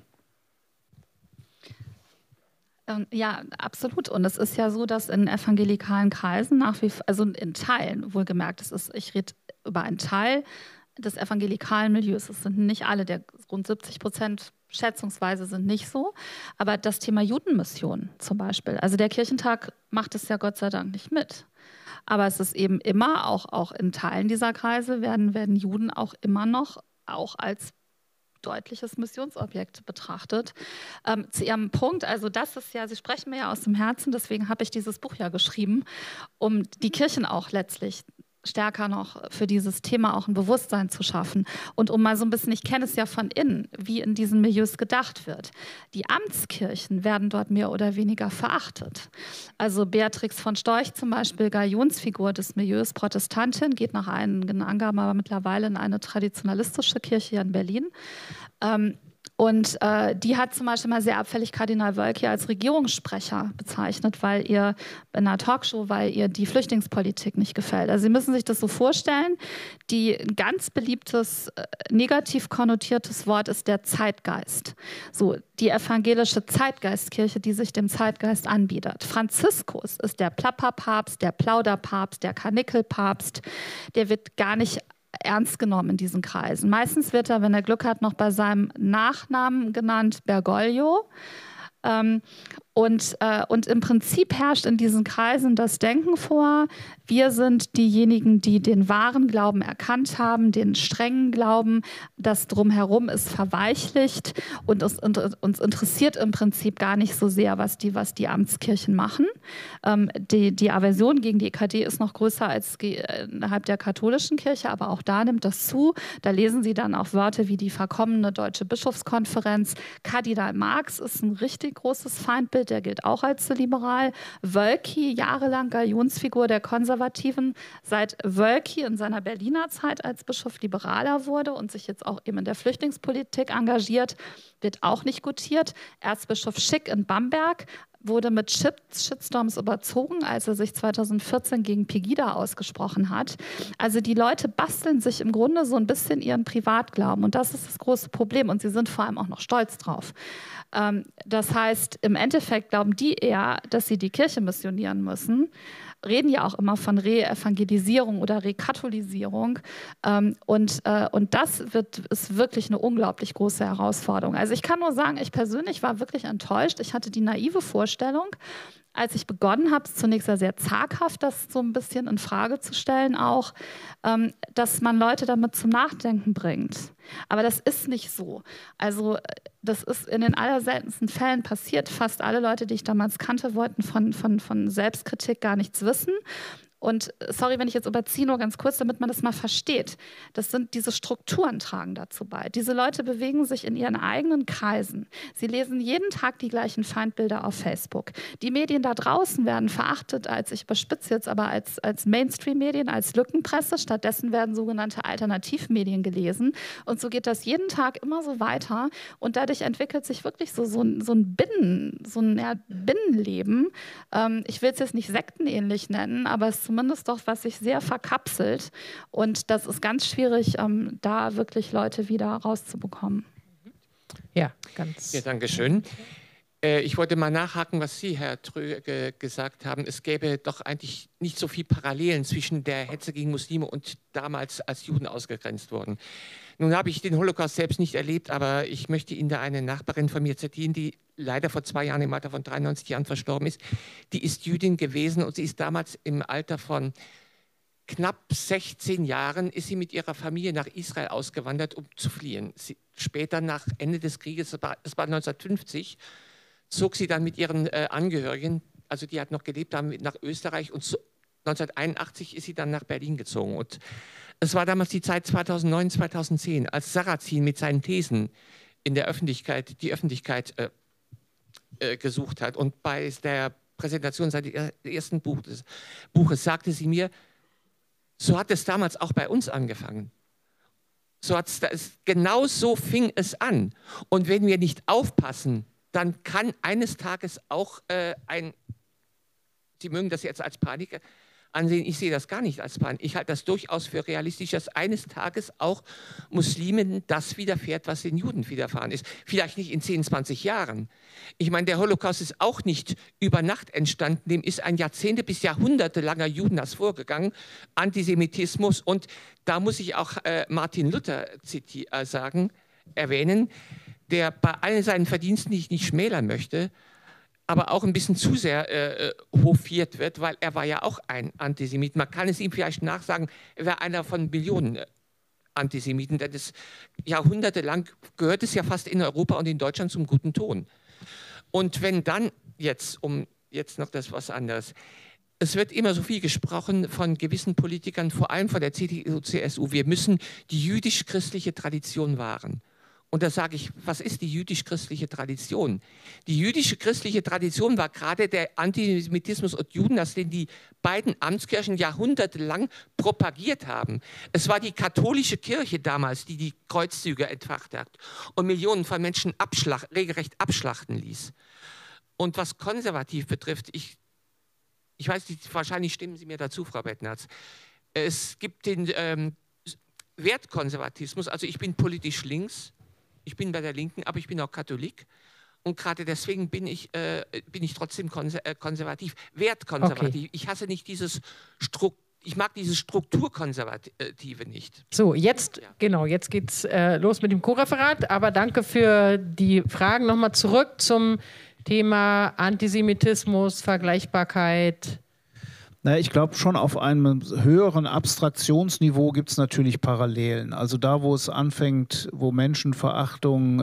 Speaker 2: Ja, absolut. Und es ist ja so, dass in evangelikalen Kreisen nach wie vor, also in Teilen wohlgemerkt, es ist, ich rede über einen Teil des evangelikalen Milieus. Es sind nicht alle, der rund siebzig Prozent schätzungsweise sind nicht so. Aber das Thema Judenmission zum Beispiel, also der Kirchentag macht es ja Gott sei Dank nicht mit. Aber es ist eben immer, auch, auch in Teilen dieser Kreise, werden, werden Juden auch immer noch auch als deutliches Missionsobjekt betrachtet. Ähm, zu Ihrem Punkt, also das ist ja, Sie sprechen mir ja aus dem Herzen, deswegen habe ich dieses Buch ja geschrieben, um die Kirchen auch letztlich stärker noch für dieses Thema auch ein Bewusstsein zu schaffen. Und um mal so ein bisschen, ich kenne es ja von innen, wie in diesen Milieus gedacht wird. Die Amtskirchen werden dort mehr oder weniger verachtet. Also Beatrix von Storch zum Beispiel, Galionsfigur des Milieus, Protestantin, geht nach einigen Angaben aber mittlerweile in eine traditionalistische Kirche hier in Berlin. Ähm, Und äh, die hat zum Beispiel mal sehr abfällig Kardinal Wölki als Regierungssprecher bezeichnet, weil ihr in einer Talkshow, weil ihr die Flüchtlingspolitik nicht gefällt. Also Sie müssen sich das so vorstellen, die ein ganz beliebtes, äh, negativ konnotiertes Wort ist der Zeitgeist. So, die evangelische Zeitgeistkirche, die sich dem Zeitgeist anbietet. Franziskus ist der Plapperpapst, der Plauderpapst, der Karnickelpapst. Der wird gar nicht ernst genommen in diesen Kreisen. Meistens wird er, wenn er Glück hat, noch bei seinem Nachnamen genannt, Bergoglio. Ähm, und, äh, und im Prinzip herrscht in diesen Kreisen das Denken vor, wir sind diejenigen, die den wahren Glauben erkannt haben, den strengen Glauben, das drumherum ist verweichlicht und es, uns interessiert im Prinzip gar nicht so sehr, was die, was die Amtskirchen machen. Ähm, die, die Aversion gegen die E K D ist noch größer als innerhalb der katholischen Kirche, aber auch da nimmt das zu. Da lesen Sie dann auch Wörter wie die verkommene Deutsche Bischofskonferenz. Kardinal Marx ist ein richtig großes Feindbild, der gilt auch als liberal. Wölki, jahrelang Galionsfigur der Konservativen. Seit Wölki in seiner Berliner Zeit als Bischof liberaler wurde und sich jetzt auch eben in der Flüchtlingspolitik engagiert, wird auch nicht gutiert. Erzbischof Schick in Bamberg wurde mit Shitstorms überzogen, als er sich zweitausendvierzehn gegen Pegida ausgesprochen hat. Also die Leute basteln sich im Grunde so ein bisschen ihren Privatglauben und das ist das große Problem und sie sind vor allem auch noch stolz drauf. Ähm, das heißt, im Endeffekt glauben die eher, dass sie die Kirche missionieren müssen, reden ja auch immer von Re-Evangelisierung oder Rekatholisierung ähm, und, äh, und das wird, ist wirklich eine unglaublich große Herausforderung. Also ich kann nur sagen, ich persönlich war wirklich enttäuscht. Ich hatte die naive Vorstellung, als ich begonnen habe, zunächst sehr zaghaft das so ein bisschen in Frage zu stellen auch, ähm, dass man Leute damit zum Nachdenken bringt. Aber das ist nicht so. Also das ist in den allerseltensten Fällen passiert. Fast alle Leute, die ich damals kannte, wollten von, von, von Selbstkritik gar nichts wissen. Und sorry, wenn ich jetzt überziehe, nur ganz kurz, damit man das mal versteht. Das sind diese Strukturen tragen dazu bei. Diese Leute bewegen sich in ihren eigenen Kreisen. Sie lesen jeden Tag die gleichen Feindbilder auf Facebook. Die Medien da draußen werden verachtet als, ich überspitze jetzt, aber als, als Mainstream-Medien, als Lückenpresse. Stattdessen werden sogenannte Alternativmedien gelesen. Und so geht das jeden Tag immer so weiter. Und dadurch entwickelt sich wirklich so, so, ein, so ein Binnen, so ein ja, Binnenleben. Ähm, ich will es jetzt nicht sektenähnlich nennen, aber es zumindest doch, was sich sehr verkapselt. Und das ist ganz schwierig, ähm, da wirklich Leute wieder rauszubekommen.
Speaker 1: Ja, ganz.
Speaker 7: Ja, danke schön. Äh, ich wollte mal nachhaken, was Sie, Herr Tröge, gesagt haben. Es gäbe doch eigentlich nicht so viel Parallelen zwischen der Hetze gegen Muslime und damals, als Juden ausgegrenzt wurden. Nun habe ich den Holocaust selbst nicht erlebt, aber ich möchte Ihnen da eine Nachbarin von mir zitieren, die leider vor zwei Jahren im Alter von dreiundneunzig Jahren verstorben ist. Die ist Jüdin gewesen und sie ist damals im Alter von knapp sechzehn Jahren ist sie mit ihrer Familie nach Israel ausgewandert, um zu fliehen. Sie, später, nach Ende des Krieges, das war, das war neunzehnhundertfünfzig, zog sie dann mit ihren äh, Angehörigen, also die hat noch gelebt haben, nach Österreich und so, neunzehnhunderteinundachtzig ist sie dann nach Berlin gezogen. Und Es war damals die Zeit zweitausendneun, zweitausendzehn, als Sarrazin mit seinen Thesen in der Öffentlichkeit, die Öffentlichkeit äh, äh, gesucht hat. Und bei der Präsentation seines ersten Buches, Buches sagte sie mir, so hat es damals auch bei uns angefangen. So hat's, genau so fing es an. Und wenn wir nicht aufpassen, dann kann eines Tages auch äh, ein, Sie mögen das jetzt als Panik ansehen, ich sehe das gar nicht als Panik. Ich halte das durchaus für realistisch, dass eines Tages auch Muslimen das widerfährt, was den Juden widerfahren ist. Vielleicht nicht in zehn, zwanzig Jahren. Ich meine, der Holocaust ist auch nicht über Nacht entstanden, dem ist ein Jahrzehnte bis jahrhundertelanger Judenhass vorgegangen, Antisemitismus, und da muss ich auch äh, Martin Luther zitieren, äh, sagen, erwähnen, der bei allen seinen Verdiensten, die ich nicht schmälern möchte, aber auch ein bisschen zu sehr äh, hofiert wird, weil er war ja auch ein Antisemit. Man kann es ihm vielleicht nachsagen, er war einer von Millionen äh, Antisemiten, denn das jahrhundertelang gehört es ja fast in Europa und in Deutschland zum guten Ton. Und wenn dann jetzt, um jetzt noch das was anderes, es wird immer so viel gesprochen von gewissen Politikern, vor allem von der C D U, C S U, wir müssen die jüdisch-christliche Tradition wahren. Und da sage ich, was ist die jüdisch-christliche Tradition? Die jüdische-christliche Tradition war gerade der Antisemitismus und Judenhass, den die beiden Amtskirchen jahrhundertelang propagiert haben. Es war die katholische Kirche damals, die die Kreuzzüge entfacht hat und Millionen von Menschen abschlach, regelrecht abschlachten ließ. Und was konservativ betrifft, ich, ich weiß nicht, wahrscheinlich stimmen Sie mir dazu, Frau Bettnarz, es gibt den ähm, Wertkonservatismus, also ich bin politisch links, ich bin bei der Linken, aber ich bin auch Katholik. Und gerade deswegen bin ich, äh, bin ich trotzdem konser äh, konservativ, wertkonservativ. Okay. Ich hasse nicht dieses Struktur. Ich mag dieses Strukturkonservative nicht.
Speaker 1: So, jetzt, ja. genau, jetzt geht's äh, los mit dem Co-Referat. Aber danke für die Fragen. Nochmal zurück zum Thema Antisemitismus, Vergleichbarkeit.
Speaker 3: Na, ich glaube, schon auf einem höheren Abstraktionsniveau gibt es natürlich Parallelen. Also da, wo es anfängt, wo Menschenverachtung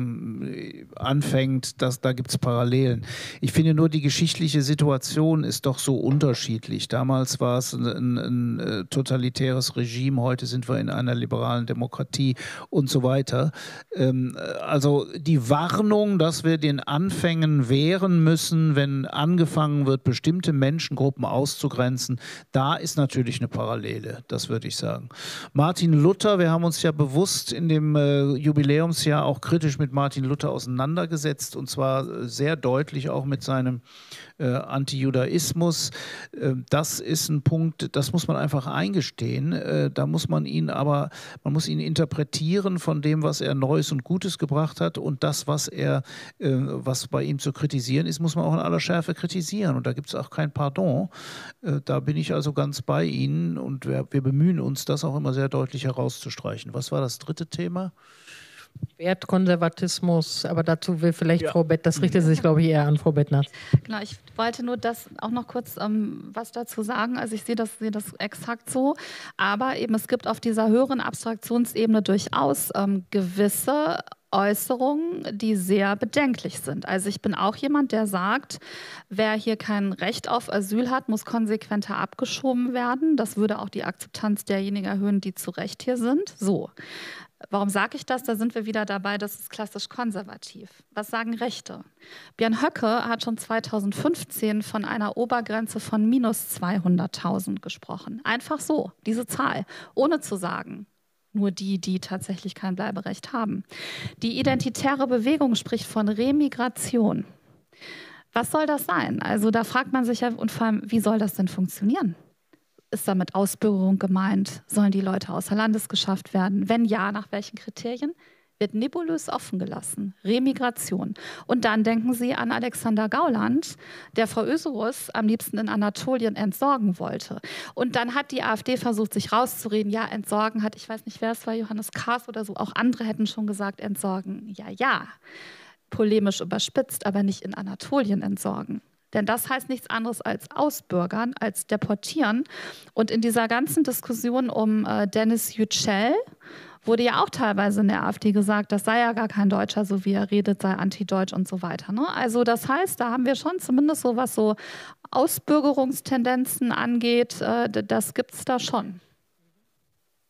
Speaker 3: ähm, anfängt, das, da gibt es Parallelen. Ich finde nur, die geschichtliche Situation ist doch so unterschiedlich. Damals war es ein, ein, ein, ein totalitäres Regime, heute sind wir in einer liberalen Demokratie und so weiter. Ähm, also die Warnung, dass wir den Anfängen wehren müssen, wenn angefangen wird, bestimmte Menschengruppen auszugrenzen, da ist natürlich eine Parallele, das würde ich sagen. Martin Luther, wir haben uns ja bewusst in dem äh, Jubiläumsjahr auch kritisch mit Martin Luther auseinandergesetzt, und zwar sehr deutlich auch mit seinem äh, Antijudaismus. Äh, das ist ein Punkt, das muss man einfach eingestehen. Äh, da muss man ihn aber, man muss ihn interpretieren von dem, was er Neues und Gutes gebracht hat, und das, was er, äh, was bei ihm zu kritisieren ist, muss man auch in aller Schärfe kritisieren, und da gibt es auch kein Pardon. Da bin ich also ganz bei Ihnen, und wir, wir bemühen uns, das auch immer sehr deutlich herauszustreichen. Was war das dritte Thema?
Speaker 1: Wertkonservatismus, aber dazu will vielleicht
Speaker 3: ja.
Speaker 1: Frau Bett, das richtet sich, glaube ich, eher an Frau Bettnarz.
Speaker 2: Genau, ich wollte nur das auch noch kurz ähm, was dazu sagen. Also ich sehe das, sehe das exakt so, aber eben es gibt auf dieser höheren Abstraktionsebene durchaus ähm, gewisse Äußerungen, die sehr bedenklich sind. Also ich bin auch jemand, der sagt, wer hier kein Recht auf Asyl hat, muss konsequenter abgeschoben werden. Das würde auch die Akzeptanz derjenigen erhöhen, die zu Recht hier sind. So. Warum sage ich das? Da sind wir wieder dabei, das ist klassisch konservativ. Was sagen Rechte? Björn Höcke hat schon zweitausendfünfzehn von einer Obergrenze von minus zweihunderttausend gesprochen. Einfach so, diese Zahl, ohne zu sagen, nur die, die tatsächlich kein Bleiberecht haben. Die identitäre Bewegung spricht von Remigration. Was soll das sein? Also da fragt man sich ja, und vor allem, wie soll das denn funktionieren? Ist damit Ausbürgerung gemeint? Sollen die Leute außer Landes geschafft werden? Wenn ja, nach welchen Kriterien? Wird nebulös offen gelassen. Remigration. Und dann denken Sie an Alexander Gauland, der Frau Öserus am liebsten in Anatolien entsorgen wollte. Und dann hat die AfD versucht, sich rauszureden. Ja, entsorgen hat, ich weiß nicht, wer es war, Johannes Kahrs oder so, auch andere hätten schon gesagt, entsorgen. Ja, ja, polemisch überspitzt, aber nicht in Anatolien entsorgen. Denn das heißt nichts anderes als ausbürgern, als deportieren. Und in dieser ganzen Diskussion um äh, Dennis Yücel wurde ja auch teilweise in der AfD gesagt, das sei ja gar kein Deutscher, so wie er redet, sei antideutsch und so weiter. Ne? Also das heißt, da haben wir schon zumindest so, was so Ausbürgerungstendenzen angeht, äh, das gibt es da schon.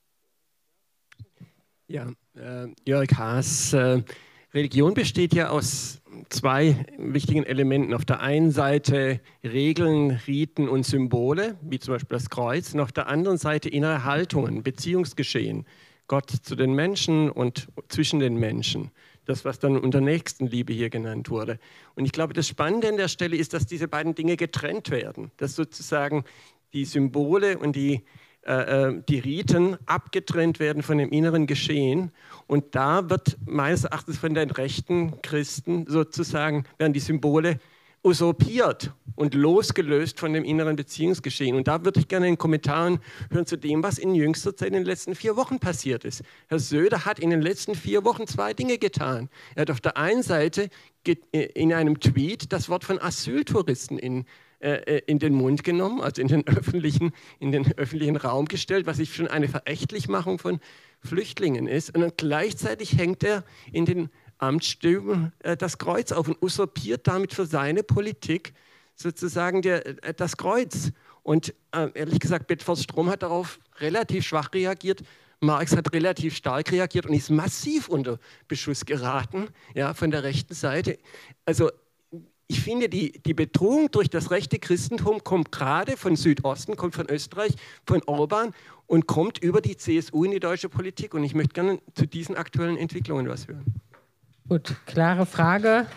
Speaker 8: Ja, äh, Jörg Haas, äh, Religion besteht ja aus zwei wichtigen Elementen. Auf der einen Seite Regeln, Riten und Symbole, wie zum Beispiel das Kreuz, und auf der anderen Seite innere Haltungen, Beziehungsgeschehen, Gott zu den Menschen und zwischen den Menschen. Das, was dann unter Nächstenliebe hier genannt wurde. Und ich glaube, das Spannende an der Stelle ist, dass diese beiden Dinge getrennt werden, dass sozusagen die Symbole und die die Riten abgetrennt werden von dem inneren Geschehen. Und da wird meines Erachtens von den rechten Christen sozusagen, werden die Symbole usurpiert und losgelöst von dem inneren Beziehungsgeschehen. Und da würde ich gerne in den Kommentaren hören zu dem, was in jüngster Zeit in den letzten vier Wochen passiert ist. Herr Söder hat in den letzten vier Wochen zwei Dinge getan. Er hat auf der einen Seite in einem Tweet das Wort von Asyltouristen in in den Mund genommen, also in den öffentlichen, in den öffentlichen Raum gestellt, was ich schon eine Verächtlichmachung von Flüchtlingen ist. Und dann gleichzeitig hängt er in den Amtsstüben äh, das Kreuz auf und usurpiert damit für seine Politik sozusagen der, äh, das Kreuz. Und äh, ehrlich gesagt, Bedford Strom hat darauf relativ schwach reagiert. Marx hat relativ stark reagiert und ist massiv unter Beschuss geraten, ja, von der rechten Seite. Also ich finde, die, die Bedrohung durch das rechte Christentum kommt gerade von Südosten, kommt von Österreich, von Orban und kommt über die C S U in die deutsche Politik. Und ich möchte gerne zu diesen aktuellen Entwicklungen was hören.
Speaker 1: Gut, klare Frage.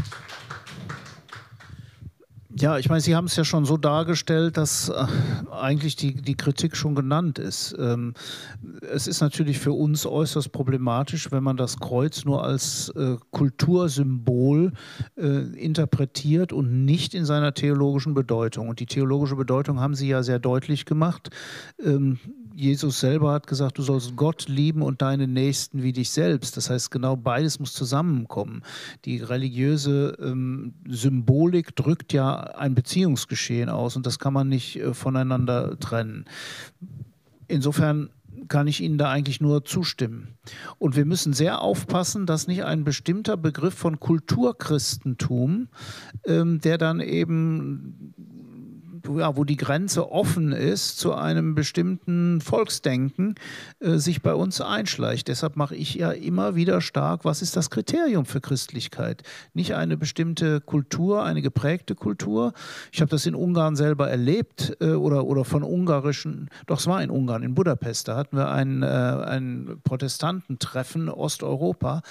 Speaker 3: Ja, ich meine, Sie haben es ja schon so dargestellt, dass äh, eigentlich die, die Kritik schon genannt ist. Ähm, es ist natürlich für uns äußerst problematisch, wenn man das Kreuz nur als äh, Kultursymbol äh, interpretiert und nicht in seiner theologischen Bedeutung. Und die theologische Bedeutung haben Sie ja sehr deutlich gemacht. Ähm, Jesus selber hat gesagt, du sollst Gott lieben und deine Nächsten wie dich selbst. Das heißt, genau beides muss zusammenkommen. Die religiöse ähm, Symbolik drückt ja ein Beziehungsgeschehen aus und das kann man nicht äh, voneinander trennen. Insofern kann ich Ihnen da eigentlich nur zustimmen. Und wir müssen sehr aufpassen, dass nicht ein bestimmter Begriff von Kulturchristentum, ähm, der dann eben ja, wo die Grenze offen ist zu einem bestimmten Volksdenken, äh, sich bei uns einschleicht. Deshalb mache ich ja immer wieder stark, was ist das Kriterium für Christlichkeit? Nicht eine bestimmte Kultur, eine geprägte Kultur. Ich habe das in Ungarn selber erlebt äh, oder, oder von ungarischen, doch es war in Ungarn, in Budapest, da hatten wir ein, äh, ein Protestantentreffen Osteuropa,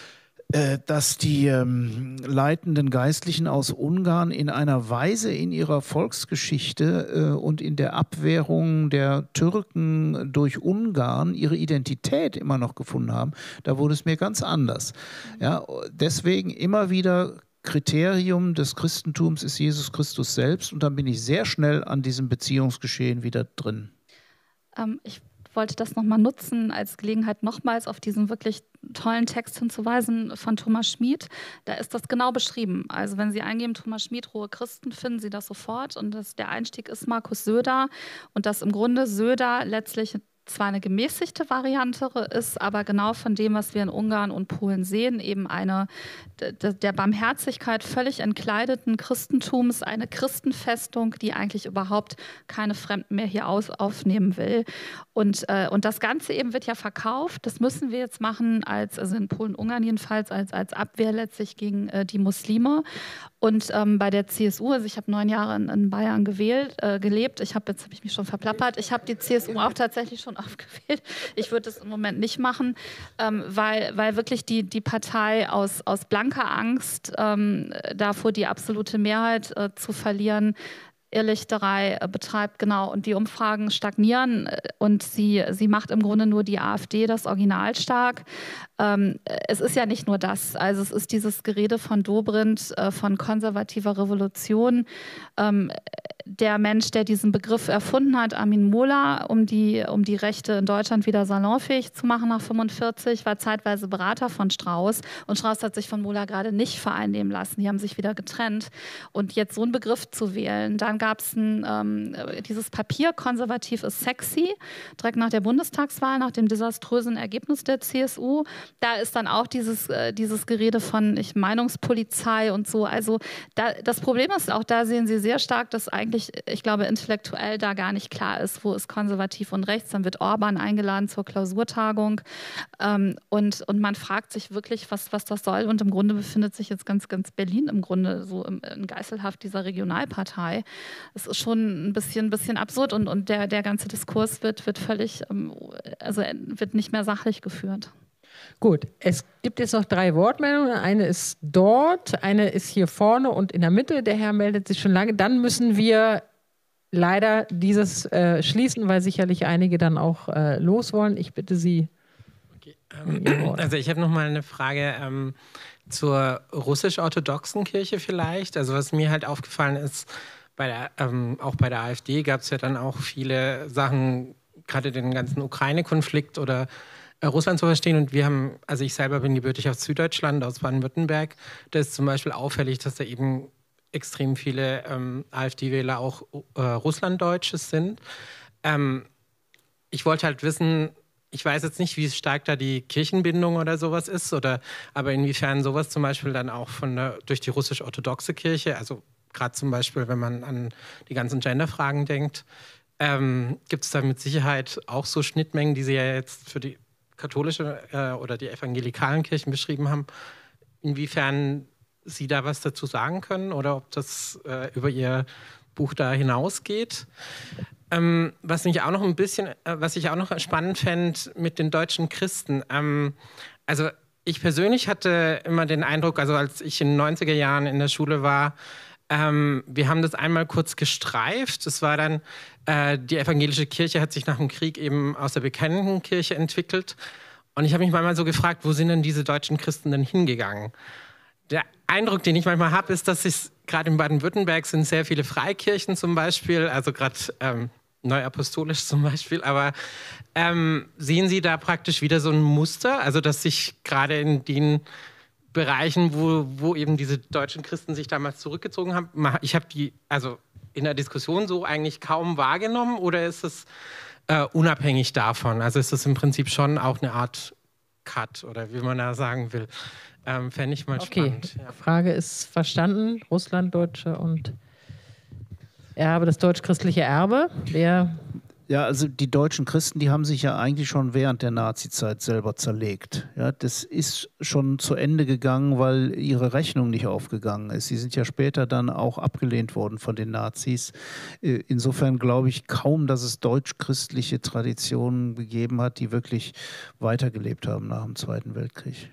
Speaker 3: dass die ähm, leitenden Geistlichen aus Ungarn in einer Weise in ihrer Volksgeschichte äh, und in der Abwehrung der Türken durch Ungarn ihre Identität immer noch gefunden haben, da wurde es mir ganz anders. Ja, deswegen immer wieder Kriterium des Christentums ist Jesus Christus selbst und dann bin ich sehr schnell an diesem Beziehungsgeschehen wieder drin.
Speaker 2: Ähm, ich wollte das nochmal nutzen als Gelegenheit, nochmals auf diesen wirklich tollen Text hinzuweisen von Thomas Schmid. Da ist das genau beschrieben. Also wenn Sie eingeben, Thomas Schmid, rohe Christen, finden Sie das sofort. Und das, der Einstieg ist Markus Söder. Und dass im Grunde Söder letztlich zwar eine gemäßigte Variante ist, aber genau von dem, was wir in Ungarn und Polen sehen, eben eine der Barmherzigkeit völlig entkleideten Christentums, eine Christenfestung, die eigentlich überhaupt keine Fremden mehr hier aus, aufnehmen will. Und, äh, und das Ganze eben wird ja verkauft, das müssen wir jetzt machen, als, also in Polen, Ungarn jedenfalls, als, als Abwehr letztlich gegen äh, die Muslime. Und ähm, bei der C S U, also ich habe neun Jahre in, in Bayern gewählt, äh, gelebt, ich habe jetzt habe ich mich schon verplappert, ich habe die C S U auch tatsächlich schon aufgewählt. Ich würde das im Moment nicht machen, ähm, weil, weil wirklich die, die Partei aus, aus blanker Angst ähm, davor, die absolute Mehrheit äh, zu verlieren, Irrlichterei äh, betreibt, genau, und die Umfragen stagnieren äh, und sie, sie macht im Grunde nur die AfD das Original stark. Ähm, es ist ja nicht nur das, also es ist dieses Gerede von Dobrindt, äh, von konservativer Revolution. Ähm, der Mensch, der diesen Begriff erfunden hat, Armin Mohler, um die, um die Rechte in Deutschland wieder salonfähig zu machen nach fünfundvierzig, war zeitweise Berater von Strauß und Strauß hat sich von Mohler gerade nicht vereinnehmen lassen, die haben sich wieder getrennt und jetzt so einen Begriff zu wählen, dann gab es ähm, dieses Papier, konservativ ist sexy, direkt nach der Bundestagswahl, nach dem desaströsen Ergebnis der C S U. Da ist dann auch dieses, äh, dieses Gerede von ich, Meinungspolizei und so. Also da, das Problem ist auch, da sehen Sie sehr stark, dass eigentlich, ich glaube, intellektuell da gar nicht klar ist, wo ist konservativ und rechts. Dann wird Orban eingeladen zur Klausurtagung ähm, und, und man fragt sich wirklich, was, was das soll. Und im Grunde befindet sich jetzt ganz, ganz Berlin im Grunde so im, in Geiselhaft dieser Regionalpartei. Es ist schon ein bisschen, ein bisschen absurd und, und der, der ganze Diskurs wird, wird völlig, also wird nicht mehr sachlich geführt.
Speaker 1: Gut, es gibt jetzt noch drei Wortmeldungen. Eine ist dort, eine ist hier vorne und in der Mitte. Der Herr meldet sich schon lange. Dann müssen wir leider dieses äh, schließen, weil sicherlich einige dann auch äh, los wollen. Ich bitte Sie.
Speaker 9: Okay, ähm, also ich habe noch mal eine Frage ähm, zur russisch-orthodoxen Kirche vielleicht. Also was mir halt aufgefallen ist, bei der, ähm, auch bei der AfD gab es ja dann auch viele Sachen, gerade den ganzen Ukraine-Konflikt oder äh, Russland zu verstehen. Und wir haben, also ich selber bin gebürtig aus Süddeutschland, aus Baden-Württemberg. Da ist zum Beispiel auffällig, dass da eben extrem viele ähm, AfD-Wähler auch äh, Russlanddeutsche sind. Ähm, ich wollte halt wissen, ich weiß jetzt nicht, wie stark da die Kirchenbindung oder sowas ist, oder, aber inwiefern sowas zum Beispiel dann auch von der, durch die russisch-orthodoxe Kirche, also gerade zum Beispiel, wenn man an die ganzen Genderfragen denkt, ähm, gibt es da mit Sicherheit auch so Schnittmengen, die Sie ja jetzt für die katholische äh, oder die evangelikalen Kirchen beschrieben haben, inwiefern Sie da was dazu sagen können oder ob das äh, über Ihr Buch da hinausgeht. Ähm, was mich auch noch ein bisschen, äh, was ich auch noch spannend fände mit den deutschen Christen. Ähm, also ich persönlich hatte immer den Eindruck, also als ich in den neunziger Jahren in der Schule war, ähm, wir haben das einmal kurz gestreift. Das war dann, äh, die evangelische Kirche hat sich nach dem Krieg eben aus der bekennenden Kirche entwickelt. Und ich habe mich manchmal so gefragt, wo sind denn diese deutschen Christen denn hingegangen? Der Eindruck, den ich manchmal habe, ist, dass es gerade in Baden-Württemberg sind sehr viele Freikirchen zum Beispiel, also gerade ähm, neuapostolisch zum Beispiel, aber ähm, sehen Sie da praktisch wieder so ein Muster, also dass sich gerade in den Bereichen, wo, wo eben diese deutschen Christen sich damals zurückgezogen haben, ich habe die also in der Diskussion so eigentlich kaum wahrgenommen, oder ist es äh, unabhängig davon? Also ist es im Prinzip schon auch eine Art Cut oder wie man da sagen will. Ähm, Fände ich mal
Speaker 1: okay.
Speaker 9: spannend. Ja.
Speaker 1: Frage ist verstanden. Russlanddeutsche und Erbe, das deutsch-christliche Erbe. Wer
Speaker 3: Ja, also die deutschen Christen, die haben sich ja eigentlich schon während der Nazizeit selber zerlegt. Ja, das ist schon zu Ende gegangen, weil ihre Rechnung nicht aufgegangen ist. Sie sind ja später dann auch abgelehnt worden von den Nazis. Insofern glaube ich kaum, dass es deutsch-christliche Traditionen gegeben hat, die wirklich weitergelebt haben nach dem Zweiten Weltkrieg.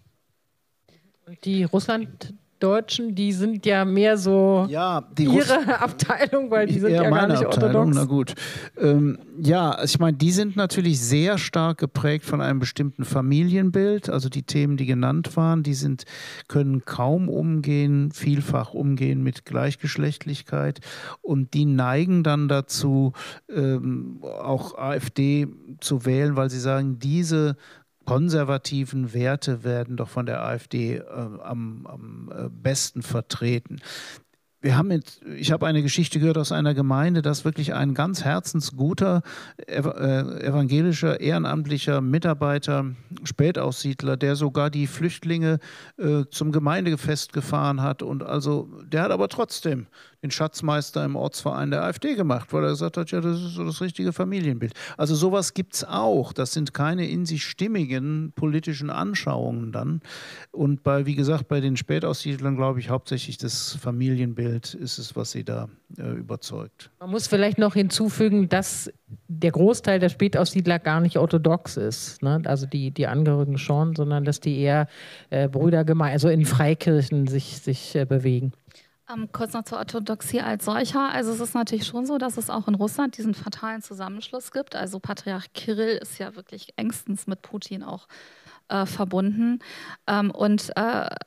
Speaker 1: Die Russlanddeutschen, die sind ja mehr so
Speaker 3: ja, die
Speaker 1: ihre
Speaker 3: Russ
Speaker 1: Abteilung, weil die sind
Speaker 3: ja,
Speaker 1: ja gar nicht
Speaker 3: Abteilung,
Speaker 1: orthodox.
Speaker 3: Na gut. Ähm, ja, ich meine, die sind natürlich sehr stark geprägt von einem bestimmten Familienbild. Also die Themen, die genannt waren, die sind, können kaum umgehen, vielfach umgehen mit Gleichgeschlechtlichkeit. Und die neigen dann dazu, ähm, auch AfD zu wählen, weil sie sagen, diese konservativen Werte werden doch von der AfD äh, am, am äh, besten vertreten. Wir haben jetzt, ich habe eine Geschichte gehört aus einer Gemeinde, dass wirklich ein ganz herzensguter ev äh, evangelischer, ehrenamtlicher Mitarbeiter, Spätaussiedler, der sogar die Flüchtlinge äh, zum Gemeindefest gefahren hat. Und also, der hat aber trotzdem den Schatzmeister im Ortsverein der AfD gemacht, weil er gesagt hat, ja, das ist so das richtige Familienbild. Also sowas gibt es auch. Das sind keine in sich stimmigen politischen Anschauungen dann. Und bei, wie gesagt, bei den Spätaussiedlern glaube ich hauptsächlich das Familienbild ist es, was sie da äh, überzeugt.
Speaker 1: Man muss vielleicht noch hinzufügen, dass der Großteil der Spätaussiedler gar nicht orthodox ist, ne? Also die, die Angehörigen schon, sondern dass die eher äh, Brüdergemeinden, also in Freikirchen sich, sich äh, bewegen.
Speaker 2: Ähm, kurz noch zur Orthodoxie als solcher. Also es ist natürlich schon so, dass es auch in Russland diesen fatalen Zusammenschluss gibt. Also Patriarch Kirill ist ja wirklich engstens mit Putin auch äh, verbunden. Ähm, und äh,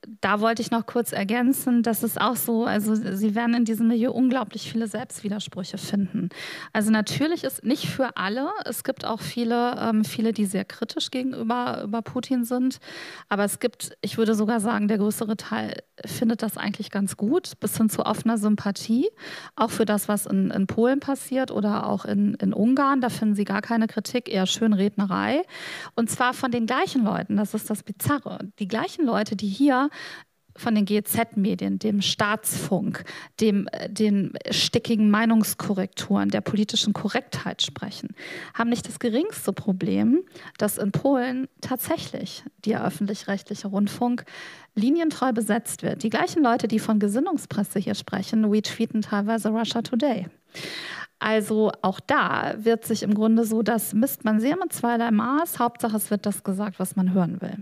Speaker 2: da wollte ich noch kurz ergänzen, dass es auch so, also Sie werden in diesem Milieu unglaublich viele Selbstwidersprüche finden. Also natürlich ist nicht für alle, es gibt auch viele, ähm, viele, die sehr kritisch gegenüber über Putin sind, aber es gibt, ich würde sogar sagen, der größere Teil findet das eigentlich ganz gut, bis hin zu offener Sympathie, auch für das, was in, in Polen passiert oder auch in, in Ungarn, da finden Sie gar keine Kritik, eher Schönrednerei. Und zwar von den gleichen Leuten, das ist das Bizarre, die gleichen Leute, die hier von den G Z-Medien, dem Staatsfunk, dem, den stickigen Meinungskorrekturen, der politischen Korrektheit sprechen, haben nicht das geringste Problem, dass in Polen tatsächlich der öffentlich-rechtliche Rundfunk linientreu besetzt wird. Die gleichen Leute, die von Gesinnungspresse hier sprechen, retweeten teilweise Russia Today. Also auch da wird sich im Grunde so, das misst man sehr mit zweierlei Maß. Hauptsache, es wird das gesagt, was man hören will.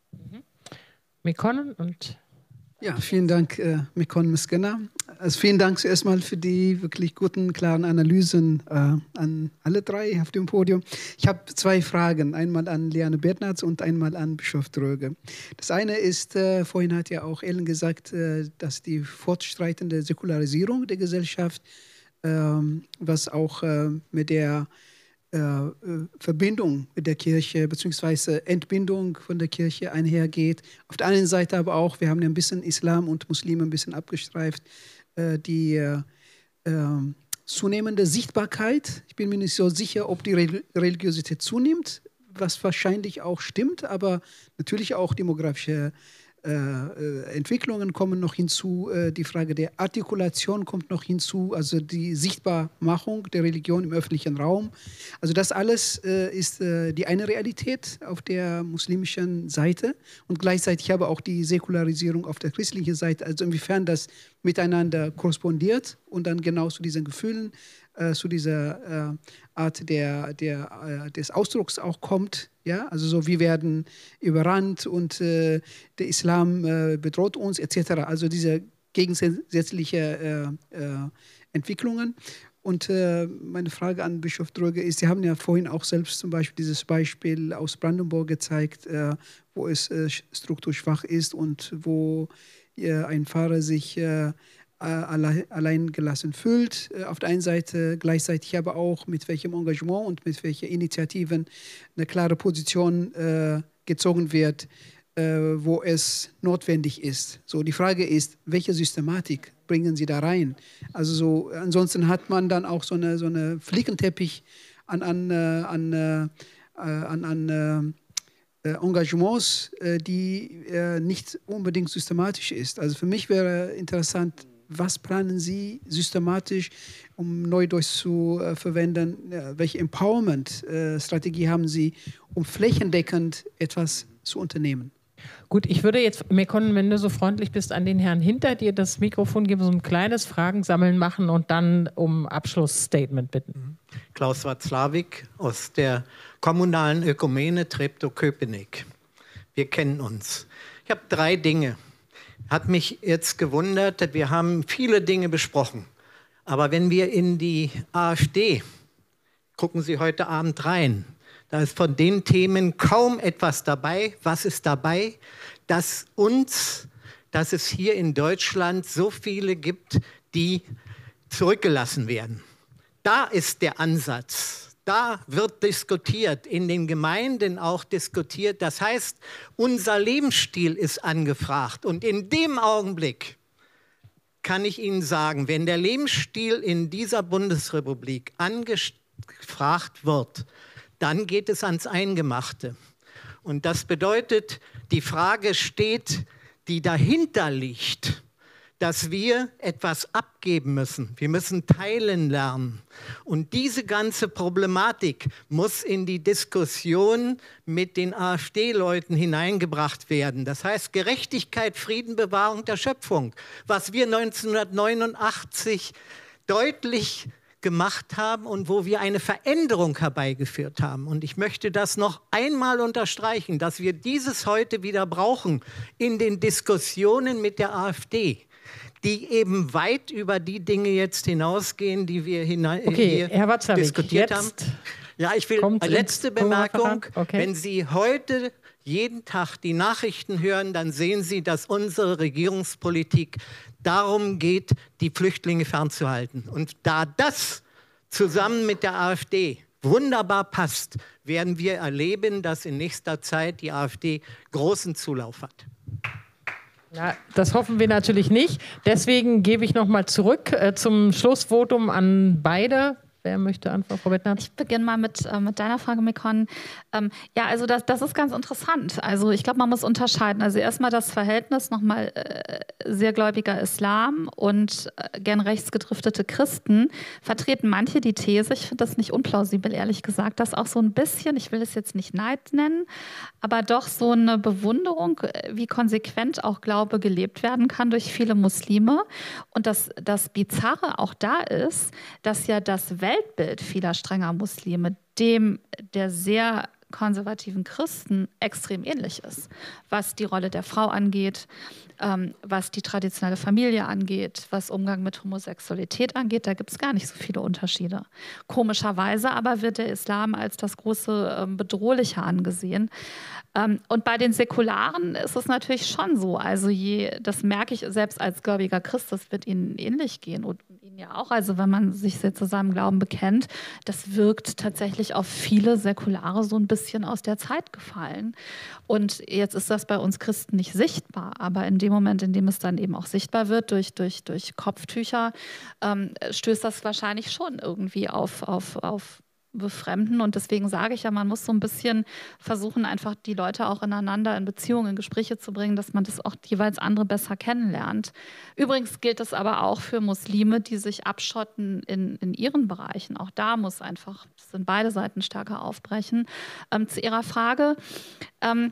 Speaker 1: Mekonnen und
Speaker 10: ja, vielen Dank, äh, Mekon Miskena. Also vielen Dank zuerst mal für die wirklich guten, klaren Analysen äh, an alle drei auf dem Podium. Ich habe zwei Fragen, einmal an Liane Bernhards und einmal an Bischof Dröge. Das eine ist, äh, vorhin hat ja auch Ellen gesagt, äh, dass die fortschreitende Säkularisierung der Gesellschaft, äh, was auch äh, mit der Äh, Verbindung mit der Kirche bzw. Entbindung von der Kirche einhergeht. Auf der einen Seite aber auch, wir haben ja ein bisschen Islam und Muslime ein bisschen abgestreift, äh, die äh, äh, zunehmende Sichtbarkeit. Ich bin mir nicht so sicher, ob die Re Religiosität zunimmt, was wahrscheinlich auch stimmt, aber natürlich auch demografische Äh, Entwicklungen kommen noch hinzu, äh, die Frage der Artikulation kommt noch hinzu, also die Sichtbarmachung der Religion im öffentlichen Raum. Also das alles äh, ist äh, die eine Realität auf der muslimischen Seite und gleichzeitig aber auch die Säkularisierung auf der christlichen Seite, also inwiefern das miteinander korrespondiert und dann genau zu diesen Gefühlen, äh, zu dieser äh, Art der, der, äh, des Ausdrucks auch kommt. Ja, also so, wir werden überrannt und äh, der Islam äh, bedroht uns et cetera. Also diese gegensätzlichen äh, äh, Entwicklungen. Und äh, meine Frage an Bischof Dröge ist, Sie haben ja vorhin auch selbst zum Beispiel dieses Beispiel aus Brandenburg gezeigt, äh, wo es äh, strukturschwach ist und wo äh, ein Pfarrer sich äh, alle, allein gelassen fühlt. Auf der einen Seite gleichzeitig aber auch mit welchem Engagement und mit welchen Initiativen eine klare Position äh, gezogen wird, äh, wo es notwendig ist. So, die Frage ist, welche Systematik bringen Sie da rein? Also so, ansonsten hat man dann auch so eine, so eine Flickenteppich an, an, an, äh, an, an äh, Engagements, äh, die äh, nicht unbedingt systematisch ist. Also für mich wäre interessant, was planen Sie systematisch, um Neudeutsch zu äh, verwenden? Welche Empowerment-Strategie haben Sie, um flächendeckend etwas zu unternehmen?
Speaker 1: Gut, ich würde jetzt, Mekonnen, wenn du so freundlich bist, an den Herrn hinter dir das Mikrofon geben, so ein kleines Fragensammeln machen und dann um Abschlussstatement bitten.
Speaker 11: Klaus Watzlawick aus der kommunalen Ökumene Treptow-Köpenick. Wir kennen uns. Ich habe drei Dinge. Hat mich jetzt gewundert, wir haben viele Dinge besprochen. Aber wenn wir in die AfD, gucken Sie heute Abend rein, da ist von den Themen kaum etwas dabei. Was ist dabei? Dass uns, dass es hier in Deutschland so viele gibt, die zurückgelassen werden. Da ist der Ansatz. Da wird diskutiert, in den Gemeinden auch diskutiert. Das heißt, unser Lebensstil ist angefragt. Und in dem Augenblick kann ich Ihnen sagen, wenn der Lebensstil in dieser Bundesrepublik angefragt wird, dann geht es ans Eingemachte. Und das bedeutet, die Frage steht, die dahinter liegt, dass wir etwas abgeben müssen. Wir müssen teilen lernen. Und diese ganze Problematik muss in die Diskussion mit den AfD-Leuten hineingebracht werden. Das heißt Gerechtigkeit, Frieden, Bewahrung der Schöpfung. Was wir neunzehnhundertneunundachtzig deutlich gemacht haben und wo wir eine Veränderung herbeigeführt haben. Und ich möchte das noch einmal unterstreichen, dass wir dieses heute wieder brauchen in den Diskussionen mit der AfD, die eben weit über die Dinge jetzt hinausgehen, die wir hinein,
Speaker 1: okay,
Speaker 11: hier
Speaker 1: Herr Watzlawick,
Speaker 11: diskutiert haben. Ja, ich will eine letzte Bemerkung. Okay. Wenn Sie heute jeden Tag die Nachrichten hören, dann sehen Sie, dass unsere Regierungspolitik darum geht, die Flüchtlinge fernzuhalten. Und da das zusammen mit der AfD wunderbar passt, werden wir erleben, dass in nächster Zeit die AfD großen Zulauf hat.
Speaker 1: Ja, das hoffen wir natürlich nicht. Deswegen gebe ich noch mal zurück äh, zum Schlussvotum an beide. Wer möchte antworten, Frau Bettner?
Speaker 2: Ich beginne mal mit, äh, mit deiner Frage, Mekon. Ähm, ja, also das, das ist ganz interessant. Also ich glaube, man muss unterscheiden. Also erstmal das Verhältnis nochmal äh, sehr gläubiger Islam und äh, gern rechtsgedriftete Christen. Vertreten manche die These, ich finde das nicht unplausibel, ehrlich gesagt, dass auch so ein bisschen, ich will es jetzt nicht Neid nennen, aber doch so eine Bewunderung, wie konsequent auch Glaube gelebt werden kann durch viele Muslime. Und das, das Bizarre auch da ist, dass ja das Welt Weltbild vieler strenger Muslime dem der sehr konservativen Christen extrem ähnlich ist, was die Rolle der Frau angeht, ähm, was die traditionelle Familie angeht, was Umgang mit Homosexualität angeht. Da gibt es gar nicht so viele Unterschiede. Komischerweise aber wird der Islam als das große ähm, Bedrohliche angesehen. Ähm, und bei den Säkularen ist es natürlich schon so. Also je, das merke ich selbst als gläubiger Christ, das wird ihnen ähnlich gehen und ihnen ja auch. Also wenn man sich sehr zu seinem Glauben bekennt, das wirkt tatsächlich auf viele Säkulare so ein bisschen aus der Zeit gefallen. Und jetzt ist das bei uns Christen nicht sichtbar, aber in dem Moment, in dem es dann eben auch sichtbar wird durch, durch, durch Kopftücher, ähm, stößt das wahrscheinlich schon irgendwie auf, auf, auf befremden. Und deswegen sage ich ja, man muss so ein bisschen versuchen, einfach die Leute auch ineinander in Beziehungen, in Gespräche zu bringen, dass man das auch jeweils andere besser kennenlernt. Übrigens gilt es aber auch für Muslime, die sich abschotten in, in ihren Bereichen. Auch da muss einfach, das sind beide Seiten stärker aufbrechen. Ähm, zu Ihrer Frage, ähm,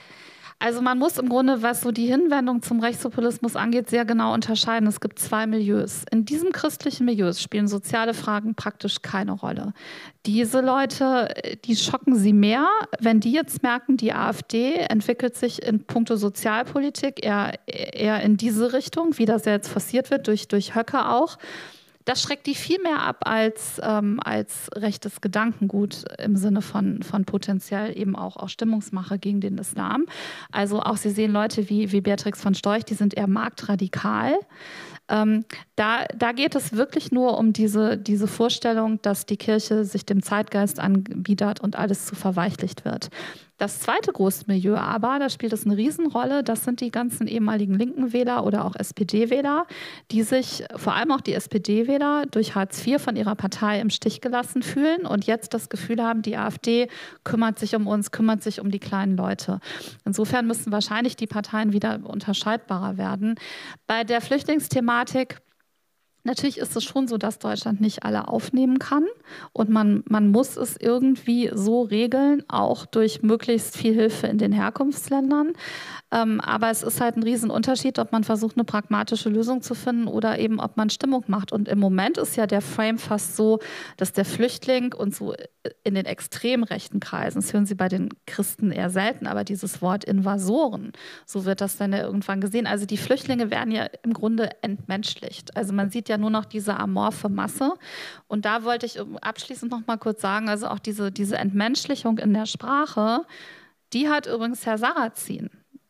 Speaker 2: also man muss im Grunde, was so die Hinwendung zum Rechtspopulismus angeht, sehr genau unterscheiden. Es gibt zwei Milieus. In diesem christlichen Milieu spielen soziale Fragen praktisch keine Rolle. Diese Leute, die schocken sie mehr, wenn die jetzt merken, die AfD entwickelt sich in puncto Sozialpolitik eher, eher in diese Richtung, wie das ja jetzt forciert wird, durch, durch Höcke auch. Das schreckt die viel mehr ab als, ähm, als rechtes Gedankengut im Sinne von, von potenziell eben auch, auch Stimmungsmache gegen den Islam. Also auch Sie sehen Leute wie, wie Beatrix von Storch, die sind eher marktradikal. Ähm, da, da geht es wirklich nur um diese, diese Vorstellung, dass die Kirche sich dem Zeitgeist anbietet und alles zu verweichlicht wird. Das zweite große Milieu aber, da spielt es eine Riesenrolle, das sind die ganzen ehemaligen linken Wähler oder auch S P D-Wähler, die sich, vor allem auch die S P D-Wähler, durch Hartz vier von ihrer Partei im Stich gelassen fühlen und jetzt das Gefühl haben, die AfD kümmert sich um uns, kümmert sich um die kleinen Leute. Insofern müssen wahrscheinlich die Parteien wieder unterscheidbarer werden. Bei der Flüchtlingsthematik, natürlich ist es schon so, dass Deutschland nicht alle aufnehmen kann und man, man muss es irgendwie so regeln, auch durch möglichst viel Hilfe in den Herkunftsländern. Ähm, aber es ist halt ein Riesenunterschied, ob man versucht, eine pragmatische Lösung zu finden oder eben, ob man Stimmung macht. Und im Moment ist ja der Frame fast so, dass der Flüchtling und so in den extrem rechten Kreisen, das hören Sie bei den Christen eher selten, aber dieses Wort Invasoren, so wird das dann ja irgendwann gesehen. Also die Flüchtlinge werden ja im Grunde entmenschlicht. Also man sieht ja nur noch diese amorphe Masse. Und da wollte ich abschließend noch mal kurz sagen, also auch diese, diese Entmenschlichung in der Sprache, die hat übrigens Herr Sarrazin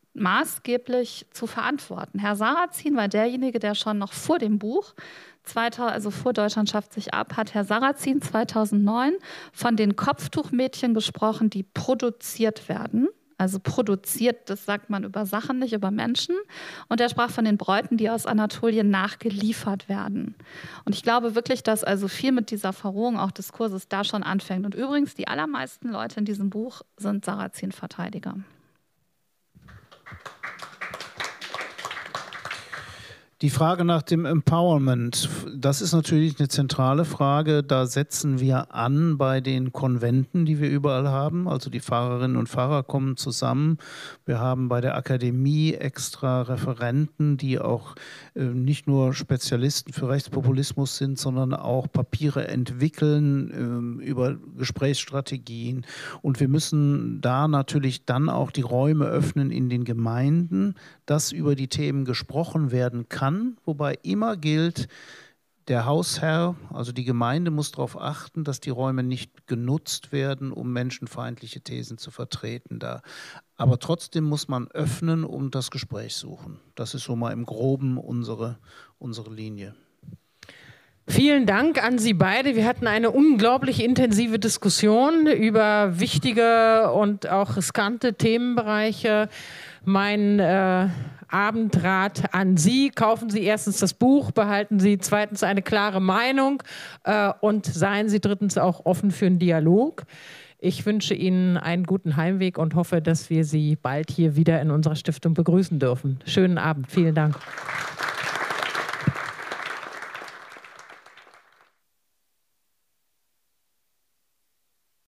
Speaker 2: maßgeblich zu verantworten. Herr Sarrazin war derjenige, der schon noch vor dem Buch, also vor Deutschland schafft sich ab, hat Herr Sarrazin zweitausendneun von den Kopftuchmädchen gesprochen, die produziert werden. Also produziert, das sagt man über Sachen, nicht über Menschen. Und er sprach von den Bräuten, die aus Anatolien nachgeliefert werden. Und ich glaube wirklich, dass also viel mit dieser Verrohung auch des Kurses da schon anfängt. Und übrigens, die allermeisten Leute in diesem Buch sind Sarrazin-Verteidiger.
Speaker 3: Die Frage nach dem Empowerment, das ist natürlich eine zentrale Frage. Da setzen wir an bei den Konventen, die wir überall haben. Also die Pfarrerinnen und Pfarrer kommen zusammen. Wir haben bei der Akademie extra Referenten, die auch äh, nicht nur Spezialisten für Rechtspopulismus sind, sondern auch Papiere entwickeln äh, über Gesprächsstrategien. Und wir müssen da natürlich dann auch die Räume öffnen in den Gemeinden, dass über die Themen gesprochen werden kann. Wobei immer gilt, der Hausherr, also die Gemeinde, muss darauf achten, dass die Räume nicht genutzt werden, um menschenfeindliche Thesen zu vertreten. Da Aber trotzdem muss man öffnen und das Gespräch suchen. Das ist so mal im Groben unsere, unsere Linie.
Speaker 1: Vielen Dank an Sie beide. Wir hatten eine unglaublich intensive Diskussion über wichtige und auch riskante Themenbereiche. Mein äh, Abendrat an Sie: Kaufen Sie erstens das Buch, behalten Sie zweitens eine klare Meinung äh, und seien Sie drittens auch offen für einen Dialog. Ich wünsche Ihnen einen guten Heimweg und hoffe, dass wir Sie bald hier wieder in unserer Stiftung begrüßen dürfen. Schönen Abend. Vielen Dank.